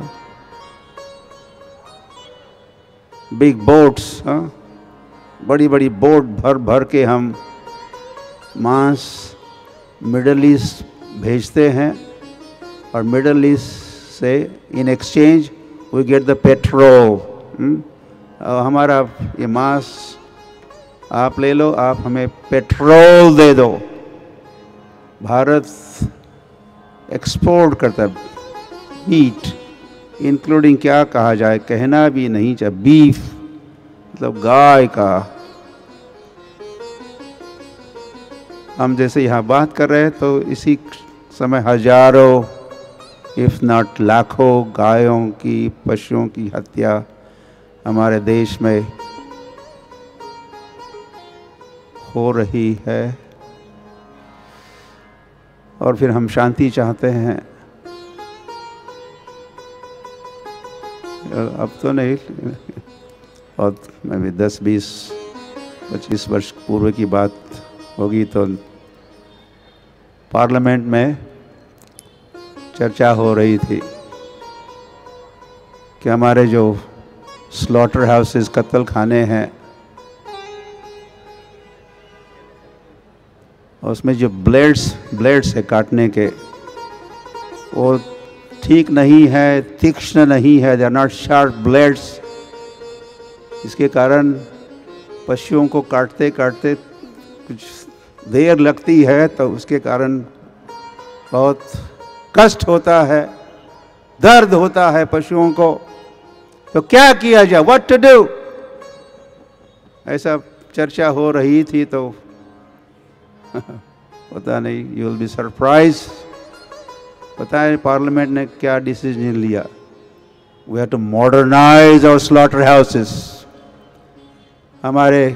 [SPEAKER 4] बिग बोट्स, हाँ, बड़ी बड़ी बोट भर भर के हम मांस मिडल ईस्ट भेजते हैं, और मिडल ईस्ट से in exchange we get the petrol. हमारा ये मांस आप ले लो, आप हमें पेट्रोल दे दो। भारत एक्सपोर्ट करता है मीट, इंक्लूडिंग क्या कहा जाए, कहना भी नहीं चाहिए, बीफ, मतलब गाय का। हम जैसे यहाँ बात कर रहे हैं तो इसी समय हजारों इफ नॉट लाखों गायों की, पशुओं की हत्या हमारे देश में हो रही है। और फिर हम शांति चाहते हैं। अब तो नहीं, और मैं भी दस बीस पच्चीस वर्ष पूर्व की बात होगी तो पार्लियामेंट में चर्चा हो रही थी कि हमारे जो स्लॉटर हाउसेस, कत्ल खाने हैं, उसमें जो ब्लेड्स ब्लेड्स है काटने के, वो ठीक नहीं है, तीक्ष्ण नहीं है, they are not sharp blades. इसके कारण पशुओं को काटते काटते कुछ देर लगती है, तो उसके कारण बहुत कष्ट होता है, दर्द होता है पशुओं को। तो क्या किया जाए, व्हाट टू डू, ऐसा चर्चा हो रही थी। तो पता नहीं, यू विल बी सरप्राइज, पता है पार्लियामेंट ने क्या डिसीजन लिया। We have to modernize our slaughter houses. हमारे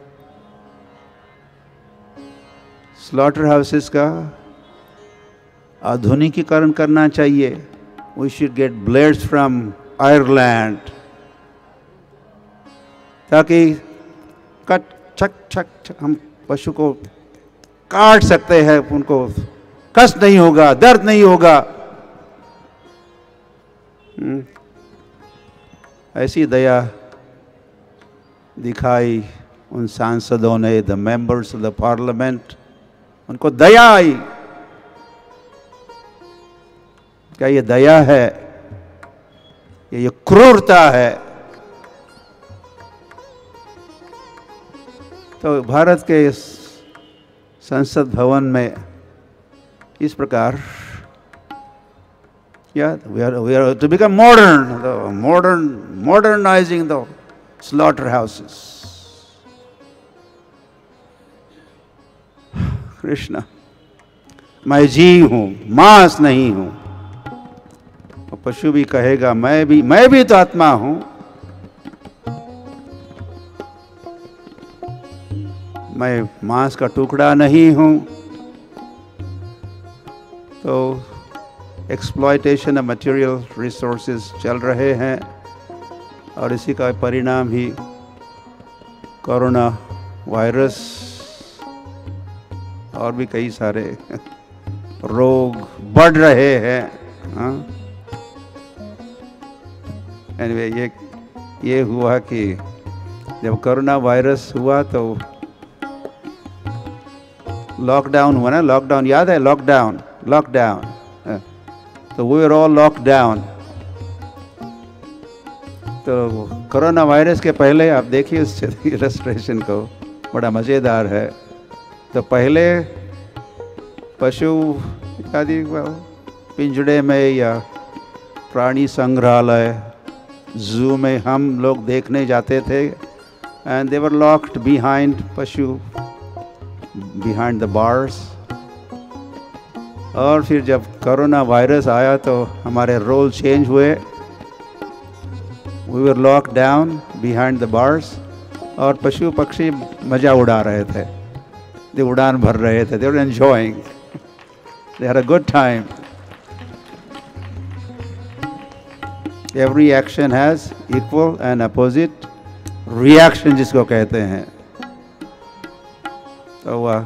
[SPEAKER 4] स्लॉटर हाउसेस का आधुनिकीकरण करना चाहिए। We should get blades from Ireland, ताकि कट छक छक छक हम पशु को काट सकते हैं, उनको कष्ट नहीं होगा, दर्द नहीं होगा। ऐसी दया दिखाई उन सांसदों ने, the members of the parliament, उनको दया आई। क्या ये दया है? ये ये क्रूरता है? तो भारत के इस संसद भवन में इस प्रकार, yeah, we are we are to become modern, the modern modernizing the slaughterhouses. Krishna, मैं जीव हूं, मांस नहीं हूं। और पशु भी कहेगा मैं भी मैं भी तो आत्मा हूं। मैं मांस का टुकड़ा नहीं हूं। तो एक्सप्लॉयटेशन ऑफ मटेरियल रिसोर्सेज चल रहे हैं, और इसी का परिणाम ही कोरोना वायरस और भी कई सारे रोग बढ़ रहे हैं। हाँ, एनीवे, ये ये हुआ कि जब कोरोना वायरस हुआ तो लॉकडाउन हुआ ना, लॉकडाउन याद है? लॉकडाउन लॉकडाउन तो we are all lock down. तो कोरोना वायरस के पहले आप देखिए उस इलस्ट्रेशन को, बड़ा मज़ेदार है। तो पहले पशु आदि पिंजड़े में या प्राणी संग्रहालय, जू में हम लोग देखने जाते थे, and they were locked behind, पशु बिहाइंड द बार्स। और फिर जब कोरोना वायरस आया तो हमारे रोल चेंज हुए। We were lock down behind the bars, और पशु पक्षी मज़ा उड़ा रहे थे, दे उड़ान भर रहे थे, they were enjoying, they had a good time. Every action has equal and opposite reaction, जिसको कहते हैं। तो वह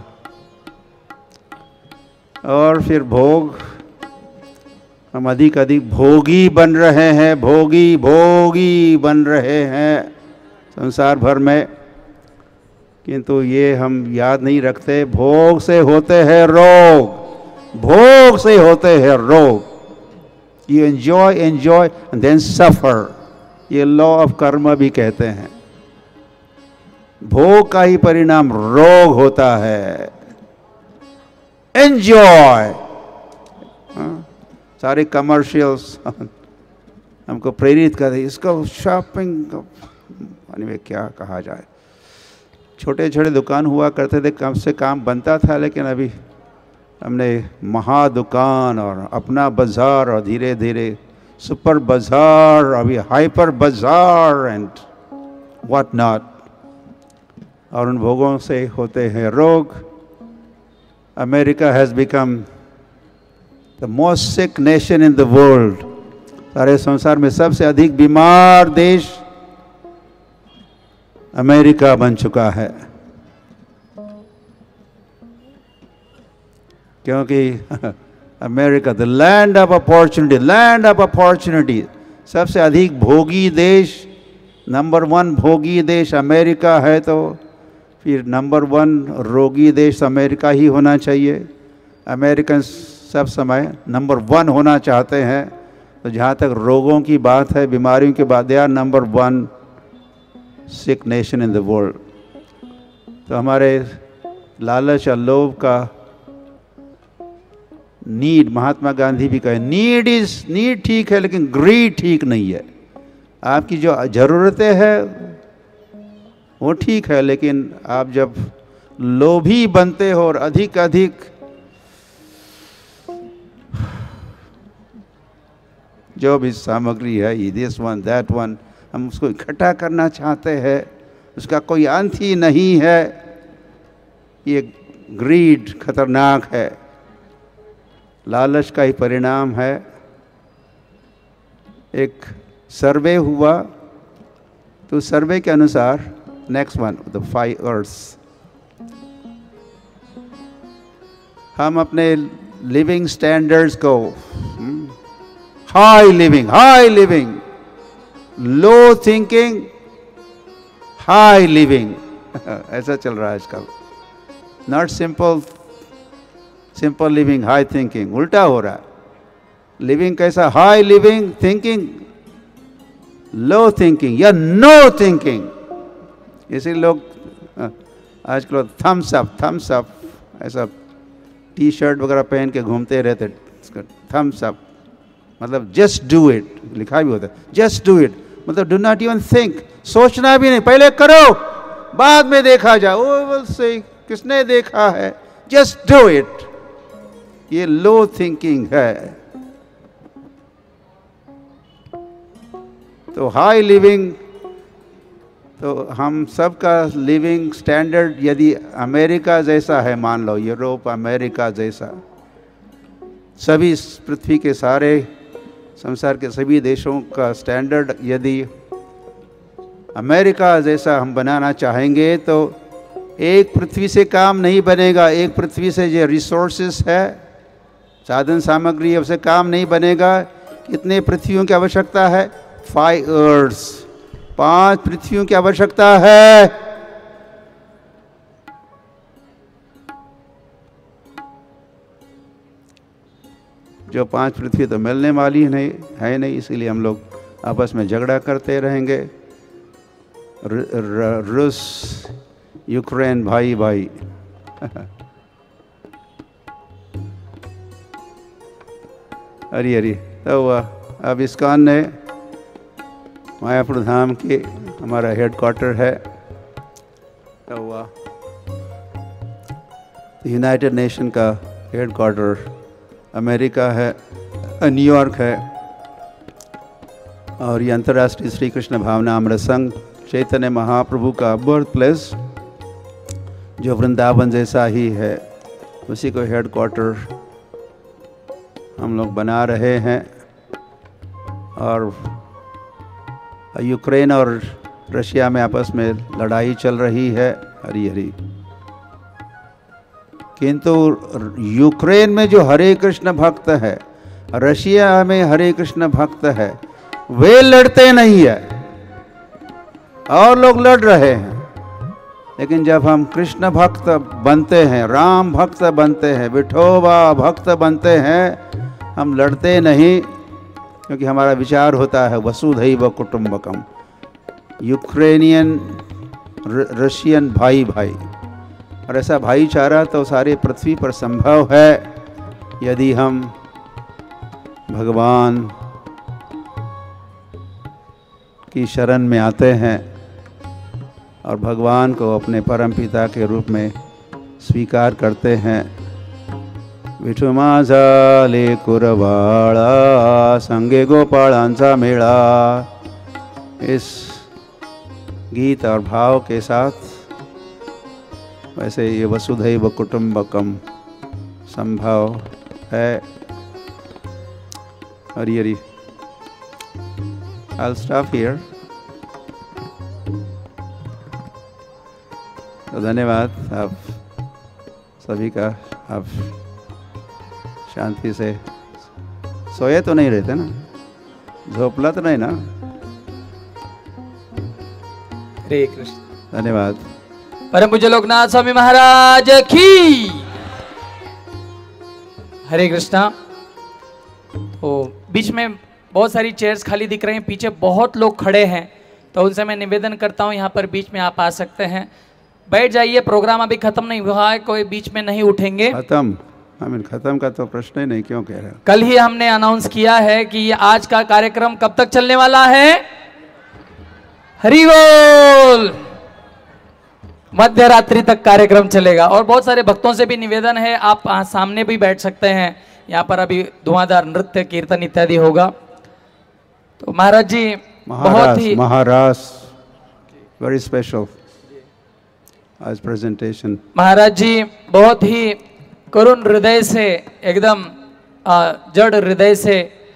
[SPEAKER 4] और फिर भोग, हम अधिक अधिक भोगी बन रहे हैं, भोगी भोगी बन रहे हैं संसार भर में। किंतु ये हम याद नहीं रखते, भोग से होते हैं रोग, भोग से होते हैं रोग। You enjoy enjoy and then suffer, ये लॉ ऑफ कर्म भी कहते हैं। भोग का ही परिणाम रोग होता है। एंजॉय, सारे कमर्शियल्स हमको प्रेरित कर रही, इसको शॉपिंग, में क्या कहा जाए। छोटे छोटे दुकान हुआ करते थे, कम से काम बनता था, लेकिन अभी हमने महा दुकान और अपना बाजार, और धीरे धीरे सुपर बाजार, अभी हाइपर बाजार एंड व्हाट नॉट। और उन भोगों से होते हैं रोग। America has become the most sick nation in the world. सारे संसार में सबसे अधिक बीमार देश अमेरिका बन चुका है, क्योंकि America the land of opportunity, land of opportunity, सबसे अधिक भोगी देश, नंबर वन भोगी देश अमेरिका है, तो फिर नंबर वन रोगी देश अमेरिका ही होना चाहिए। अमेरिकन सब समय नंबर वन होना चाहते हैं। तो जहाँ तक रोगों की बात है, बीमारियों की बात, they are number one sick nation in the world. तो हमारे लालच और लोभ का नीड, महात्मा गांधी भी कहे नीड इज नीड ठीक है, लेकिन ग्रीड ठीक नहीं है। आपकी जो ज़रूरतें हैं वो ठीक है, लेकिन आप जब लोभी बनते हो और अधिक अधिक जो भी सामग्री है, दिस वन दैट वन, हम उसको इकट्ठा करना चाहते हैं, उसका कोई अंत ही नहीं है। ये ग्रीड खतरनाक है, लालच का ही परिणाम है। एक सर्वे हुआ, तो सर्वे के अनुसार next one the five earths, हम अपने लिविंग स्टैंडर्ड्स को high living high living low thinking high living ऐसा चल रहा है आजकल। Not simple simple living high thinking, उल्टा हो रहा है। लिविंग कैसा? High living thinking low thinking या नो थिंकिंग। इसी लोग आजकल थम्स अप थम्स अप ऐसा टी शर्ट वगैरह पहन के घूमते रहते। थम्स अप मतलब जस्ट डू इट लिखा भी होता है, जस्ट डू इट मतलब डू नॉट इवन थिंक, सोचना भी नहीं, पहले करो बाद में देखा जाए। वो से किसने देखा है, जस्ट डू इट। ये लो थिंकिंग है। तो हाई लिविंग, तो हम सबका लिविंग स्टैंडर्ड यदि अमेरिका जैसा है, मान लो यूरोप अमेरिका जैसा, सभी पृथ्वी के सारे संसार के सभी देशों का स्टैंडर्ड यदि अमेरिका जैसा हम बनाना चाहेंगे, तो एक पृथ्वी से काम नहीं बनेगा। एक पृथ्वी से जो रिसोर्सेस है, साधन सामग्री है, उससे काम नहीं बनेगा। कितने पृथ्वियों की आवश्यकता है? फाइव अर्थ्स, पांच पृथ्वियों की आवश्यकता है। जो पांच पृथ्वी तो मिलने वाली नहीं है नहीं, इसीलिए हम लोग आपस में झगड़ा करते रहेंगे। रूस यूक्रेन भाई भाई हरी हरी। तो अब इस्कॉन ने मायापुर धाम के हमारा हेड क्वार्टर है, तो हुआ यूनाइटेड नेशन का हेड क्वार्टर अमेरिका है, न्यूयॉर्क है। और ये अंतर्राष्ट्रीय श्री कृष्ण भावना अमृत संघ चैतन्य महाप्रभु का बर्थ प्लेस, जो वृंदावन जैसा ही है, उसी को हेड क्वार्टर हम लोग बना रहे हैं। और यूक्रेन और रशिया में आपस में लड़ाई चल रही है, हरी हरी। किंतु यूक्रेन में जो हरे कृष्ण भक्त है, रशिया में हरे कृष्ण भक्त है, वे लड़ते नहीं है और लोग लड़ रहे हैं। लेकिन जब हम कृष्ण भक्त बनते हैं, राम भक्त बनते हैं, विठोबा भक्त बनते हैं, हम लड़ते नहीं, क्योंकि हमारा विचार होता है वसुधैव कुटुंबकम, यूक्रेनियन रशियन भाई भाई। और ऐसा भाईचारा तो सारे पृथ्वी पर संभव है यदि हम भगवान की शरण में आते हैं और भगवान को अपने परमपिता के रूप में स्वीकार करते हैं। विठू माझा लेकुरवाळा संगे गोपाळांचा मेळा, इस गीत और भाव के साथ वैसे ये वसुधैव कुटुंबकम संभव है। Hari Hari. I'll stop here. तो धन्यवाद आप सभी का। आप शांति से सोए तो नहीं रहते ना? झोपला तर नाही ना?
[SPEAKER 1] हरे कृष्ण।
[SPEAKER 4] धन्यवाद।
[SPEAKER 1] परम पूज्य लोकनाथ स्वामी महाराज की हरे कृष्णा। तो बीच में बहुत सारी चेयर्स खाली दिख रही हैं, पीछे बहुत लोग खड़े हैं, तो उनसे मैं निवेदन करता हूं यहाँ पर बीच में आप आ सकते हैं, बैठ जाइए। प्रोग्राम अभी खत्म नहीं हुआ है, कोई बीच में नहीं उठेंगे।
[SPEAKER 4] खत्म आई मीन खत्म का तो प्रश्न ही नहीं, क्यों कह रहे हो?
[SPEAKER 1] कल ही हमने अनाउंस किया है कि ये आज का कार्यक्रम कब तक चलने वाला है? हरि बोल। मध्य रात्रि तक कार्यक्रम चलेगा। और बहुत सारे भक्तों से भी निवेदन है, आप सामने भी बैठ सकते हैं, यहाँ पर अभी धुआंधार नृत्य कीर्तन इत्यादि होगा। तो महाराज जी बहुत ही
[SPEAKER 4] महाराज वेरी स्पेशल आज प्रेजेंटेशन।
[SPEAKER 1] महाराज जी बहुत ही करुण हृदय से, एकदम जड़ हृदय से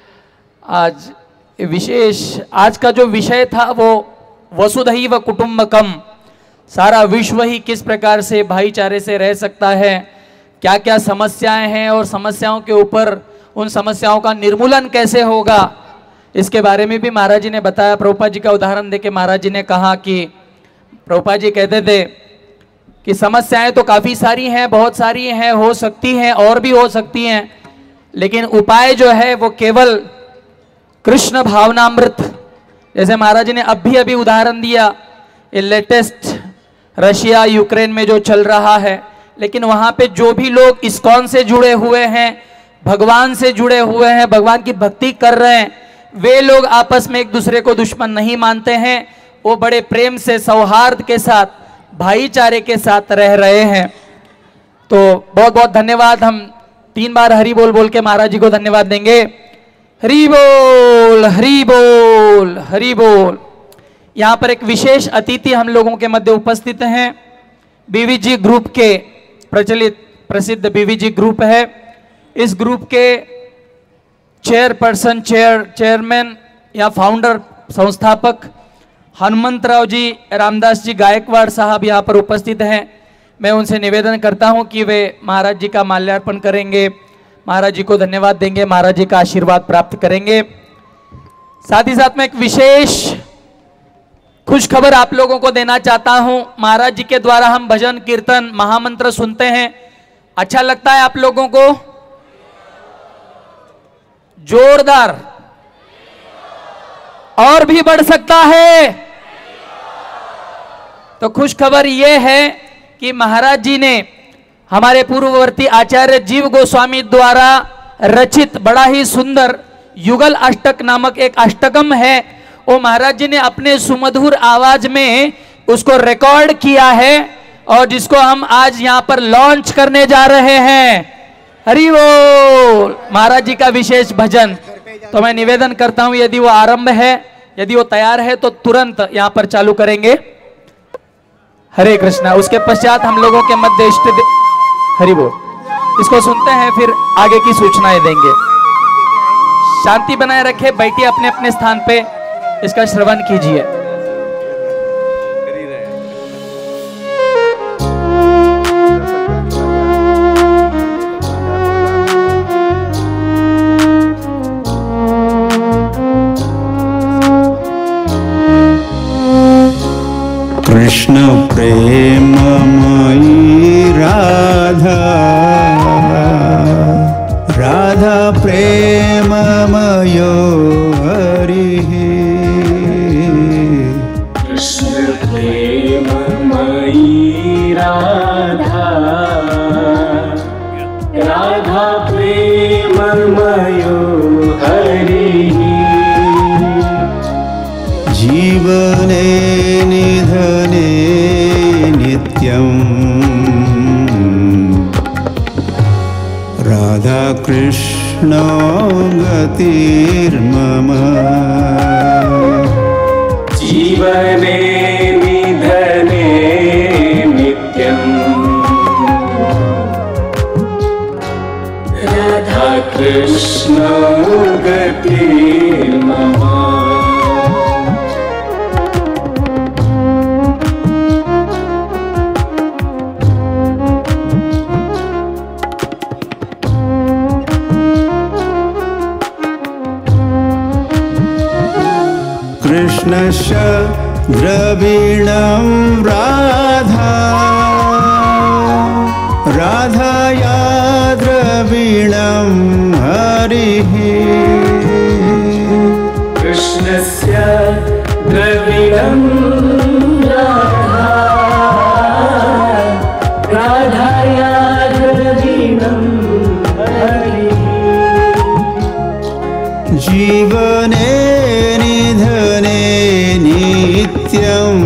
[SPEAKER 1] आज विशेष, आज का जो विषय था वो वसुधैव कुटुंबकम, सारा विश्व ही किस प्रकार से भाईचारे से रह सकता है, क्या क्या समस्याएं हैं और समस्याओं के ऊपर उन समस्याओं का निर्मूलन कैसे होगा, इसके बारे में भी महाराज जी ने बताया। प्रभुपाद जी का उदाहरण देके महाराज जी ने कहा कि प्रभुपाद जी कहते थे कि समस्याएं तो काफ़ी सारी हैं, बहुत सारी हैं, हो सकती हैं और भी हो सकती हैं, लेकिन उपाय जो है वो केवल कृष्ण भावनामृत, जैसे महाराज जी ने अभी अभी उदाहरण दिया ये लेटेस्ट रशिया यूक्रेन में जो चल रहा है, लेकिन वहाँ पे जो भी लोग इस्कॉन से जुड़े हुए हैं, भगवान से जुड़े हुए हैं, भगवान की भक्ति कर रहे हैं, वे लोग आपस में एक दूसरे को दुश्मन नहीं मानते हैं, वो बड़े प्रेम से सौहार्द के साथ भाईचारे के साथ रह रहे हैं। तो बहुत बहुत धन्यवाद। हम तीन बार हरि बोल बोल के महाराज जी को धन्यवाद देंगे। हरि बोल, हरि बोल, हरि बोल। यहाँ पर एक विशेष अतिथि हम लोगों के मध्य उपस्थित हैं। बीवीजी ग्रुप के प्रचलित प्रसिद्ध बीवीजी ग्रुप है, इस ग्रुप के चेयरपर्सन, चेयर चेयरमैन या फाउंडर, संस्थापक हनुमंतराव जी रामदास जी गायकवाड़ साहब यहाँ पर उपस्थित हैं। मैं उनसे निवेदन करता हूँ कि वे महाराज जी का माल्यार्पण करेंगे, महाराज जी को धन्यवाद देंगे, महाराज जी का आशीर्वाद प्राप्त करेंगे। साथ ही साथ मैं एक विशेष खुश खबर आप लोगों को देना चाहता हूँ। महाराज जी के द्वारा हम भजन कीर्तन महामंत्र सुनते हैं, अच्छा लगता है आप लोगों को? जोरदार, और भी बढ़ सकता है। तो खुश खबर यह है कि महाराज जी ने हमारे पूर्ववर्ती आचार्य जीव गोस्वामी द्वारा रचित बड़ा ही सुंदर युगल अष्टक नामक एक अष्टकम है, वो महाराज जी ने अपने सुमधुर आवाज में उसको रिकॉर्ड किया है और जिसको हम आज यहाँ पर लॉन्च करने जा रहे हैं। हरि बोल। महाराज जी का विशेष भजन, तो मैं निवेदन करता हूं यदि वो आरंभ है, यदि वो तैयार है तो तुरंत यहाँ पर चालू करेंगे। हरे कृष्णा। उसके पश्चात हम लोगों के मध्य इष्ट हरि बोल, इसको सुनते हैं, फिर आगे की सूचनाएं देंगे। शांति बनाए रखे, बैठिए अपने अपने स्थान पे, इसका श्रवण कीजिए।
[SPEAKER 4] कृष्ण प्रेममयी राधा, राधा प्रेममयो हरिः।
[SPEAKER 6] कृष्ण प्रेममयी राधा, राधा प्रेममयो हरिः।
[SPEAKER 4] जीवने निधने नित्यम् राधा कृष्ण गतिर्मम।
[SPEAKER 6] जीवने निधने नित्यम् राधा कृष्ण गतिर्मम।
[SPEAKER 4] कृष्णस्य द्रविणं राधा राधाया द्रविणं हरिः
[SPEAKER 6] कृष्णस्य द्रविणं राधा राधाया द्रविणं हरिः
[SPEAKER 4] जीवने निधने नित्यम्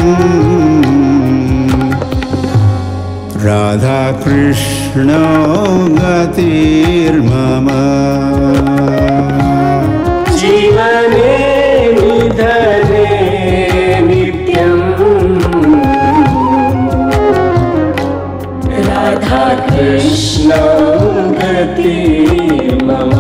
[SPEAKER 4] राधा कृष्ण गतिर्मम
[SPEAKER 6] जीवने निधने नित्यम् राधा कृष्ण गतिर्मम।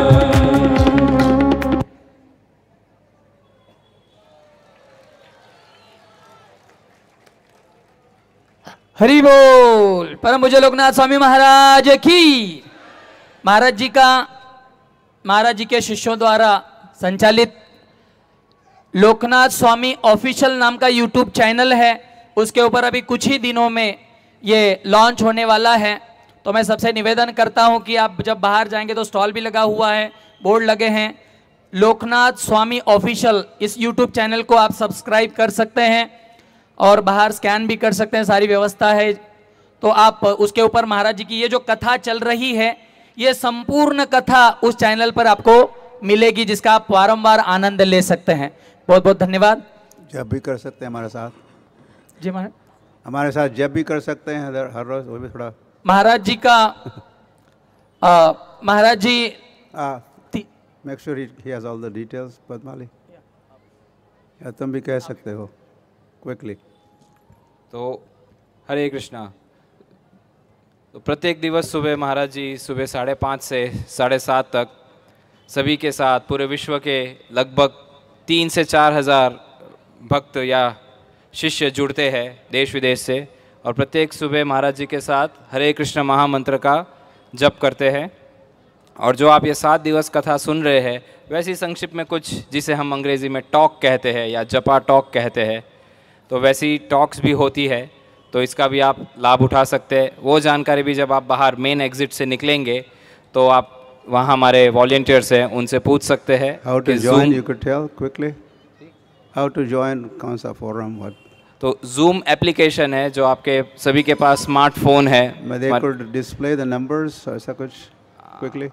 [SPEAKER 1] हरि बोल। परम पूज्य लोकनाथ स्वामी महाराज की। महाराज जी का महाराज जी के शिष्यों द्वारा संचालित लोकनाथ स्वामी ऑफिशियल नाम का यूट्यूब चैनल है, उसके ऊपर अभी कुछ ही दिनों में ये लॉन्च होने वाला है। तो मैं सबसे निवेदन करता हूं कि आप जब बाहर जाएंगे तो स्टॉल भी लगा हुआ है, बोर्ड लगे हैं, लोकनाथ स्वामी ऑफिशियल, इस यूट्यूब चैनल को आप सब्सक्राइब कर सकते हैं और बाहर स्कैन भी कर सकते हैं, सारी व्यवस्था है। तो आप उसके ऊपर महाराज जी की ये जो कथा चल रही है, ये संपूर्ण कथा उस चैनल पर आपको मिलेगी, जिसका आप बारंबार आनंद ले सकते हैं। बहुत बहुत धन्यवाद।
[SPEAKER 4] जब भी कर सकते हैं हमारे साथ।
[SPEAKER 1] जी महाराज,
[SPEAKER 4] हमारे साथ जब भी कर सकते हैं, हर हर रोज, वो भी थोड़ा
[SPEAKER 1] महाराज जी का आ, Maharaj ji
[SPEAKER 4] make sure he has all the details. Padmali, या तुम भी कह सकते हो क्विकली।
[SPEAKER 3] तो हरे कृष्णा। तो प्रत्येक दिवस सुबह महाराज जी सुबह साढ़े पाँच से साढ़े सात तक सभी के साथ पूरे विश्व के लगभग तीन से चार हज़ार भक्त या शिष्य जुड़ते हैं देश विदेश से, और प्रत्येक सुबह महाराज जी के साथ हरे कृष्ण महामंत्र का जप करते हैं। और जो आप ये सात दिवस कथा सुन रहे हैं, वैसी संक्षिप्त में कुछ जिसे हम अंग्रेज़ी में टॉक कहते हैं या जपा टॉक कहते हैं, तो वैसी टॉक्स भी होती है। तो इसका भी आप लाभ उठा सकते हैं। वो जानकारी भी जब आप बाहर मेन एग्जिट से निकलेंगे तो आप वहाँ हमारे वॉलंटियर्स हैं, उनसे पूछ सकते हैं।
[SPEAKER 4] How to join, you could tell quickly how to join, कौन सा फोरम? व्हाट?
[SPEAKER 3] तो जूम एप्लीकेशन है जो आपके सभी के पास स्मार्टफोन है।
[SPEAKER 4] मैं they could display the numbers, ऐसा कुछ क्विकली।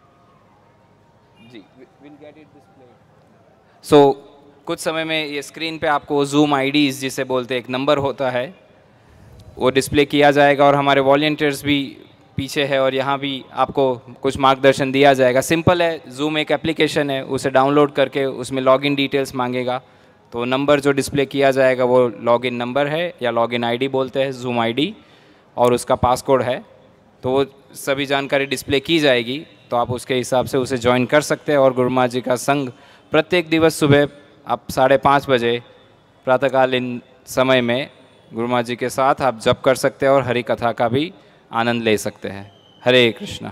[SPEAKER 3] जी, will get it display. So कुछ समय में ये स्क्रीन पे आपको जूम आईडीज़ जिसे बोलते हैं, एक नंबर होता है, वो डिस्प्ले किया जाएगा और हमारे वॉलंटियर्स भी पीछे है और यहाँ भी आपको कुछ मार्गदर्शन दिया जाएगा। सिंपल है, जूम एक एप्लीकेशन है, उसे डाउनलोड करके उसमें लॉगिन डिटेल्स मांगेगा, तो नंबर जो डिस्प्ले किया जाएगा वो लॉगिन नंबर है या लॉगिन आईडी बोलते हैं, जूम आईडी, और उसका पासकोड है। तो वो सभी जानकारी डिस्प्ले की जाएगी, तो आप उसके हिसाब से उसे ज्वाइन कर सकते हैं। और गुरु महाराज जी का संघ प्रत्येक दिवस सुबह आप साढ़े पाँच बजे प्रातःकालीन समय में गुरु महाराज जी के साथ आप जप कर सकते हैं और हरि कथा का भी आनंद ले सकते हैं। हरे कृष्णा।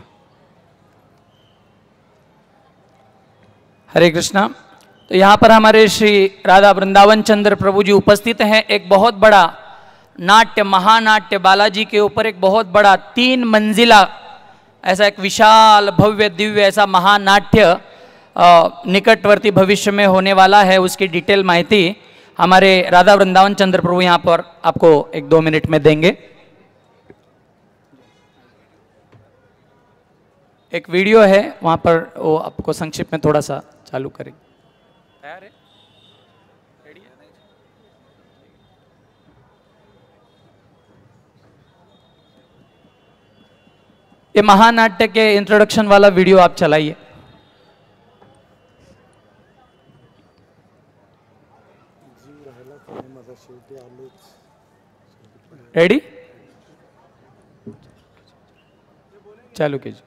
[SPEAKER 1] हरे कृष्णा। तो यहाँ पर हमारे श्री राधा वृंदावन चंद्र प्रभु जी उपस्थित हैं। एक बहुत बड़ा नाट्य, महानाट्य बालाजी के ऊपर एक बहुत बड़ा तीन मंजिला ऐसा एक विशाल भव्य दिव्य ऐसा महानाट्य निकटवर्ती भविष्य में होने वाला है। उसकी डिटेल माहिती हमारे राधा वृंदावन चंद्र प्रभु यहाँ पर आपको एक दो मिनट में देंगे। एक वीडियो है वहाँ पर, वो आपको संक्षिप्त में थोड़ा सा चालू करेंगे। तैयार है? रेडी है? ये महानाट्य के इंट्रोडक्शन वाला वीडियो आप चलाइए। रेडी? चालू कीजिए।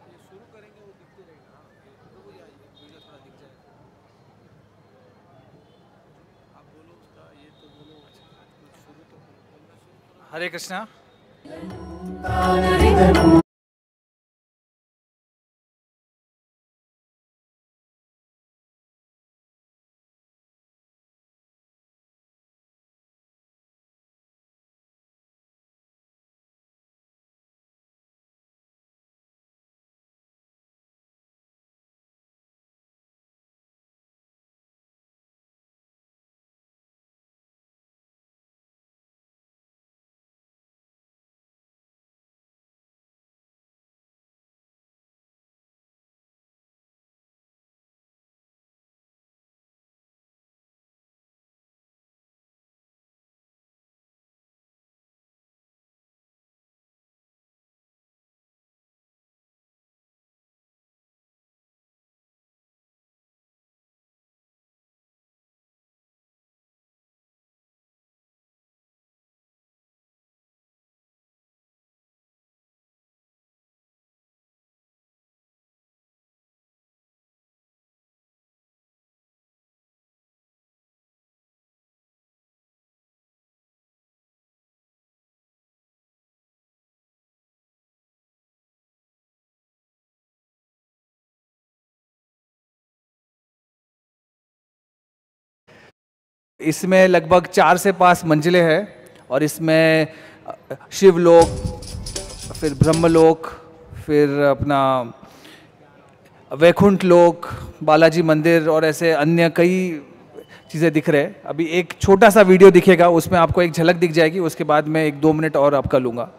[SPEAKER 3] हरे कृष्णा।
[SPEAKER 7] इसमें लगभग चार से पाँच मंजिलें हैं और इसमें शिवलोक, फिर ब्रह्मलोक, फिर अपना वैकुंठ लोक, बालाजी मंदिर और ऐसे अन्य कई चीज़ें दिख रहे हैं। अभी एक छोटा सा वीडियो दिखेगा, उसमें आपको एक झलक दिख जाएगी, उसके बाद मैं एक दो मिनट और आपका लूँगा।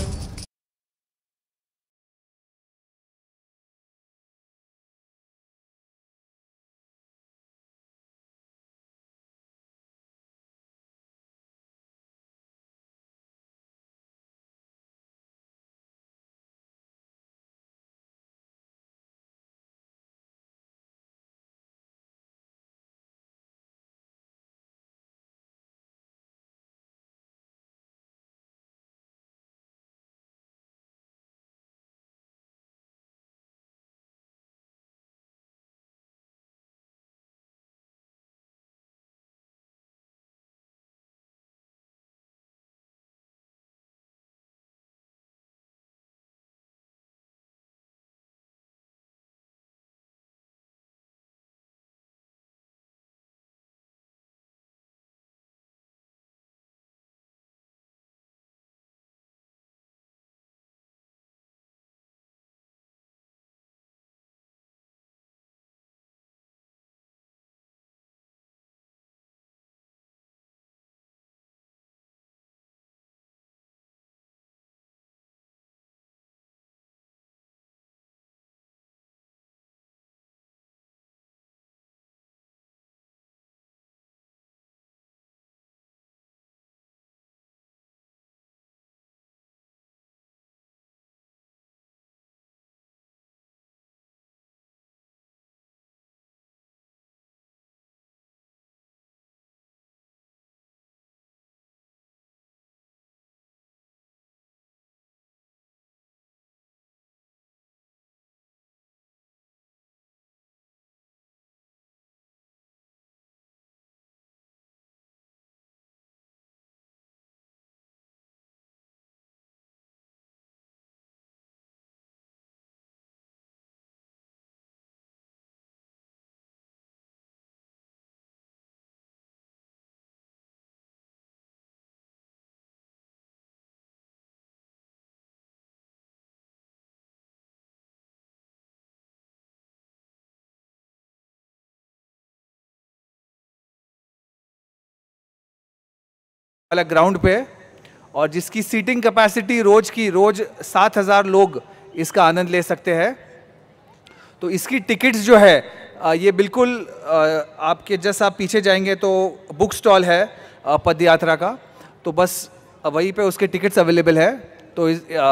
[SPEAKER 7] वाला ग्राउंड पे और जिसकी सीटिंग कैपेसिटी रोज की रोज सात हजार लोग इसका आनंद ले सकते हैं। तो इसकी टिकट्स जो है ये बिल्कुल आपके जस्ट आप पीछे जाएंगे तो बुक स्टॉल है पद यात्रा का, तो बस वहीं पे उसके टिकट्स अवेलेबल है। तो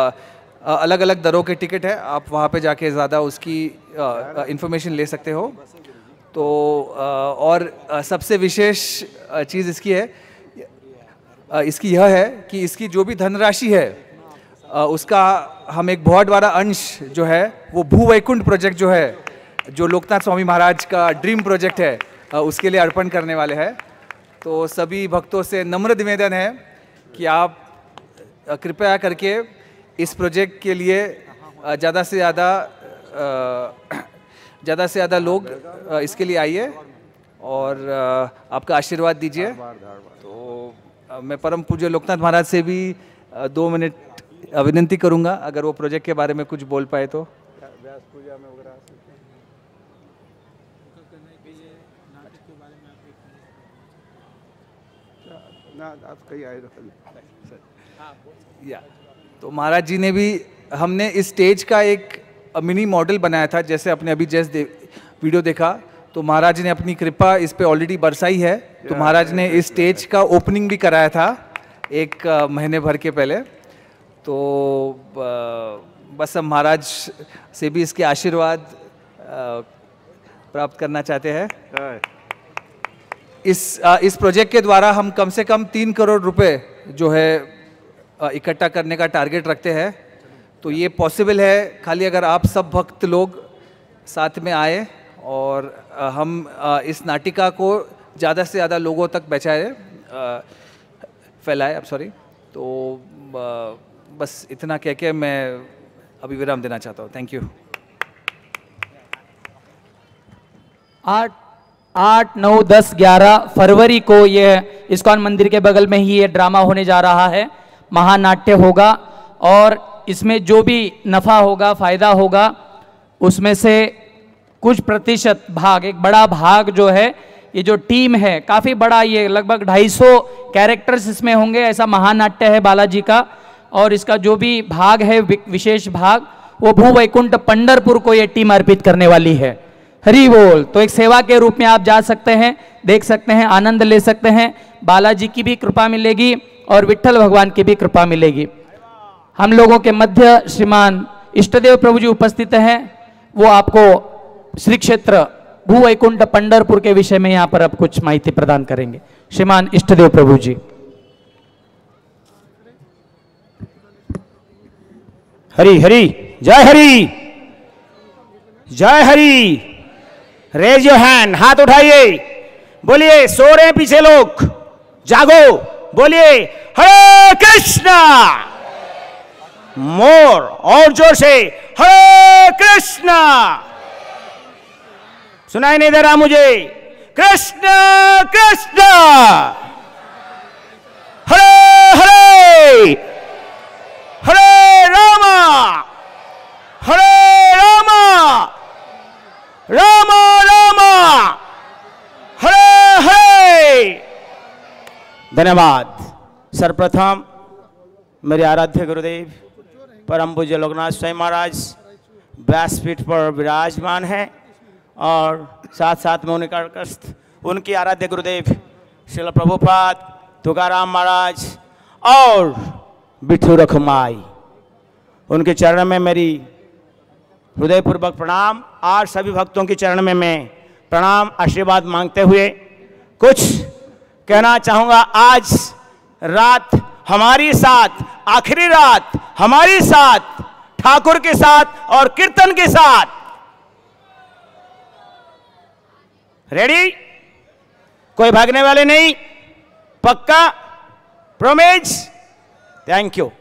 [SPEAKER 7] अलग अलग दरों के टिकट है, आप वहाँ पे जाके ज़्यादा उसकी इंफॉर्मेशन ले सकते हो। तो और सबसे विशेष चीज़ इसकी है इसकी यह है कि इसकी जो भी धनराशि है उसका हम एक बहुत बड़ा अंश जो है वो भू वैकुंठ प्रोजेक्ट जो है, जो लोकनाथ स्वामी महाराज का ड्रीम प्रोजेक्ट है, उसके लिए अर्पण करने वाले हैं। तो सभी भक्तों से नम्र निवेदन है कि आप कृपया करके इस प्रोजेक्ट के लिए ज़्यादा से ज़्यादा ज़्यादा से ज़्यादा लोग इसके लिए आइए और आपका आशीर्वाद दीजिए। तो मैं परम पूज्य लोकनाथ महाराज से भी दो मिनट विनती करूंगा, अगर वो प्रोजेक्ट के बारे में कुछ बोल पाए तो।
[SPEAKER 4] व्यास पूजा में वगैरह ना आप कहीं आए
[SPEAKER 7] या तो महाराज जी ने भी, हमने इस स्टेज का एक मिनी मॉडल बनाया था, जैसे आपने अभी जैसे दे, वीडियो देखा, तो महाराज ने अपनी कृपा इस पे ऑलरेडी बरसाई है। तो महाराज ने इस स्टेज का ओपनिंग भी कराया था एक महीने भर के पहले। तो बस हम महाराज से भी इसके आशीर्वाद प्राप्त करना चाहते हैं। इस इस प्रोजेक्ट के द्वारा हम कम से कम तीन करोड़ रुपए जो है इकट्ठा करने का टारगेट रखते हैं। तो ये पॉसिबल है खाली अगर आप सब भक्त लोग साथ में आए और हम इस नाटिका को ज़्यादा से ज़्यादा लोगों तक पहुँचाए, फैलाए। अब सॉरी, तो बस इतना कह के मैं अभी विराम देना चाहता हूँ। Thank you.
[SPEAKER 1] आठ आठ नौ दस ग्यारह फरवरी को ये इस्कॉन मंदिर के बगल में ही ये ड्रामा होने जा रहा है, महानाट्य होगा। और इसमें जो भी नफ़ा होगा, फायदा होगा, उसमें से कुछ प्रतिशत भाग, एक बड़ा भाग जो है, ये जो टीम है काफ़ी बड़ा, ये लगभग ढाई सौ कैरेक्टर्स इसमें होंगे, ऐसा महानाट्य है बालाजी का। और इसका जो भी भाग है, विशेष भाग, वो भू वैकुंठ पंढरपुर को ये टीम अर्पित करने वाली है। हरि बोल। तो एक सेवा के रूप में आप जा सकते हैं, देख सकते हैं, आनंद ले सकते हैं। बालाजी की भी कृपा मिलेगी और विट्ठल भगवान की भी कृपा मिलेगी। हम लोगों के मध्य श्रीमान इष्टदेव प्रभु जी उपस्थित हैं, वो आपको श्री क्षेत्र भू वैकुंठ पंढरपुर के विषय में यहाँ पर अब कुछ माहिती प्रदान करेंगे। श्रीमान इष्टदेव प्रभु जी।
[SPEAKER 8] हरि हरि, जय हरि, जय हरि। रेज योर हैंड, हाथ उठाइए, बोलिए। सो रहे हैं पीछे लोग, जागो, बोलिए हरे कृष्णा। मोर और जोर से, हरे कृष्णा। सुनाई नहीं दे रहा मुझे? कृष्णा कृष्णा, हरे हरे, हरे रामा, हरे रामा, रामा रामा, हरे हरे। धन्यवाद। सर्वप्रथम मेरे आराध्य गुरुदेव परम पूज्य लोकनाथ स्वामी महाराज व्यासपीठ पर विराजमान हैं और साथ साथ में उनका कष्ट उनकी आराध्य गुरुदेव श्रील प्रभुपाद, तुकाराम महाराज और बिट्ठू रखमाई, उनके चरण में मेरी हृदयपूर्वक प्रणाम। और सभी भक्तों के चरण में मैं प्रणाम आशीर्वाद मांगते हुए कुछ कहना चाहूँगा। आज रात हमारी साथ, आखिरी रात हमारी साथ, ठाकुर के साथ और कीर्तन के साथ। रेडी? कोई भागने वाले नहीं? पक्का? प्रोमिस? Thank you.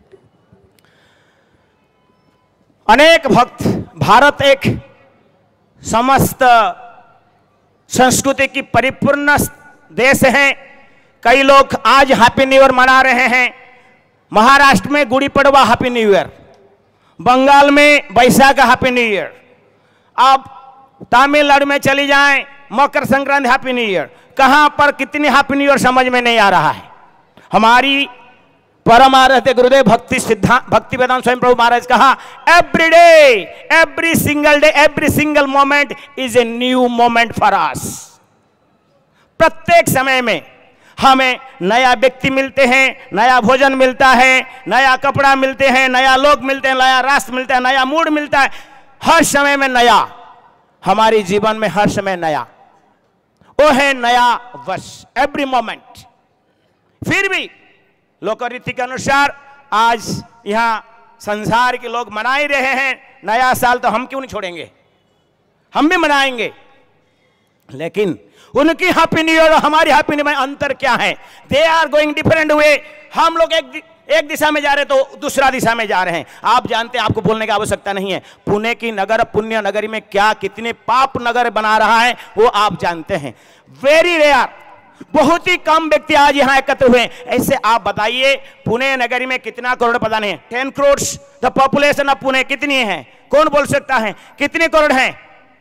[SPEAKER 8] अनेक भक्त, भारत एक समस्त संस्कृति की परिपूर्ण देश है। कई लोग आज हैप्पी न्यू ईयर मना रहे हैं। महाराष्ट्र में Gudi Padwa happy new year, Bengal में बैसाख हैप्पी न्यू ईयर, आप तमिलनाडु में चली जाएं Makar Sankranti happy new year. कहां पर कितनी हैप्पी न्यू ईयर समझ में नहीं आ रहा है। हमारी परम आराध्य गुरुदेव भक्ति सिद्धांत भक्ति वेदांत स्वयं प्रभु महाराज कहा, every day, every single day, every single moment is a new moment for us. प्रत्येक समय में हमें नया व्यक्ति मिलते हैं, नया भोजन मिलता है, नया कपड़ा मिलते हैं, नया लोग मिलते हैं, नया राष्ट्र मिलता है, नया मूड मिलता है। हर समय में नया, हमारे जीवन में हर समय नया, वो है नया वर्ष, एवरी मोमेंट। फिर भी लोक रीति के अनुसार आज यहाँ संसार के लोग मना ही रहे हैं नया साल, तो हम क्यों नहीं छोड़ेंगे? हम भी मनाएंगे। लेकिन उनकी हैप्पी न्यू ईयर और हमारी हैप्पी न्यू ईयर में अंतर क्या है? They are going different way. हम लोग एक एक दिशा में जा रहे तो दूसरा दिशा में जा रहे हैं। आप जानते हैं, आपको बोलने की आवश्यकता नहीं है, पुणे की नगर पुण्य नगरी में क्या कितने पाप नगर बना रहा है वो आप जानते हैं। वेरी रेयर, बहुत ही कम व्यक्ति आज यहाँ एकत्र हुए। ऐसे आप बताइए पुणे नगरी में कितना करोड़ पता नहीं है? Ten crore the population of Pune कितनी है? कौन बोल सकता है कितने करोड़ है?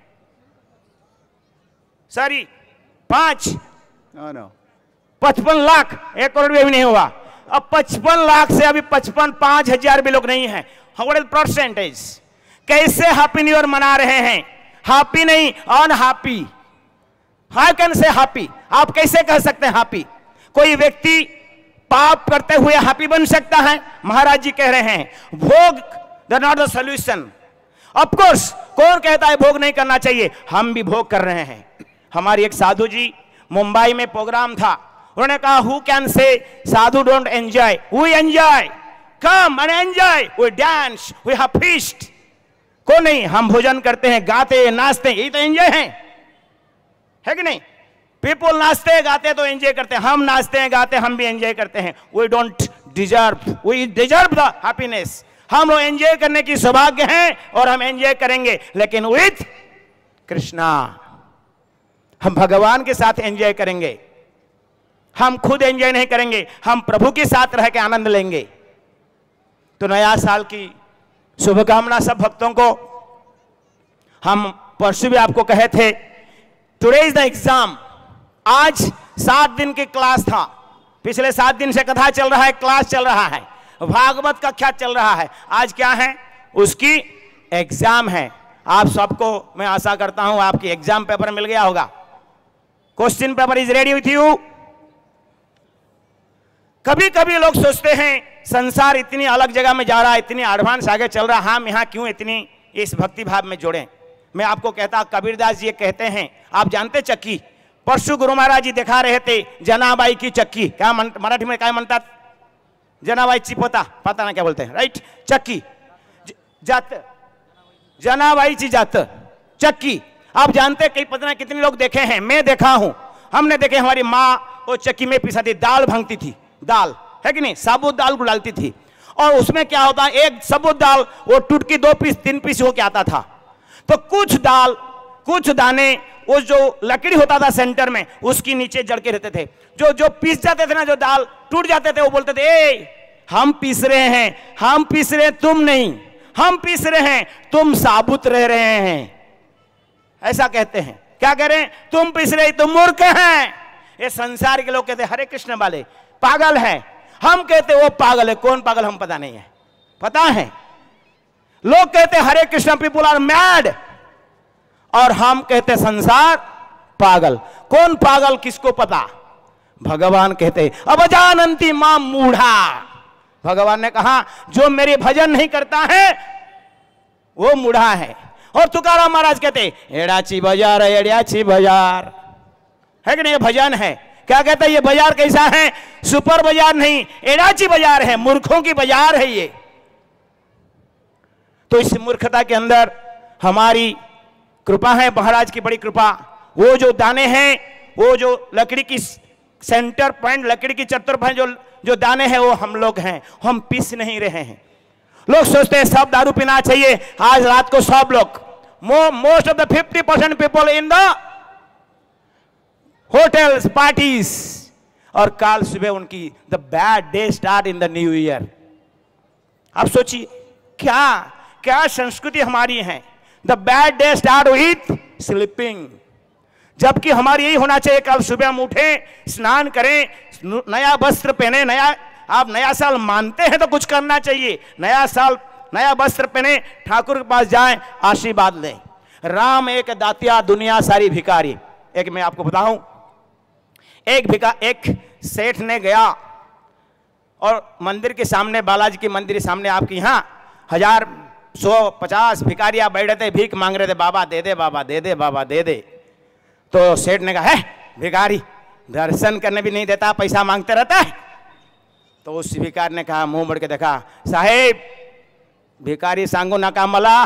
[SPEAKER 8] सॉरी, पांच पचपन लाख, एक करोड़ भी नहीं हुआ। अब पचपन लाख से अभी पचपन पांच हजार भी लोग नहीं है। What percentage? कैसे हैप्पी न्यू ईयर मना रहे हैं? हैप्पी नहीं, unhappy. How can say happy? आप कैसे कह सकते हैं हैप्पी? कोई व्यक्ति पाप करते हुए हैप्पी बन सकता है? महाराज जी कह रहे हैं भोग the not the solution. Of course, कौन कहता है भोग नहीं करना चाहिए? हम भी भोग कर रहे हैं। हमारी एक साधु जी, मुंबई में प्रोग्राम था, उन्होंने कहा who can say sadhu don't enjoy? We enjoy, come and enjoy, we dance, we have feast. को नहीं, हम भोजन करते हैं, गाते हैं, नाचते हैं, यही तो एंजॉय है, है कि नहीं? पीपल नाचते हैं गाते तो एंजॉय करते हैं, हम नाचते हैं गाते हम भी एंजॉय करते हैं। We don't deserve, we deserve the happiness. हम लोग एंजॉय करने की सौभाग्य हैं और हम एंजॉय करेंगे, लेकिन विथ कृष्णा। हम भगवान के साथ एंजॉय करेंगे, हम खुद एंजॉय नहीं करेंगे, हम प्रभु के साथ रह के आनंद लेंगे। तो नया साल की शुभकामना सब भक्तों को। हम परसों भी आपको कहे थे टुडे इज द एग्जाम। आज सात दिन की क्लास था, पिछले सात दिन से कथा चल रहा है, क्लास चल रहा है, भागवत कक्षा चल रहा है। आज क्या है? उसकी एग्जाम है। आप सबको मैं आशा करता हूं आपकी एग्जाम पेपर मिल गया होगा। Question paper is ready with you. कभी कभी लोग सोचते हैं संसार इतनी अलग जगह में जा रहा है, इतनी एडवांस आगे चल रहा है, हम यहां क्यों इतनी इस भक्ति भाव में जुड़े। मैं आपको कहता, कबीरदास जी कहते हैं, आप जानते चक्की, परसों गुरु महाराज जी दिखा रहे थे जनाबाई की चक्की। क्या मराठी में क्या मनता? जनाबाईची पोता, पता ना क्या बोलते हैं, राइट? चक्की जात, जनाबाईची जात चक्की। आप जानते कई पता कितने लोग देखे हैं, मैं देखा हूं, हमने देखे। हमारी माँ वो चक्की में पिसाती दाल भांगती थी, दाल है कि नहीं, साबुत दाल को डालती थी, और उसमें क्या होता, एक साबुत दाल वो टूट की दो पीस तीन पीस होके आता था। तो कुछ दाल, कुछ दाने वो जो लकड़ी होता था सेंटर में, उसकी नीचे जड़ के रहते थे। जो जो पीस जाते थे ना, जो दाल टूट जाते थे, वो बोलते थे ए हम पीस रहे हैं, हम पीस रहे हैं, तुम नहीं, हम पीस रहे हैं, तुम साबुत रह रहे हैं। ऐसा कहते हैं। क्या कह रहे हैं? तुम पीस रहे, तुम मूर्ख हैं। ये संसार के लोग कहते हैं हरे कृष्ण वाले पागल हैं, हम कहते वो पागल है। कौन पागल हम पता नहीं है, पता है। लोग कहते Hare Krishna people are mad, और हम कहते संसार पागल। कौन पागल किसको पता? भगवान कहते अब जानंती मां मूढ़ा। भगवान ने कहा जो मेरे भजन नहीं करता है वो मूढ़ा है। और तुकाराम महाराज कहते एड़ाची बाजार है, एड़ाची बाजार है कि नहीं, ये भजन है। क्या कहता है? ये बाजार कैसा है? सुपर बाजार नहीं, एड़ाची बाजार है, मूर्खों की बाजार है ये। तो इस मूर्खता के अंदर हमारी कृपा है, महाराज की बड़ी कृपा। वो जो दाने हैं, वो जो लकड़ी की सेंटर पॉइंट, लकड़ी की चतुर्भुज जो जो दाने हैं, वो हम लोग हैं, हम पीस नहीं रहे हैं। लोग सोचते हैं सब दारू पीना चाहिए। आज रात को सब लोग, most of the fifty percent people in the hotels parties, और कल सुबह उनकी the bad day start in the new year. आप सोचिए क्या क्या संस्कृति हमारी है। The bad day start with sleeping, जबकि हमारी यही होना चाहिए कल सुबह हम उठे, स्नान करें, नया वस्त्र पहने। नया आप नया साल मानते हैं तो कुछ करना चाहिए। नया साल नया वस्त्र पहने, ठाकुर के पास जाएं, आशीर्वाद लें। राम एक दातिया, दुनिया सारी भिखारी। एक मैं आपको बताऊं, एक भिका एक सेठ ने गया और मंदिर के सामने, बालाजी के मंदिर के सामने, आपके यहाँ हजार सौ पचास भिखारियां बैठे थे, भीख मांग रहे थे, बाबा दे दे, बाबा दे दे, बाबा दे दे। तो सेठ ने कहा है भिखारी दर्शन करने भी नहीं देता, पैसा मांगते रहता है। तो उस भिखारी ने कहा, मुंह मोड़ के देखा, साहेब भिखारी सांगू नका मला,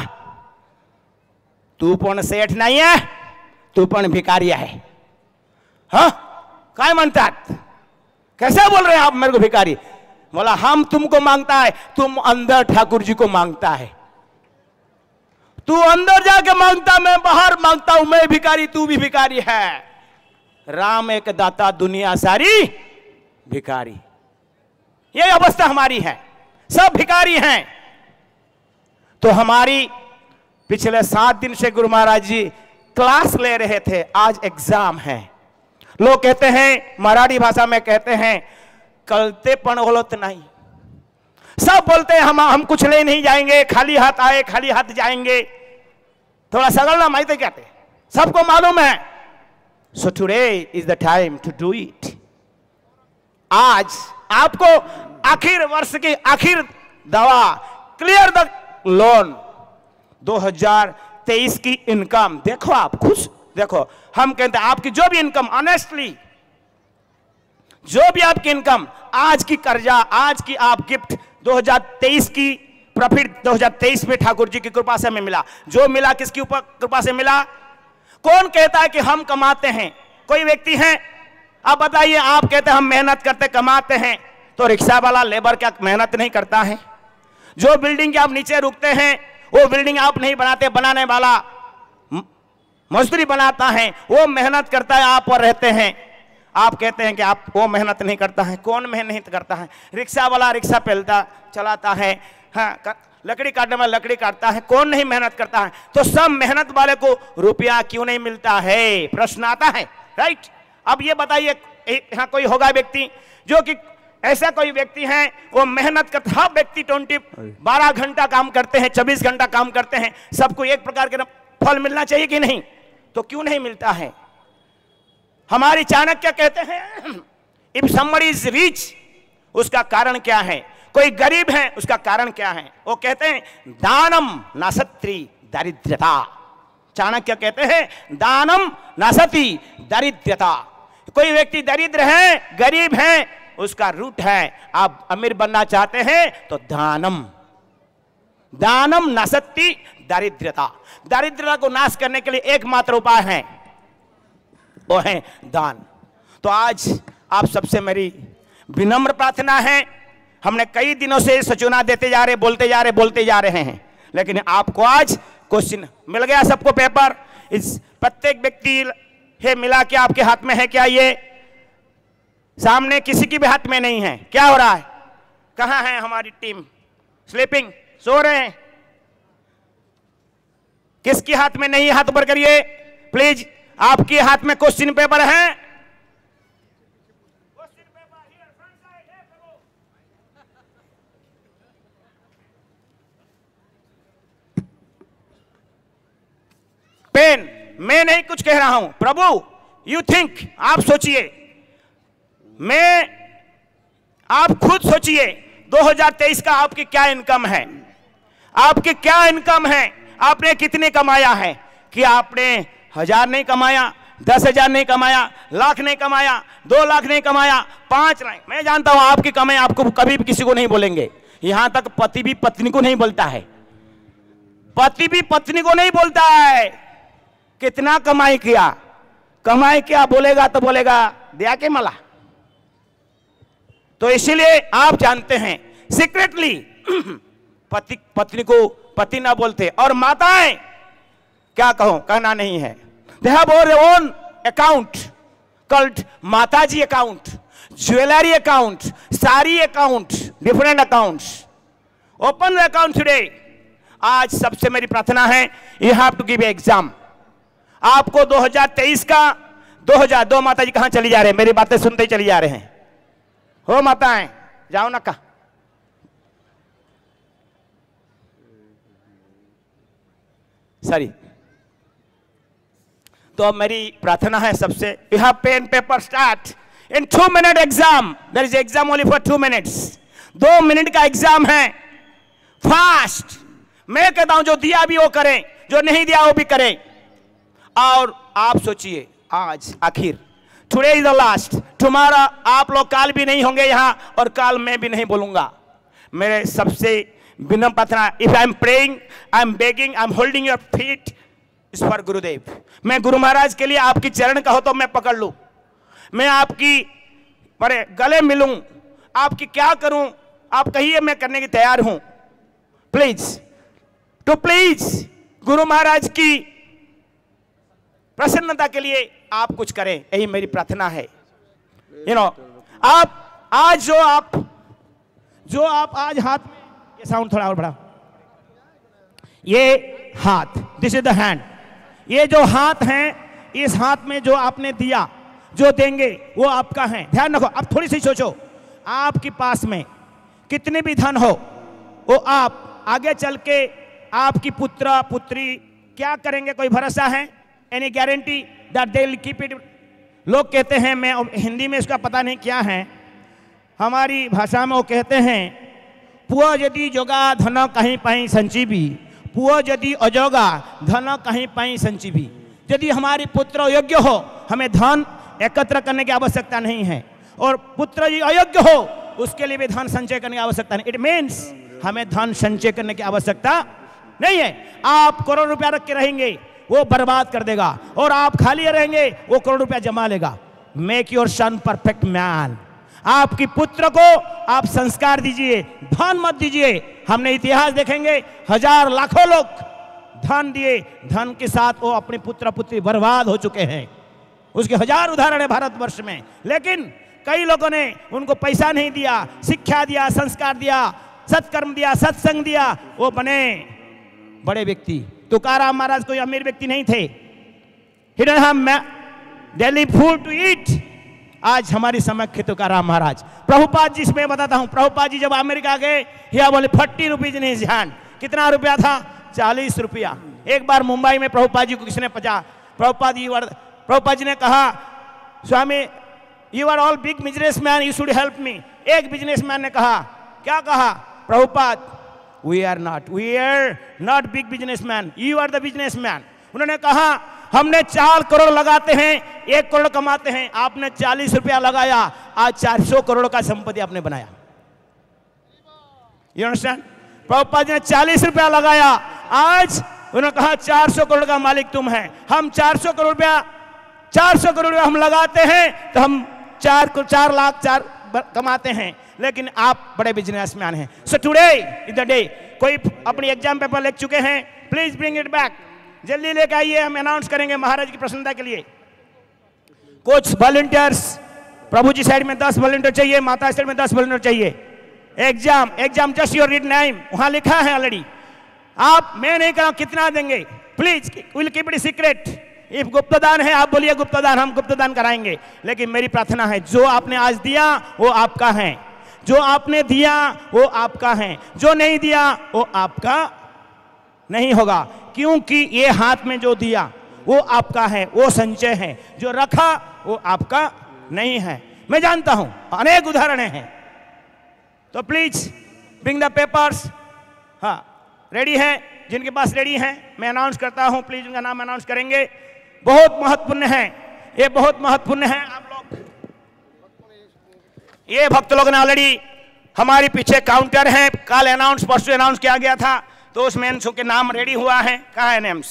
[SPEAKER 8] तू पण सेठ नाही है, तू पण भिखारी है। हाँ काय म्हणतात, कैसे बोल रहे हैं आप मेरे को भिखारी? बोला हम तुमको मांगता है, तुम अंदर ठाकुर जी को मांगता है। तू अंदर जाके मांगता, मैं बाहर मांगता हूं, मैं भिखारी, तू भी भिखारी है। राम एक दाता, दुनिया सारी भिखारी। यही अवस्था हमारी है, सब भिखारी हैं। तो हमारी पिछले सात दिन से गुरु महाराज जी क्लास ले रहे थे, आज एग्जाम है। लोग कहते हैं, मराठी भाषा में कहते हैं, कलते पण होलत नहीं। सब बोलते हैं हम हम कुछ ले नहीं जाएंगे, खाली हाथ आए खाली हाथ जाएंगे। थोड़ा सगलना माहिती कहते, सबको मालूम है। So today is the time to do it. आज आपको आखिर वर्ष की आखिर दवा, क्लियर द लोन। दो हज़ार तेईस की इनकम देखो, आप खुश देखो। हम कहते हैं आपकी जो भी इनकम, ऑनेस्टली जो भी आपकी इनकम, आज की कर्जा, आज की आप गिफ्ट, दो हज़ार तेईस की प्रॉफिट दो हज़ार तेईस में ठाकुर जी की कृपा से हमें मिला। जो मिला किसकी ऊपर कृपा से मिला? कौन कहता है कि हम कमाते हैं? कोई व्यक्ति है? आप बताइए। आप कहते हैं हम मेहनत करते कमाते हैं, तो रिक्शा वाला लेबर क्या मेहनत नहीं करता है? जो बिल्डिंग के आप नीचे रुकते हैं वो बिल्डिंग आप नहीं बनाते, बनाने वाला मजदूरी बनाता है, वो मेहनत करता है, आप और रहते हैं। आप कहते हैं कि आप वो मेहनत नहीं करता है। कौन मेहनत करता है? रिक्शा वाला रिक्शा पहलता चलाता है, हाँ, लकड़ी काटने वाला लकड़ी काटता है, कौन नहीं मेहनत करता है? तो सब मेहनत वाले को रुपया क्यों नहीं मिलता है? प्रश्न आता है, राइट? अब ये बताइए, यहाँ कोई होगा व्यक्ति जो कि ऐसा कोई व्यक्ति है वो मेहनत करता, हर व्यक्ति ट्वेंटी बारह घंटा काम करते हैं, चौबीस घंटा काम करते हैं, सबको एक प्रकार के फल मिलना चाहिए कि नहीं? तो क्यों नहीं मिलता है? हमारी चाणक्य कहते हैं इफ समबडी इज रिच, उसका कारण क्या है? कोई गरीब है, उसका कारण क्या है? वो कहते हैं दानम नासत्री दारिद्र्यता। चाणक्य कहते हैं दानम नासती दारिद्र्यता। कोई व्यक्ति दरिद्र है, गरीब है, उसका रूट है। आप अमीर बनना चाहते हैं तो दानम, दानम नासती दारिद्र्यता। दारिद्र्यता को नाश करने के लिए एकमात्र उपाय है, वो है दान। तो आज आप सबसे मेरी विनम्र प्रार्थना है, हमने कई दिनों से सूचना देते जा रहे, बोलते जा रहे, बोलते जा रहे हैं, लेकिन आपको आज क्वेश्चन मिल गया, सबको पेपर। इस प्रत्येक व्यक्ति है मिला के आपके हाथ में है क्या? ये सामने किसी की भी हाथ में नहीं है। क्या हो रहा है? कहां है हमारी टीम? स्लीपिंग, सो रहे हैं। किसके हाथ में नहीं? हाथ ऊपर करिए प्लीज। आपके हाथ में क्वेश्चन पेपर है? पेन, मैं नहीं कुछ कह रहा हूं, प्रभु यू थिंक, आप सोचिए, मैं, आप खुद सोचिए दो हज़ार तेईस का आपकी क्या इनकम है? आपकी क्या इनकम है? आपने कितने कमाया है? कि आपने हजार नहीं कमाया, दस हजार नहीं कमाया, लाख नहीं कमाया, दो लाख नहीं कमाया, पांच लाख। मैं जानता हूं आपकी कमाई आपको कभी भी किसी को नहीं बोलेंगे। यहां तक पति भी पत्नी को नहीं बोलता है, पति भी पत्नी को नहीं बोलता है कितना कमाई किया। कमाई किया बोलेगा तो बोलेगा दिया के मला। तो इसीलिए आप जानते हैं सीक्रेटली पति पत्नी को पति ना बोलते, और माताएं क्या कहो, कहना नहीं है, they have their own account called Mataji account, jewellery account, sari account, different accounts. Open the account today. आज सबसे मेरी प्रार्थना है, you have to give exam. आपको दो हज़ार तेईस का दो हज़ार दो माता जी कहां चली जा रहे हैं? मेरी बातें सुनते ही चली जा रहे हैं। हो माताएं, जाओ ना का। सॉरी। तो अब मेरी प्रार्थना है सबसे, you have pen paper start in two minute exam. There is exam only for two minutes. दो मिनट का एग्जाम है, फास्ट। मैं कहता हूं जो दिया भी वो करें, जो नहीं दिया वो भी करें। और आप सोचिए, आज आखिर today is the last, tomorrow आप लोग काल भी नहीं होंगे यहां, और काल मैं भी नहीं बोलूंगा। मेरे सबसे विनम्र प्रार्थना, if I am praying, I am begging, I am holding your feet is for Gurudev. मैं गुरु महाराज के लिए आपकी चरण कहो तो मैं पकड़ लूं, मैं आपकी पर गले मिलूं, आपकी क्या करूं आप कहिए, मैं करने की तैयार हूं। Please to please Guru Maharaj की प्रसन्नता के लिए आप कुछ करें, यही मेरी प्रार्थना है। यू you नो know, आप आज जो आप जो आप आज हाथ में, ये साउंड थोड़ा और बढ़ा, ये हाथ, दिस इज द हैंड, ये जो हाथ हैं, इस हाथ में जो आपने दिया, जो देंगे वो आपका है। ध्यान रखो। अब थोड़ी सी सोचो, आपके पास में कितने भी धन हो, वो आप आगे चल के आपकी पुत्र पुत्री क्या करेंगे, कोई भरोसा है? Any guarantee that they will keep it? लोग कहते हैं, मैं हिंदी में इसका पता नहीं क्या है, हमारी भाषा में वो कहते हैं, पुआ यदि जोगा धन कहीं पाई संजीवी, पुआ यदि अजोगा धन कहीं पाई संजीवी। यदि हमारी पुत्र योग्य हो, हमें धन एकत्र करने की आवश्यकता नहीं है, और पुत्र यदि अयोग्य हो, उसके लिए भी धन संचय करने की आवश्यकता नहीं। इट मीन्स हमें धन संचय करने की आवश्यकता नहीं है। आप करोड़ रुपया रख के रहेंगे, वो बर्बाद कर देगा, और आप खाली रहेंगे, वो करोड़ रुपया जमा लेगा। Make your son perfect man. आपकी पुत्र को आप संस्कार दीजिए, धन मत दीजिए। हमने इतिहास देखेंगे, हजार लाखों लोग धन दिए, धन के साथ वो अपने पुत्र पुत्री बर्बाद हो चुके हैं। उसके हजार उदाहरण है भारतवर्ष में। लेकिन कई लोगों ने उनको पैसा नहीं दिया, शिक्षा दिया, संस्कार दिया, सत्कर्म दिया, सत्संग दिया, वो बने बड़े व्यक्ति। तुकाराम महाराज कोई अमीर व्यक्ति नहीं थे। He didn't have daily food to eat। आज हमारी समक्ष तुकाराम महाराज, प्रभुपाद जी मैं बताता हूं, प्रभुपाद जी जब अमेरिका गए, हिया बोले forty rupees in his hand. कितना रुपया था? चालीस रुपया। एक बार मुंबई में प्रभुपाद जी को किसने पचा, प्रभुपाद जी प्रभुपाद जी ने कहा, Swami you are all big businessman, you should help me. एक बिजनेसमैन ने कहा, क्या कहा? Prabhupada we are not we are not big businessman, you are the businessman. उन्होंने कहा, हमने चार करोड़ लगाते हैं, एक करोड़ कमाते हैं, आपने चालीस रुपया लगाया, आज चार सौ करोड़ का संपत्ति आपने बनाया। You understand? प्रभुपाद जी ने चालीस रुपया लगाया, आज उन्होंने कहा चार सौ करोड़ का मालिक तुम है। हम चार सौ करोड़ रुपया चार सौ करोड़ रुपया हम लगाते हैं तो हम चार चार लाख चार कमाते हैं, लेकिन आप बड़े बिजनेसमैन हैं। So today is the day. कोई अपनी एग्जाम पेपर लिख चुके हैं, प्लीज ब्रिंग इट बैक, जल्दी लेके आइए, हम अनाउंस करेंगे महाराज की प्रसन्नता के लिए। कुछ वॉलंटियर्स, प्रभु जी साइड में दस वॉलंटियर चाहिए, माता साइड में दस वॉलंटियर चाहिए। Exam exam just your read name, वहां लिखा है ऑलरेडी। आप, मैं नहीं कहा कितना देंगे, please will keep it secret. If गुप्तदान है आप बोलिए गुप्तदान, हम गुप्तदान कराएंगे। लेकिन मेरी प्रार्थना है, जो आपने आज दिया वो आपका है, जो आपने दिया वो आपका है, जो नहीं दिया वो आपका नहीं होगा, क्योंकि ये हाथ में जो दिया वो आपका है, वो संचय है, जो रखा वो आपका नहीं है। मैं जानता हूं अनेक उदाहरण हैं। तो प्लीज ब्रिंग द पेपर्स। हाँ, रेडी है? जिनके पास रेडी है मैं अनाउंस करता हूं, प्लीज उनका नाम अनाउंस करेंगे। बहुत महत्वपूर्ण है, ये बहुत महत्वपूर्ण है। आप लोग, ये भक्त लोग ने ऑलरेडी हमारे पीछे काउंटर है, कल अनाउंस परसों अनाउंस किया गया था, तो उसमें इनके के नाम रेडी हुआ है। कहाँ है नेम्स?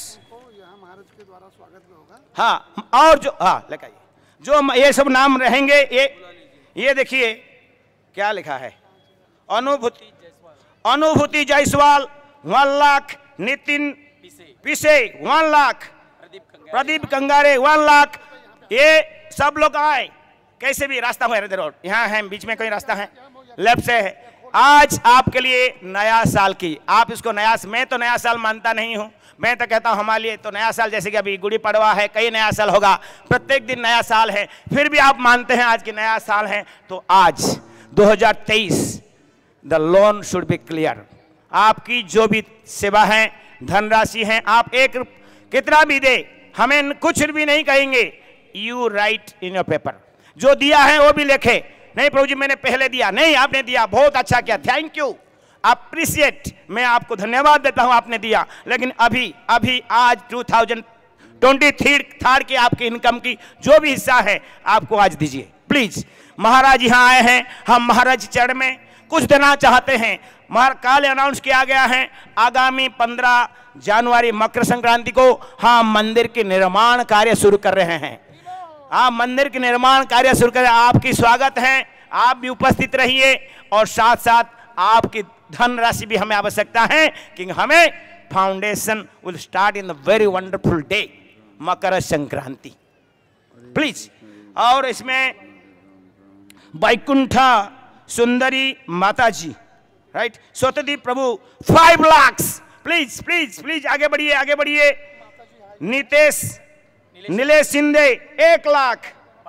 [SPEAKER 8] हाँ, और जो हाँ लेकर आइए, जो ये सब नाम रहेंगे, ये ये देखिए क्या लिखा है। अनुभूति अनुभूति Jaiswal one lakh, Nitin Pise one lakh, Pradeep Kangare one lakh. ये सब लोग आए, कैसे भी रास्ता हो रोड, यहाँ है बीच में कोई रास्ता है, लेफ्ट से है। आज आपके लिए नया साल की, आप इसको नया, मैं तो नया साल मानता नहीं हूँ, मैं तो कहता हूँ हमारे लिए तो नया साल जैसे कि अभी गुड़ी पड़वा है, कई नया साल होगा, प्रत्येक दिन नया साल है, फिर भी आप मानते हैं आज की नया साल है। तो आज दो हज़ार तेईस the loan should be clear. आपकी जो भी सेवा है, धनराशि है, आप एक कितना भी दे, हमें कुछ भी नहीं कहेंगे। You write in your paper, जो दिया है वो भी लिखे। नहीं प्रभु जी मैंने पहले दिया, नहीं आपने दिया, बहुत अच्छा किया, थैंक यू, अप्रिशिएट, मैं आपको धन्यवाद देता हूं आपने दिया। लेकिन अभी अभी आज दो हज़ार तेईस थर्ड की आपकी इनकम की जो भी हिस्सा है आपको आज दीजिए प्लीज। महाराज यहाँ आए हैं, हम महाराज चरण में कुछ देना चाहते हैं। काल अनाउंस किया गया है आगामी पंद्रह जनवरी मकर संक्रांति को हम मंदिर के निर्माण कार्य शुरू कर रहे हैं। आप मंदिर के निर्माण कार्य शुरू करें, आपकी स्वागत है, आप भी उपस्थित रहिए। और साथ साथ आपकी धनराशि भी हमें आवश्यकता है, क्योंकि हमें foundation will start in the very wonderful day Makar Sankranti please. और इसमें Vaikuntha Sundari Mata ji, right, Swatantri Prabhu five lakhs, please please please आगे बढ़िए आगे बढ़िए। नीतेश नीलेश शिंदे एक लाख,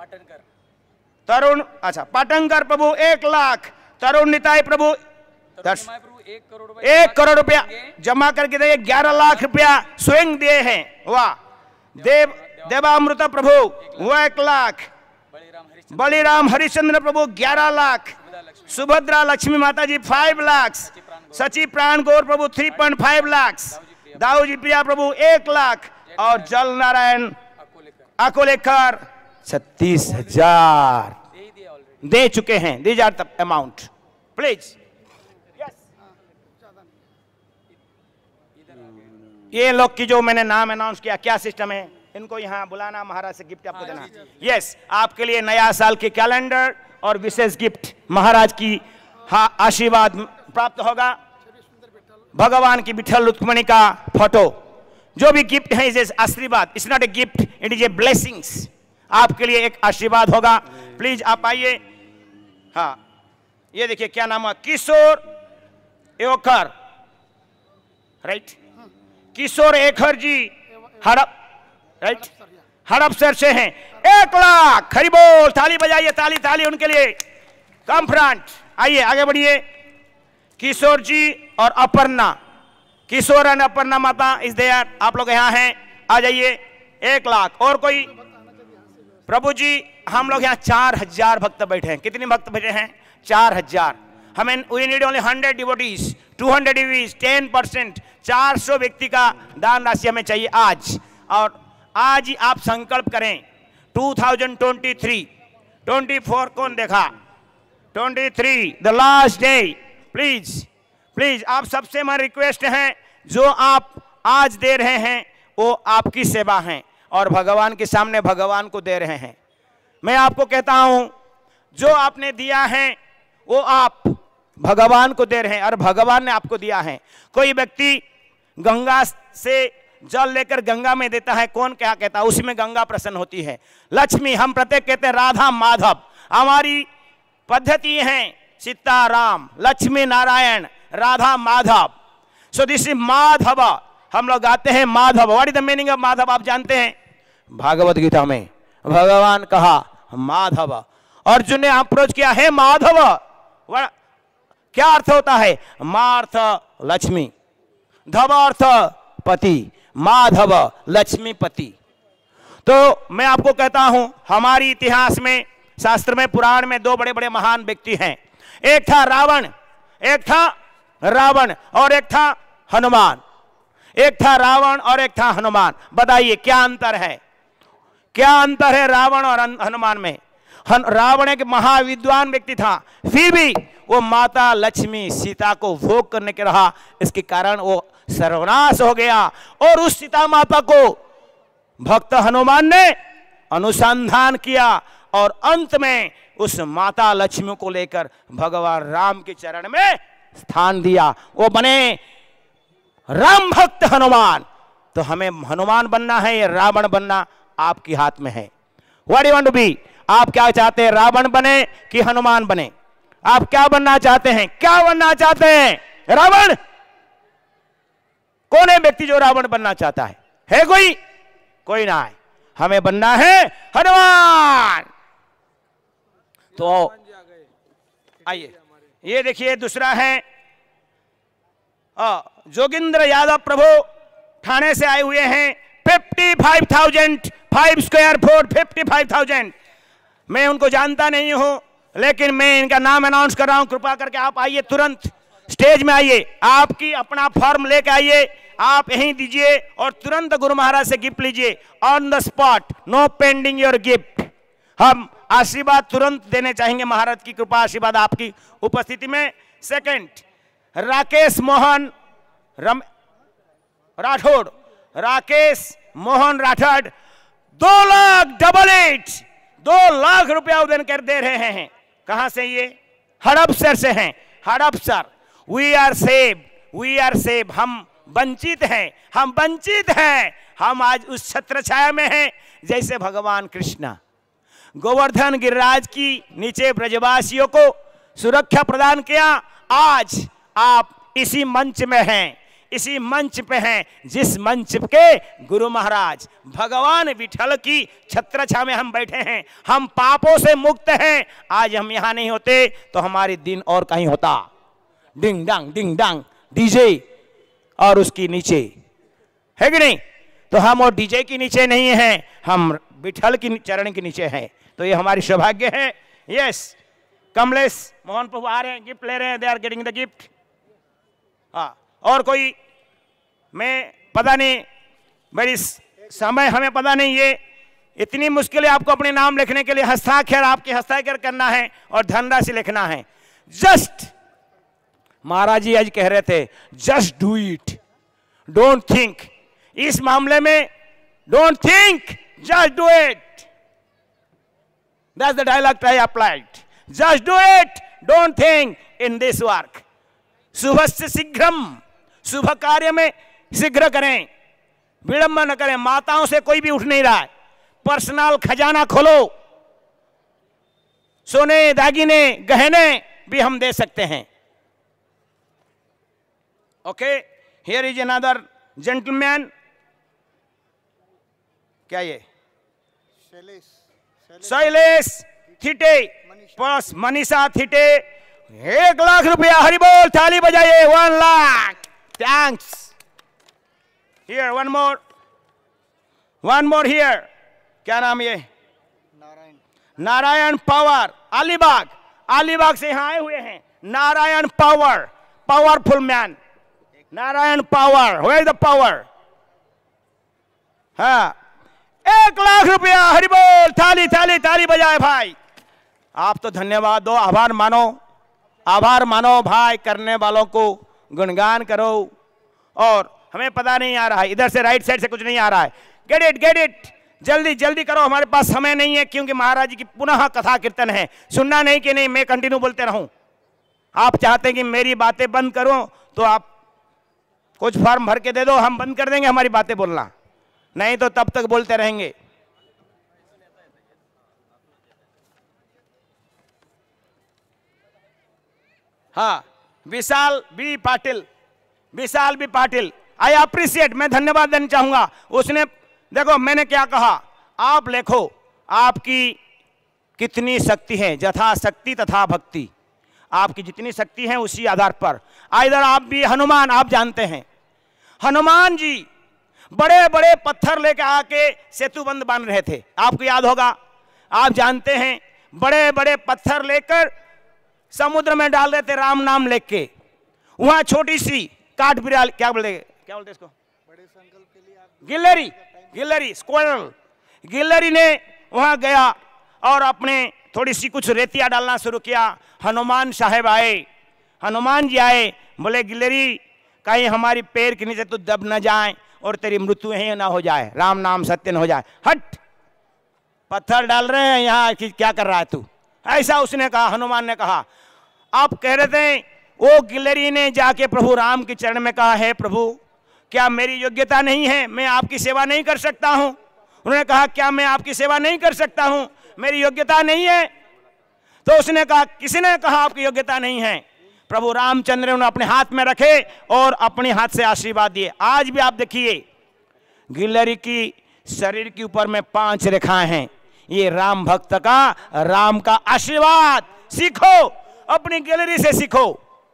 [SPEAKER 8] तरुण अच्छा पाटंकर प्रभु एक लाख, तरुण निताई प्रभु दस एक करोड़ रुपया जमा करके दिए, ग्यारह लाख रुपया स्वयं दिए हैं। वाह। देव देवामृत प्रभु वो एक लाख, बलिराम हरिश्चंद्र प्रभु ग्यारह लाख, सुभद्रा लक्ष्मी माता जी five lakh, Sachi Pran Gaur Prabhu three point five lakh, Dau ji Priya Prabhu एक लाख, और जल नारायण अकोलेकर छत्तीस हजार दे चुके हैं। These are the amount please. ये लोग की जो मैंने नाम अनाउंस किया, क्या सिस्टम है, इनको यहाँ बुलाना, महाराज से गिफ्ट आपको देना। यस, आपके लिए नया साल की कैलेंडर और विशेष गिफ्ट महाराज की आशीर्वाद प्राप्त होगा। भगवान की विठल रुक्मिणी का फोटो, जो भी गिफ्ट है इस आशीर्वाद, it's not a gift, it is a blessings, आपके लिए एक आशीर्वाद होगा। प्लीज आप आइए। हाँ, ये देखिए क्या नाम है, किशोर एवकर, राइट, किशोर एखर जी हड़प, राइट, हड़पसर से हैं। एक लाख खरी बोल, ताली बजाइए, ताली ताली उनके लिए। कम फ्रंट, आइए आगे बढ़िए। किशोर जी और अपर्णा, किशोर एंड अपर्णा माता इस देयर, आप लोग यहाँ हैं, आ जाइए। एक लाख। और कोई? प्रभु जी, हम लोग यहाँ चार हजार भक्त बैठे हैं। कितने भक्त बैठे हैं? चार हजार। हमें we need only hundred devotees, two hundred devotees, ten percent, चार सौ व्यक्ति का दान राशि हमें चाहिए आज। और आज ही आप संकल्प करें, two thousand twenty three, twenty four कौन देखा, twenty three the last day. Please please आप सबसे हमारी रिक्वेस्ट है, जो आप आज दे रहे हैं वो आपकी सेवा है और भगवान के सामने भगवान को दे रहे हैं। मैं आपको कहता हूं, जो आपने दिया है वो आप भगवान को दे रहे हैं और भगवान ने आपको दिया है। कोई व्यक्ति गंगा से जल लेकर गंगा में देता है, कौन क्या कहता है, उसी में गंगा प्रसन्न होती है। लक्ष्मी, हम प्रत्येक कहते हैं राधा माधव, हमारी पद्धति है Sitaram, Lakshmi Narayan, Radha Madhav. So this is Madhav, हम लोग गाते हैं Madhav. What is the meaning of Madhav आप जानते हैं? भागवत गीता में भगवान कहा माधव, अर्जुन ने अप्रोच किया है माधव, क्या अर्थ होता है? मा अर्थ लक्ष्मी, धव अर्थ पति, माधव लक्ष्मीपति। तो मैं आपको कहता हूं, हमारी इतिहास में, शास्त्र में, पुराण में दो बड़े बड़े महान व्यक्ति हैं। एक था रावण, एक था रावण और एक था हनुमान। एक था रावण और एक था हनुमान। बताइए क्या अंतर है? क्या अंतर है रावण और हनुमान में? रावण एक महाविद्वान व्यक्ति था, फिर भी वो माता लक्ष्मी सीता को भोग करने के रहा, इसके कारण वो सर्वनाश हो गया। और उस सीता माता को भक्त हनुमान ने अनुसंधान किया और अंत में उस माता लक्ष्मी को लेकर भगवान राम के चरण में स्थान दिया, वो बने राम भक्त हनुमान। तो हमें हनुमान बनना है या रावण बनना आपके हाथ में है। What you want to be? आप क्या चाहते हैं, रावण बने कि हनुमान बने? आप क्या बनना चाहते हैं? क्या बनना चाहते हैं? रावण? कौन है व्यक्ति जो रावण बनना चाहता है? है कोई? कोई ना है। हमें बनना है हनुमान। तो आइए, ये देखिए दूसरा है जोगिंद्र यादव प्रभु, ठाणे से आए हुए हैं। Fifty five thousand, five square foot, fifty five thousand. मैं उनको जानता नहीं हूं, लेकिन मैं इनका नाम अनाउंस कर रहा हूं। कृपा करके आप आइए, तुरंत स्टेज में आइए, आपकी अपना फॉर्म लेके आइए, आप यहीं दीजिए और तुरंत गुरु महाराज से गिफ्ट लीजिए on the spot, no pending your gift. हम आशीर्वाद तुरंत देने चाहेंगे, महाराज की कृपा आशीर्वाद आपकी उपस्थिति में। सेकंड, राकेश मोहन रम राठौड़, राकेश मोहन राठौड़, दो लाख डबल एट, दो लाख रुपया देकर दे रहे हैं। कहां से? ये हड़पसर से हैं। Hadapsar, we are save, we are save. हम वंचित हैं, हम वंचित हैं। हम आज उस छत्र छाया में हैं जैसे भगवान कृष्ण गोवर्धन गिरिराज की नीचे ब्रजवासियों को सुरक्षा प्रदान किया। आज आप इसी मंच में हैं, इसी मंच पे हैं जिस मंच के गुरु महाराज भगवान विठल की छत्रछाया में हम बैठे हैं। हम पापों से मुक्त हैं। आज हम यहां नहीं होते तो हमारे दिन और कहीं होता। डिंग डांग डिंग डांग डीजे और उसकी नीचे है कि नहीं? तो हम और डीजे के नीचे नहीं हैं, हम विठल की चरण के नीचे हैं। तो ये हमारी सौभाग्य है। यस, कमलेश मोहन प्रभु आ रहे हैं, गिफ्ट ले रहे हैं, they are getting the gift. हाँ, और कोई? मैं पता नहीं, मेरी समय हमें पता नहीं, ये इतनी मुश्किल है आपको अपने नाम लिखने के लिए। हस्ताक्षर आपके हस्ताक्षर करना है और धनराशि लिखना है। जस्ट महाराज जी आज कह रहे थे, just do it, don't think. इस मामले में don't think, just do it. That's the dialogue I applied. Just do it, don't think in this work. शुभस्य शीघ्रम, शुभ कार्य में शीघ्र करें, विडंबन न करें। माताओं से कोई भी उठ नहीं रहा है। पर्सनल खजाना खोलो, सोने दागिने गहने भी हम दे सकते हैं। Okay, here is another gentleman. क्या ये? शैलेश थिटे, बस मनीषा थिटे, एक लाख रुपया। हरि बोल, ताली बजाइए। One lakh, thanks. Here one more, one more here. क्या नाम ये? नारायण। नारायण पावर, अलीबाग। अलीबाग से यहां आए हुए हैं। Narayan power, powerful man. Narayan power, where is the power? हाँ, एक लाख रुपया। हरि बोल, थाली थाली थाली बजाए भाई। आप तो धन्यवाद दो, आभार मानो, आभार मानो भाई। करने वालों को गुणगान करो। और हमें पता नहीं आ रहा है, इधर से राइट साइड से कुछ नहीं आ रहा है। गेट इट, गेट इट, जल्दी जल्दी करो, हमारे पास समय नहीं है, क्योंकि महाराज जी की पुनः कथा कीर्तन है। सुनना नहीं कि नहीं, मैं कंटिन्यू बोलते रहूं। आप चाहते हैं कि मेरी बातें बंद करूं, तो आप कुछ फॉर्म भर के दे दो, हम बंद कर देंगे हमारी बातें बोलना, नहीं तो तब तक बोलते रहेंगे। हाँ, Vishal B Patil, Vishal B Patil, I appreciate, मैं धन्यवाद देना चाहूंगा। उसने, देखो मैंने क्या कहा, आप लिखो आपकी कितनी शक्ति है, यथा शक्ति तथा भक्ति। आपकी जितनी शक्ति है उसी आधार पर। इधर आप भी हनुमान, आप जानते हैं हनुमान जी बड़े बड़े पत्थर लेकर आके सेतुबंद बन रहे थे, आपको याद होगा। आप जानते हैं बड़े बड़े पत्थर लेकर समुद्र में डाल रहे थे राम नाम लेके। वहां छोटी सी काठ बिराल, क्या बोलते क्या बोलते इसको, बड़े संकल्प के लिए आप गिल्लरी, गिल्लरी स्क्वायरल, गिल्लरी ने वहां गया और अपने थोड़ी सी कुछ रेतिया डालना शुरू किया। हनुमान साहब आए, हनुमान जी आए, बोले गिल्लरी कहीं हमारी पैर के नीचे तो दब न जाए और तेरी मृत्यु ही ना हो जाए, राम नाम सत्य न हो जाए। हट, पत्थर डाल रहे हैं यहाँ, क्या कर रहा है तू, ऐसा उसने कहा। हनुमान ने कहा, आप कह रहे थे, वो गिल्लरी ने जाके प्रभु राम के चरण में कहा, है प्रभु क्या मेरी योग्यता नहीं है, मैं आपकी सेवा नहीं कर सकता हूं। उन्होंने कहा, क्या मैं आपकी सेवा नहीं कर सकता हूं, मेरी योग्यता नहीं है। तो उसने कहा, किसी ने कहा आपकी योग्यता नहीं है। प्रभु रामचंद्र ने उन्हें अपने हाथ में रखे और अपने हाथ से आशीर्वाद दिए। आज भी आप देखिए गिल्लरी की शरीर के ऊपर में पांच रेखाएं हैं, ये राम भक्त का, राम का आशीर्वाद। सीखो, अपनी गिल्लरी से सीखो।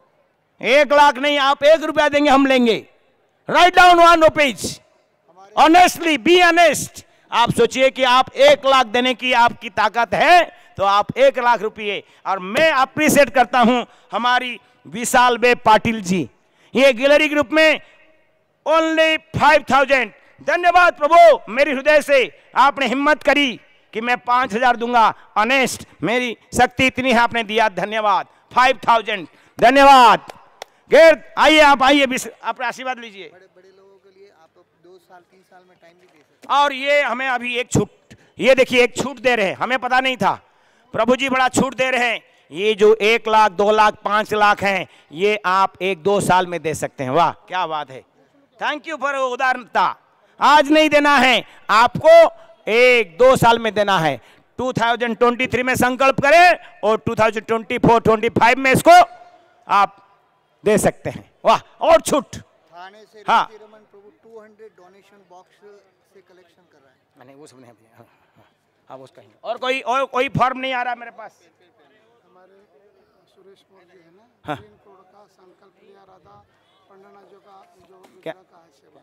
[SPEAKER 8] एक लाख नहीं, आप एक रुपया देंगे हम लेंगे। Write down one rupees, honestly, be honest. आप सोचिए कि आप एक लाख देने की आपकी ताकत है तो आप एक लाख रुपये। और मैं अप्रिशिएट करता हूं हमारी विशाल बे पाटिल जी, ये गिलरी ग्रुप में ओनली फाइव थाउजेंड। धन्यवाद प्रभु, मेरी हृदय से आपने हिम्मत करी कि मैं पांच हजार दूंगा। ऑनेस्ट, मेरी शक्ति इतनी है, आपने दिया, धन्यवाद। फाइव थाउजेंड, धन्यवाद। गेट, आइए आप, आइए, आप आशीर्वाद लीजिए।
[SPEAKER 9] बड़े बड़े लोगों के लिए आप दो साल तीन साल में टाइम भी दे सकते हैं।
[SPEAKER 8] और ये हमें अभी एक छूट, ये देखिए एक छूट दे रहे हैं, हमें पता नहीं था, प्रभु जी बड़ा छूट दे रहे हैं। ये जो एक लाख, दो लाख, पांच लाख हैं, ये आप एक दो साल में दे सकते हैं। वाह क्या बात है, थैंक यू फॉर उदारता। आज नहीं देना है आपको, एक दो साल में देना है। दो हज़ार तेईस में संकल्प करें और दो हज़ार चौबीस, पच्चीस में इसको आप दे सकते हैं। वाह, और छूट।
[SPEAKER 9] थाने से
[SPEAKER 8] हाँ,
[SPEAKER 9] रमन प्रभु दो सौ डोनेशन बॉक्स से कलेक्शन कर रहा है।
[SPEAKER 8] मैंने वो सब नहीं, हाँ, हाँ, हाँ, वो कहीं और कोई और कोई फॉर्म नहीं आ रहा मेरे पास।
[SPEAKER 9] हमारे सुरेश मोर जी है ना,
[SPEAKER 8] हाँ,
[SPEAKER 9] तीन करोड़ का संकल्प लिया राधा पंडना जो का जो
[SPEAKER 8] क्या
[SPEAKER 9] का है सेवा।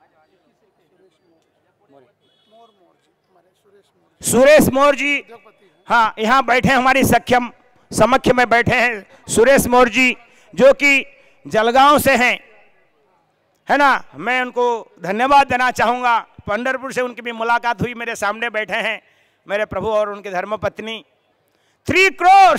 [SPEAKER 9] सुरेश मोर, मोर मोर जी, हमारे सुरेश मोर
[SPEAKER 8] सुरेश मोर जी, हाँ, यहाँ बैठे हमारी सक्षम समक्ष में बैठे हैं सुरेश मोर जी, जो कि जलगांव से हैं, है ना। मैं उनको धन्यवाद देना चाहूंगा। पंढरपुर से उनकी भी मुलाकात हुई, मेरे सामने बैठे हैं मेरे प्रभु और उनकी धर्मपत्नी। थ्री करोड़,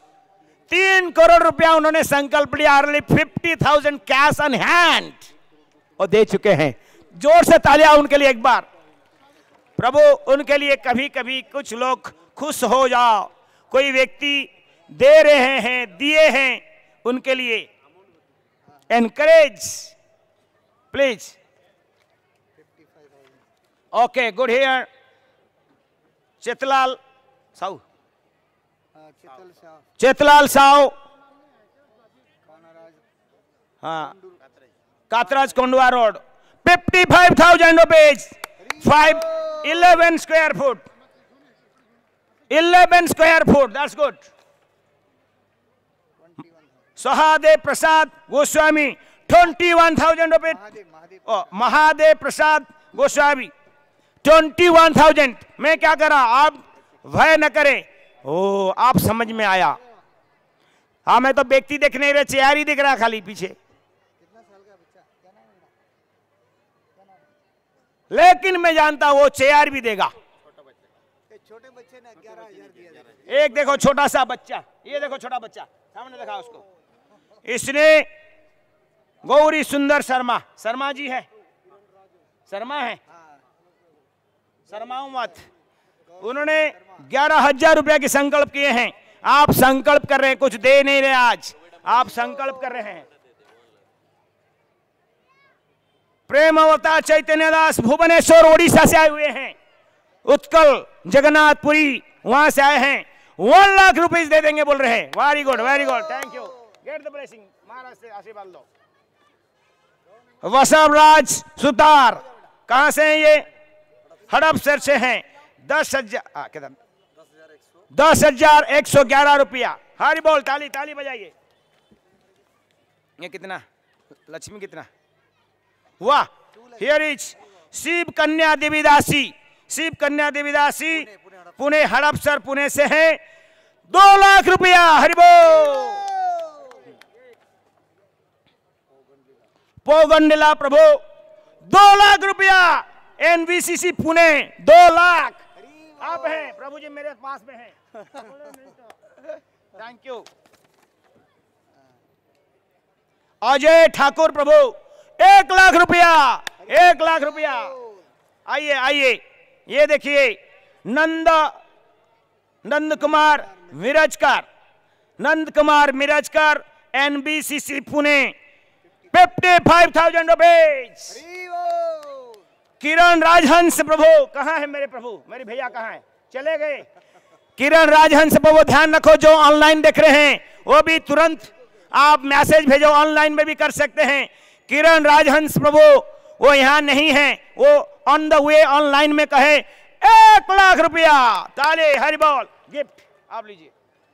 [SPEAKER 8] तीन करोड़ रुपया उन्होंने संकल्प लिया, fifty thousand cash on hand और दे चुके हैं। जोर से तालियां उनके लिए एक बार। प्रभु उनके लिए कभी कभी कुछ लोग खुश हो जाओ, कोई व्यक्ति दे रहे हैं, दिए हैं, उनके लिए encourage please. Okay, good here. Chetlal Sahu, Chetlal Sahu, हाँ, Katraj Kondhwa road, fifty five thousand rupees, five eleven square foot, eleven square foot, that's good. Sahadev Prasad Goswami, twenty one thousand rupees, Mahadev Prasad Goswami, twenty one thousand. मैं क्या करा, आप भय न करें। ओ, आप समझ में आया। हाँ, मैं तो व्यक्ति देख नहीं रहे, चेयर ही दिख रहा खाली पीछे। लेकिन मैं जानता हूं वो चेयर भी देगा। छोटे बच्चे ने ग्यारह हजार दिया। एक देखो छोटा सा बच्चा, ये देखो छोटा बच्चा सामने देखा उसको, इसने गौरी सुंदर शर्मा, शर्मा जी है, शर्मा है, शर्माओं मत। उन्होंने ग्यारह हजार रुपया के संकल्प किए हैं। आप संकल्प कर रहे हैं, कुछ दे नहीं रहे, आज आप संकल्प कर रहे हैं। प्रेम अवतार चैतन्य दास भुवनेश्वर ओडिशा से आए हुए हैं, उत्कल जगन्नाथपुरी वहां से आए हैं, वन लाख रुपीस दे देंगे बोल रहे हैं। Very good, very good, thank you, get the blessing, महाराज से आशीर्वाद लो। वसवराज सुतार, कहां से हैं ये? हड़पसर से हैं। दस हजार कितना दस हजार एक सौ ग्यारह रुपया। हरी बोल, ताली ताली बजाइए। ये कितना लक्ष्मी कितना हुआ? हियर इज शिव कन्या देवीदासी, शिव कन्या देवीदासी पुणे हड़पसर पुणे से है, दो लाख रुपया। हरि बोल। पोगंडला प्रभु दो लाख रुपया। एनबीसीसी पुणे दो लाख। आप हैं प्रभु जी, मेरे पास में हैं। Thank you. अजय ठाकुर प्रभु एक लाख रुपया, एक लाख रुपया। आइए आइए, ये देखिए Nand Nand Kumar Mirajkar, Nand Kumar Mirajkar, NBCC Pune, fifty five thousand rupees. Kiran Rajhans Prabhu, कहाँ है मेरे प्रभु, मेरे भैया कहाँ है, चले गए। किरण राजहंस प्रभु ध्यान रखो, जो ऑनलाइन देख रहे हैं वो भी तुरंत आप मैसेज भेजो, ऑनलाइन में भी कर सकते हैं। किरण राजहंस प्रभु वो यहां नहीं है, वो ऑन द वे ऑनलाइन में कहे एक लाख रुपया। ताले, हरि बोल। गिफ्ट आप लीजिए।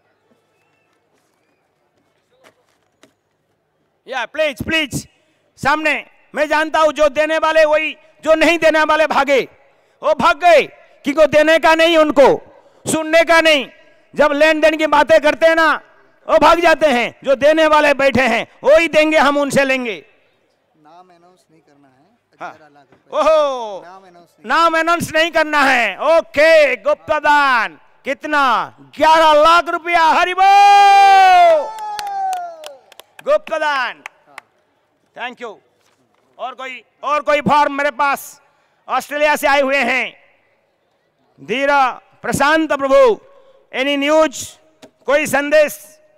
[SPEAKER 8] या प्लीज प्लीज सामने। मैं जानता हूं जो देने वाले वही, जो नहीं देने वाले भागे, वो भाग गए, क्योंकि देने का नहीं, उनको सुनने का नहीं। जब लेन देन की बातें करते हैं ना, वो भाग जाते हैं। जो देने वाले बैठे हैं वही देंगे, हम उनसे लेंगे।
[SPEAKER 9] नाम अनाउंस नहीं करना है।
[SPEAKER 8] हाँ। ओहो, नाम अनाउंस नहीं करना है। ओके, गुप्त दान कितना? ग्यारह लाख रुपया। हरि बोल। गुप्त दान, थैंक यू। और कोई और कोई फॉर्म मेरे पास ऑस्ट्रेलिया से आए हुए हैं। धीरा प्रशांत प्रभु, एनी न्यूज, कोई संदेश?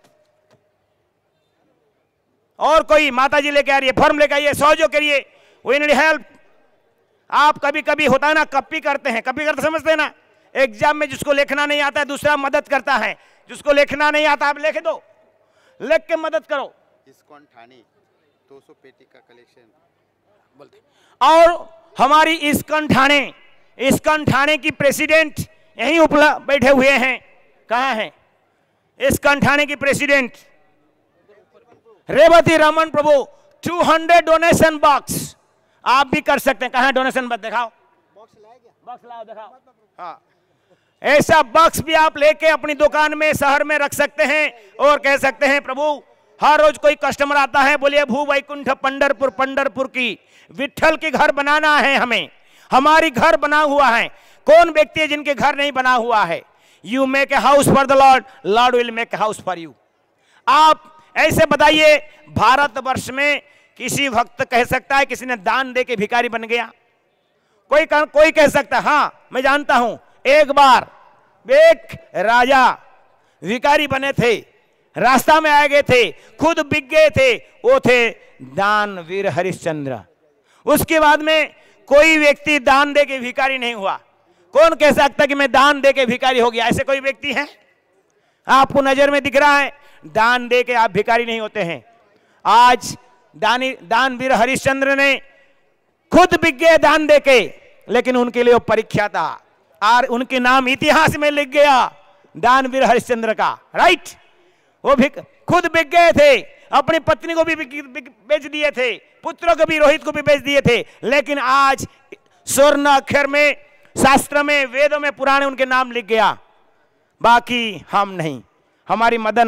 [SPEAKER 8] और कोई माता जी लेके आ रही है, फॉर्म लेके आइए, सहयोग करिए। We need help. आप कभी कभी होता है ना, कॉपी करते हैं, कॉपी करते समझते हैं ना, एग्जाम में जिसको लिखना नहीं आता है दूसरा मदद करता है, जिसको लिखना नहीं आता आप लिख दो, लिख के मदद करो।
[SPEAKER 10] इस्कॉन ठाणे दो सौ पेटी का कलेक्शन
[SPEAKER 8] बोलते। और हमारी इस्कॉन ठाणे, इस्कॉन ठाणे की प्रेसिडेंट यहीं उपला बैठे हुए हैं। कहाँ हैं इस्कॉन ठाणे की प्रेसिडेंट? रेवती रमन प्रभु, दो सौ डोनेशन बॉक्स आप भी कर सकते हैं। कहाँ डोनेशन बॉक्स? दिखाओ, बॉक्स लाओ, दिखाओ। हाँ, ऐसा बॉक्स भी आप लेके अपनी दुकान में, शहर में रख सकते हैं और कह सकते हैं प्रभु हर रोज कोई कस्टमर आता है, बोलिए भू वैकुंठ पंढरपुर, पंढरपुर की विठल के घर बनाना है हमें, हमारी घर बना हुआ है। कौन व्यक्ति है जिनके घर नहीं बना हुआ है? You make a house for the lord, lord will make a house for you. आप ऐसे बताइए, भारतवर्ष में किसी भक्त कह सकता है किसी ने दान दे के भिखारी बन गया? कोई कोई कह सकता है? हाँ, मैं जानता हूं, एक बार एक राजा भिखारी बने थे, रास्ता में आ गए थे, खुद बिक गए थे। वो थे दानवीर हरिश्चंद्र। उसके बाद में कोई व्यक्ति दान दे के भिखारी नहीं हुआ। कौन कह सकता कि मैं दान दे के भिखारी हो गया? ऐसे कोई व्यक्ति है? आपको नजर में दिख रहा है? दान दे के आप भिखारी नहीं होते हैं। आज दानी दानवीर हरिश्चंद्र ने खुद बिक गए दान दे के, लेकिन उनके लिए वो परीक्षा था और उनके नाम इतिहास में लिख गया, दानवीर हरिश्चंद्र का। राइट, वो भी खुद बिक गए थे, अपनी पत्नी को भी बेच दिए थे, पुत्रों को भी, रोहित को भी बेच दिए थे, लेकिन आज स्वर्ण अक्षर में, शास्त्र में, वेदों में, पुराने उनके नाम लिख गया। बाकी हम नहीं। हमारी मदन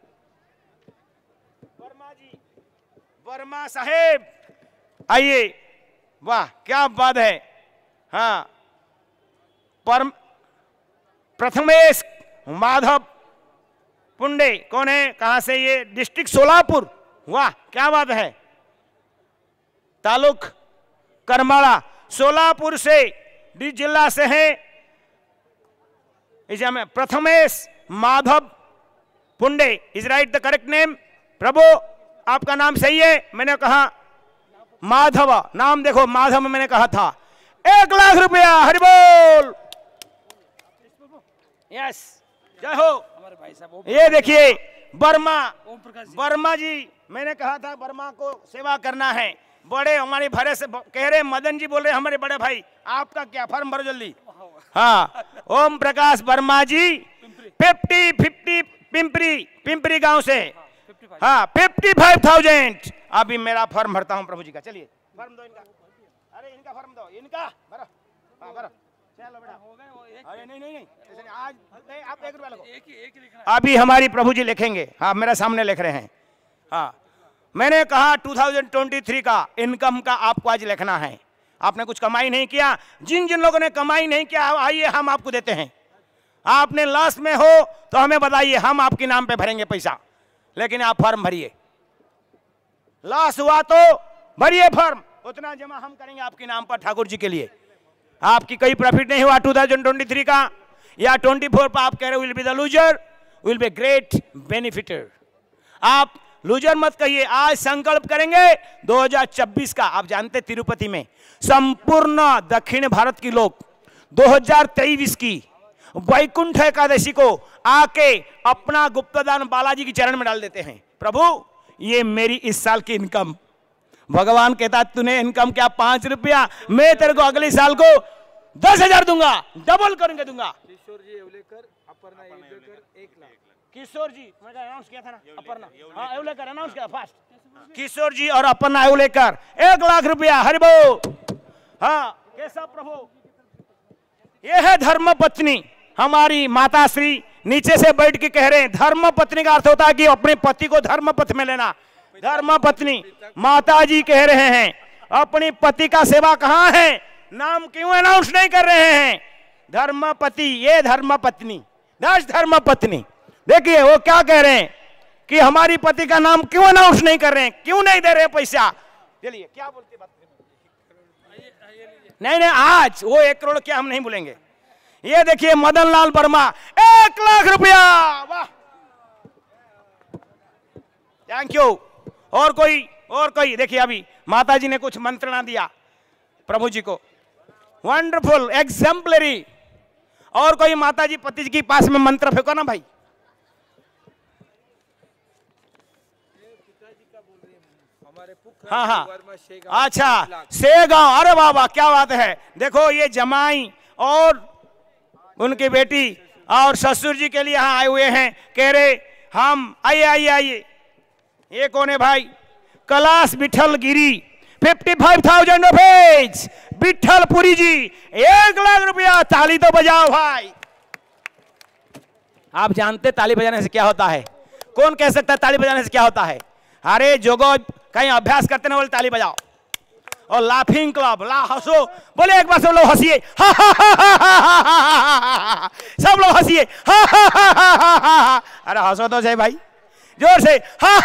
[SPEAKER 8] वर्मा जी, वर्मा साहेब आइए, वाह क्या बात है। हाँ, परम प्रथमेश माधव पुंडे कौन है, कहां से? ये डिस्ट्रिक्ट सोलापुर। वाह क्या बात है। तालुक करमाड़ा, सोलापुर से, जिला से है। इस में Prathamesh Madhav Punde, is right the correct name? प्रभु आपका नाम सही है? मैंने कहा माधव, नाम देखो माधव में मैंने कहा था। एक लाख रुपया, हरि बोल। यस, जय हो हमारे भाई साहब। ये देखिए वर्मा, वर्मा जी, मैंने कहा था वर्मा को सेवा करना है। बड़े हमारे भरे से कह रहे, मदन जी बोल रहे हमारे बड़े भाई, आपका क्या फॉर्म भरो जल्दी। हाँ, ओम प्रकाश वर्मा जी, फिफ्टी फिफ्टी पिंपरी, पिंपरी गांव से। हाँ, फिफ्टी फाइव थाउजेंड। अभी मेरा फॉर्म भरता हूँ प्रभु जी का। चलिए फॉर्म दो इनका। अरे इनका फॉर्म दो, इनका भरो। हाँ भरो, चलो बेटा। अरे नहीं नहीं नहीं, आज नहीं, आप एक रुपया लगो। एक ही एक ही लिखना। अभी हमारी प्रभु जी लिखेंगे। हाँ, मेरे सामने लिख रहे हैं। हाँ, मैंने कहा दो हज़ार तेईस का इनकम का आपको आज लिखना है। आपने कुछ कमाई नहीं किया, जिन जिन लोगों ने कमाई नहीं किया, आइए हम आपको देते हैं। आपने लॉस में हो तो हमें बताइए, हम आपके नाम पे भरेंगे पैसा, लेकिन आप फॉर्म भरिए। लॉस हुआ तो भरिए फॉर्म, उतना जमा हम करेंगे आपके नाम पर ठाकुर जी के लिए। आपकी कोई प्रॉफिट नहीं हुआ दो हज़ार तेईस का या चौबीस पर, आप कह रहे will be the loser, will be great benefiter. आप लूजर मत कहिए। आज संकल्प करेंगे दो हज़ार चौबीस का। आप जानते तिरुपति में संपूर्ण दक्षिण भारत के लोग दो हज़ार तेईस की वैकुंठ एकादशी को आके अपना गुप्तदान बालाजी के चरण में डाल देते हैं। प्रभु ये मेरी इस साल की इनकम, भगवान कहता तूने इनकम क्या पांच रुपया, मैं तेरे को अगले साल को दस हजार दूंगा, डबल करके दूंगा। किशोर जी एवलेकर, अपर्णा एवलेकर एक लाख। किशोर जी मैंने अनाउंस किया था ना, अपर्णा हाँ एवलेकर अनाउंस किया फास्ट। किशोर जी और अपर्णा एवलेकर एक लाख रुपया। हरि बोल। हाँ कैसा प्रभु, ये है धर्म पत्नी हमारी माता श्री। नीचे से बैठ के कह रहे हैं धर्म पत्नी का अर्थ होता है कि अपने पति को धर्म पथ में लेना। धर्म पत्नी माता जी कह रहे हैं अपनी पति का सेवा कहाँ है, नाम क्यों अनाउंस नहीं कर रहे हैं? धर्म पति, ये धर्म पत्नी, दस धर्म पत्नी। देखिए वो क्या कह रहे हैं कि हमारी पति का नाम क्यों अनाउंस नहीं कर रहे हैं, क्यों नहीं दे रहे पैसा। चलिए क्या बोलते बात, नहीं नहीं आज वो एक करोड़ क्या हम नहीं बोलेंगे। ये देखिए मदन लाल वर्मा एक लाख रुपया। वाह थैंक यू। और कोई और कोई देखिए अभी माता जी ने कुछ मंत्रणा दिया प्रभु जी को, वंडरफुल एग्जाम्पलरी। और कोई माता जी पति जी के पास में मंत्र फेंको ना भाई। हाँ हाँ अच्छा सेगांव, अरे वाह वाह क्या बात है। देखो ये जमाई और उनकी बेटी और ससुर जी के लिए यहाँ आए हुए हैं, कह रहे हम आइए आइए आइए। ये कौन है भाई? Kailash Vithal Giri, fifty five thousand rupees. Vithalpuri ji एक लाख रुपया। ताली तो बजाओ भाई। आप जानते ताली बजाने से क्या होता है? कौन कह सकता है ताली बजाने से क्या होता है? अरे जोगो कहीं अभ्यास करते ना बोले ताली बजाओ। और लाफिंग क्लब, ला हंसो, बोले एक बार सब लोग हंसिए, सब लोग हंसिए। अरे हंसो तो सही भाई, जोर से।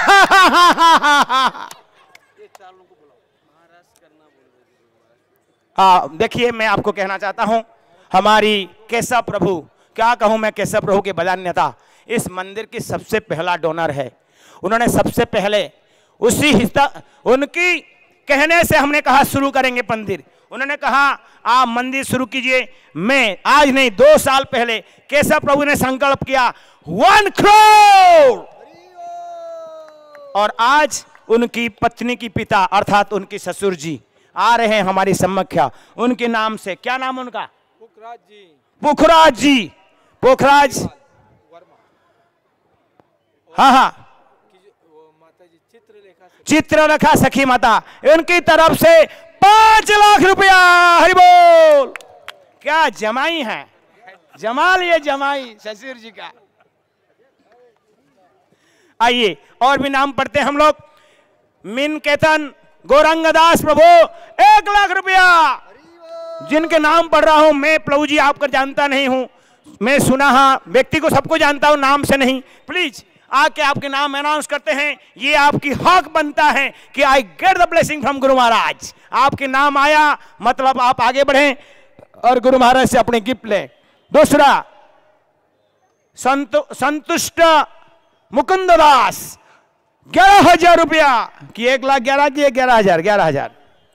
[SPEAKER 8] देखिए मैं आपको कहना चाहता हूं, हमारी केशव प्रभु, क्या कहूं मैं, केशव प्रभु के बजान नेता इस मंदिर की सबसे पहला डोनर है। उन्होंने सबसे पहले उसी हिस्सा, उनकी कहने से हमने कहा शुरू करेंगे मंदिर। उन्होंने कहा आप मंदिर शुरू कीजिए। मैं आज नहीं, दो साल पहले केशव प्रभु ने संकल्प किया वन करोड़, और आज उनकी पत्नी की पिता अर्थात उनके ससुर जी आ रहे हैं हमारी सम्मुख्या। उनके नाम से, क्या नाम उनका?
[SPEAKER 7] पुखराज जी।
[SPEAKER 8] पुखराज जी, पोखराज, हाँ हाँ, चित्रलेखा सखी माता, उनकी तरफ से पांच लाख रुपया। हरि बोल। क्या जमाई है, जमाल ये जमाई ससुर जी का। आइए और भी नाम पढ़ते हैं हम लोग। मिन केतन गौरंगदास प्रभु एक लाख रुपया। जिनके नाम पढ़ रहा हूं मैं, प्रभु जी आपको जानता नहीं हूं, मैं सुना, हाँ व्यक्ति को सबको जानता हूं, नाम से नहीं। प्लीज आके आपके नाम अनाउंस करते हैं। ये आपकी हक बनता है कि I get the blessing from Guru Maharaj. आपके नाम आया मतलब आप आगे बढ़ें और गुरु महाराज से अपने गिफ्ट लें। दूसरा संतु, संतुष्ट मुकुंद दास ग्यारह हजार रुपया की, एक लाख ग्यारह की, ग्यारह हजार ग्यारह हजार।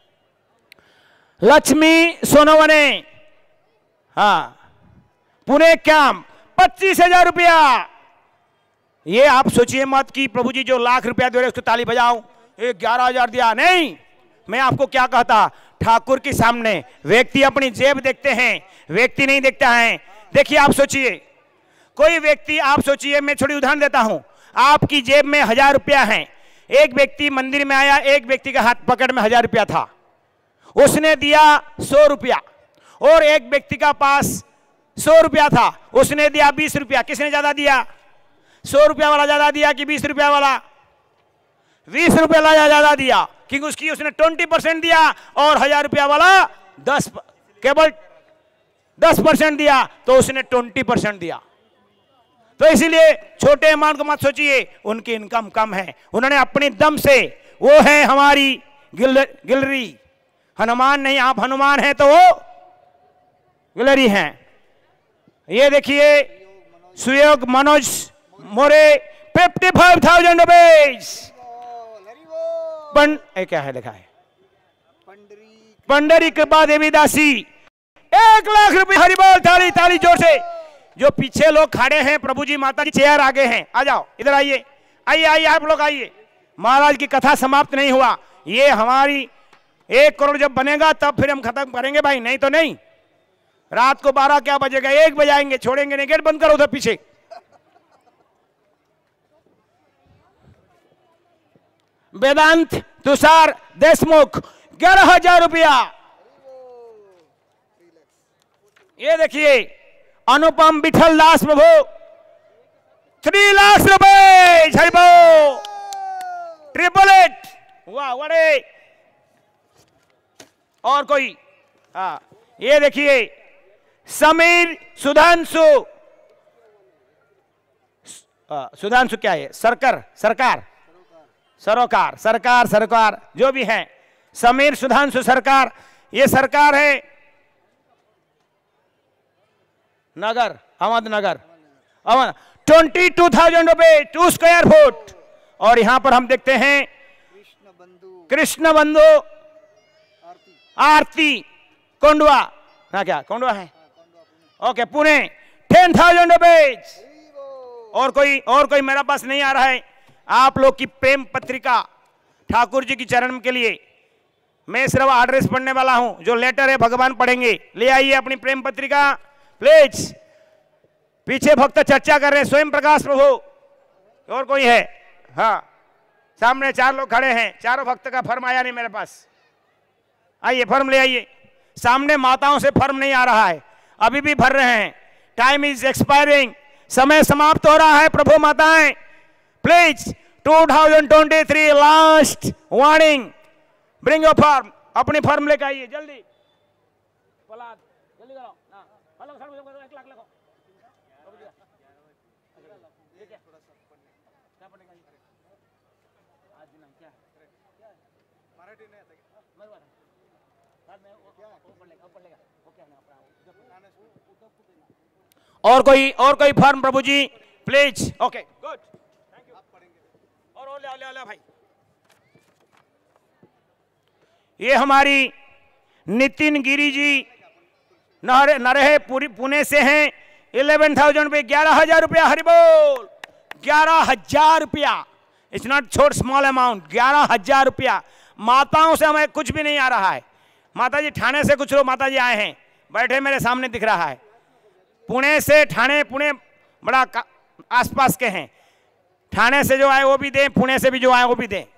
[SPEAKER 8] लक्ष्मी सोनवने, हाँ पुणे कैंप पच्चीस हजार रुपया। ये आप सोचिए मत कि प्रभु जी जो लाख रुपया दे रहे उसको ताली बजाओ, ये ग्यारह हजार दिया, नहीं। मैं आपको क्या कहता, ठाकुर के सामने व्यक्ति अपनी जेब देखते हैं, व्यक्ति नहीं देखता है। देखिए आप सोचिए, कोई व्यक्ति, आप सोचिए, मैं छोटी उदाहरण देता हूं, आपकी जेब में हजार रुपया है, एक व्यक्ति मंदिर में आया, एक व्यक्ति का हाथ पकड़ में हजार रुपया था, उसने दिया सौ रुपया, और एक व्यक्ति का पास सौ रुपया था, उसने दिया बीस रुपया। किसने ज्यादा दिया? सौ रुपया वाला ज्यादा दिया कि बीस रुपया वाला? बीस रुपया वाला ज्यादा दिया, क्योंकि उसकी उसने ट्वेंटी परसेंट दिया, और हजार रुपया वाला दस, केवल दस परसेंट दिया, तो उसने ट्वेंटी परसेंट दिया। तो इसीलिए छोटे अमाउंट को मत सोचिए, उनकी इनकम कम है, उन्होंने अपने दम से, वो है हमारी गिल, गिलरी। हनुमान नहीं, आप हनुमान हैं तो वो गिलरी हैं। ये देखिए Suyog Manoj More fifty five thousand rupees. क्या है लिखा है? पंडरी कृपा देवी दासी एक लाख रुपए। हरि बोल। ताली ताली जोर से। जो पीछे लोग खड़े हैं, प्रभु जी माता जी चेयर आगे हैं, आ जाओ इधर, आइए आइए आइए आप लोग आइए। महाराज की कथा समाप्त नहीं हुआ, ये हमारी एक करोड़ जब बनेगा तब फिर हम खत्म करेंगे भाई, नहीं तो नहीं। रात को बारह क्या बजेगा, एक बजाएंगे, छोड़ेंगे नहीं। गेट बंद करो उधर पीछे। वेदांत तुषार देशमुख ग्यारह हजार रुपया। ये देखिए अनुपम विठल दास प्रभु थ्री लाख रुपए। ट्रिपल एट, वाह बड़े। और कोई? हाँ ये देखिए समीर सुधांशु, सुधांशु क्या है? सरकार सरकार सरोकार सरकार सरकार जो भी है, समीर सुधांशु सरकार। ये सरकार है नगर, Ahmednagar, Ahmed twenty two thousand रुपए टू स्क्वायर फुट। और यहां पर हम देखते हैं कृष्ण बंधु आरती कोंडवा, ना क्या कोंडवा है? Okay Pune ten thousand rupees. और कोई और कोई मेरा पास नहीं आ रहा है। आप लोग की प्रेम पत्रिका ठाकुर जी की चरण के लिए मैं सिर्फ एड्रेस पढ़ने वाला हूं, जो लेटर है भगवान पढ़ेंगे। ले आइए अपनी प्रेम पत्रिका प्लीज। पीछे भक्त चर्चा कर रहे हैं, स्वयं प्रकाश प्रभु। और कोई है? हाँ सामने चार लोग खड़े हैं, चारों भक्त का फर्म आया नहीं मेरे पास। आइए फर्म ले आइए। सामने माताओं से फर्म नहीं आ रहा है, अभी भी भर रहे हैं। टाइम इज एक्सपायरिंग, समय समाप्त हो रहा है। प्रभु माताएं please, two thousand twenty three last warning, bring your form. अपनी फर्म लेकर आइए जल्दी। जल्दी करो ना, एक लाख लिखो। और कोई और कोई फर्म प्रभु जी please. Okay good, thank you. और और ले ले ले भाई। ये हमारी नितिन गिरी जी नरे नरहे पूरी पुणे से हैं। इलेवन थाउजेंड रुपये, ग्यारह हजार रुपया। हरि बोल। ग्यारह हजार रुपया, इट्स नॉट छोट स्मॉल अमाउंट। ग्यारह हजार रुपया। माताओं से हमें कुछ भी नहीं आ रहा है। माता जी ठाणे से कुछ लोग माता जी आए हैं, बैठे मेरे सामने दिख रहा है। पुणे से, ठाणे पुणे बड़ा आसपास के हैं। ठाणे से जो आए वो भी दें, पुणे से भी जो आए वो भी दें।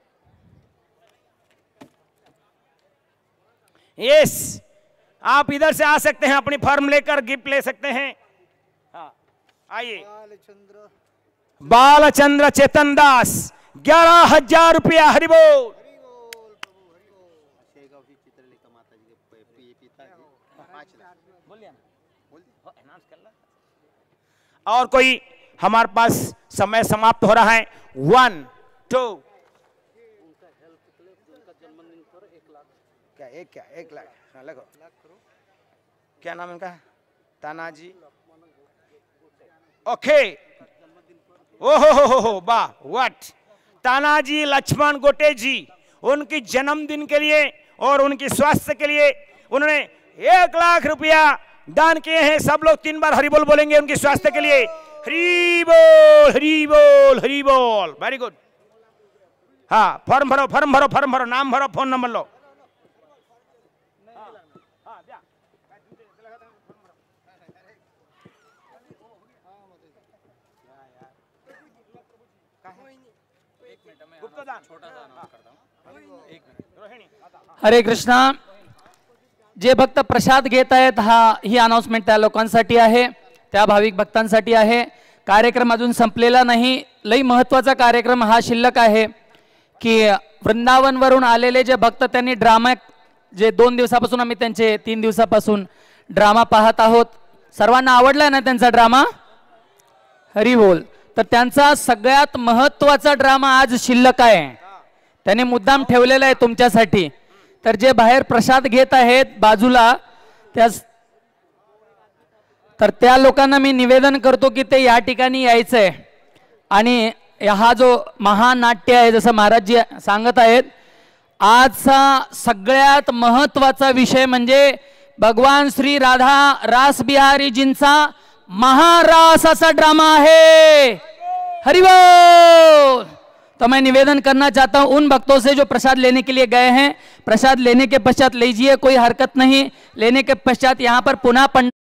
[SPEAKER 8] यस, आप इधर से आ सकते हैं, अपनी फॉर्म लेकर गिफ्ट ले सकते हैं। हाँ आइए। बालचंद्र चेतन दास, ग्यारह हजार रुपया। हरि बोल। और कोई? हमारे पास समय समाप्त हो रहा है। वन टू क्या एक क्या एक लाख? हाँ, लगो। क्या नाम इनका? तानाजी। ओके। ओ हो हो हो हो वाह, व्हाट। तानाजी लक्ष्मण गोटे जी, उनकी जन्मदिन के लिए और उनकी स्वास्थ्य के लिए उन्होंने एक लाख रुपया दान किए हैं। सब लोग तीन बार हरि बोल बोलेंगे उनकी स्वास्थ्य के लिए। हरि बोल, हरि बोल, हरि बोल। Very good. हाँ, फॉर्म भरो, फॉर्म भरो, फॉर्म भरो, नाम भरो, फोन नंबर लो।
[SPEAKER 1] हरे कृष्णा. जे भक्त प्रसाद घेत आहेत, हा ही अनाउन्समेंट त्या लोकांसाठी आहे, त्या भाविक भक्तांसाठी आहे. कार्यक्रम अजून संपलेला नाही. लई महत्त्वाचा कार्यक्रम हा शिल्लक आहे की वृंदावन वरून आलेले जे भक्त त्यांनी ड्रामा, जे दोन दिवसापासून आम्ही त्यांचे तीन दिवसापासून ड्रामा पाहत आहोत, सर्वांना आवडला ना त्यांचा ड्रामा? हरी बोल. तर त्यांचा सगळ्यात महत्त्वाचा ड्रामा आज शिल्लक आहे, त्यांनी मुद्दाम ठेवलेला आहे तुमच्यासाठी. तर जे बाहेर प्रसाद घेत आहेत बाजूला, त्या तर त्या लोकांना मी निवेदन करतो की ते या ठिकाणी यायचंय. आणि हा जो महानाट्य आहे, जसं महाराज जी सांगत आहेत, आजचा सगळ्यात महत्त्वाचा विषय म्हणजे भगवान श्री राधा रास बिहारीजींचा महारास असा ड्रामा है. हरि बोल. तो मैं निवेदन करना चाहता हूं उन भक्तों से जो प्रसाद लेने के लिए गए हैं, प्रसाद लेने के पश्चात लीजिए, कोई हरकत नहीं. लेने के पश्चात यहाँ पर पुनः पंडित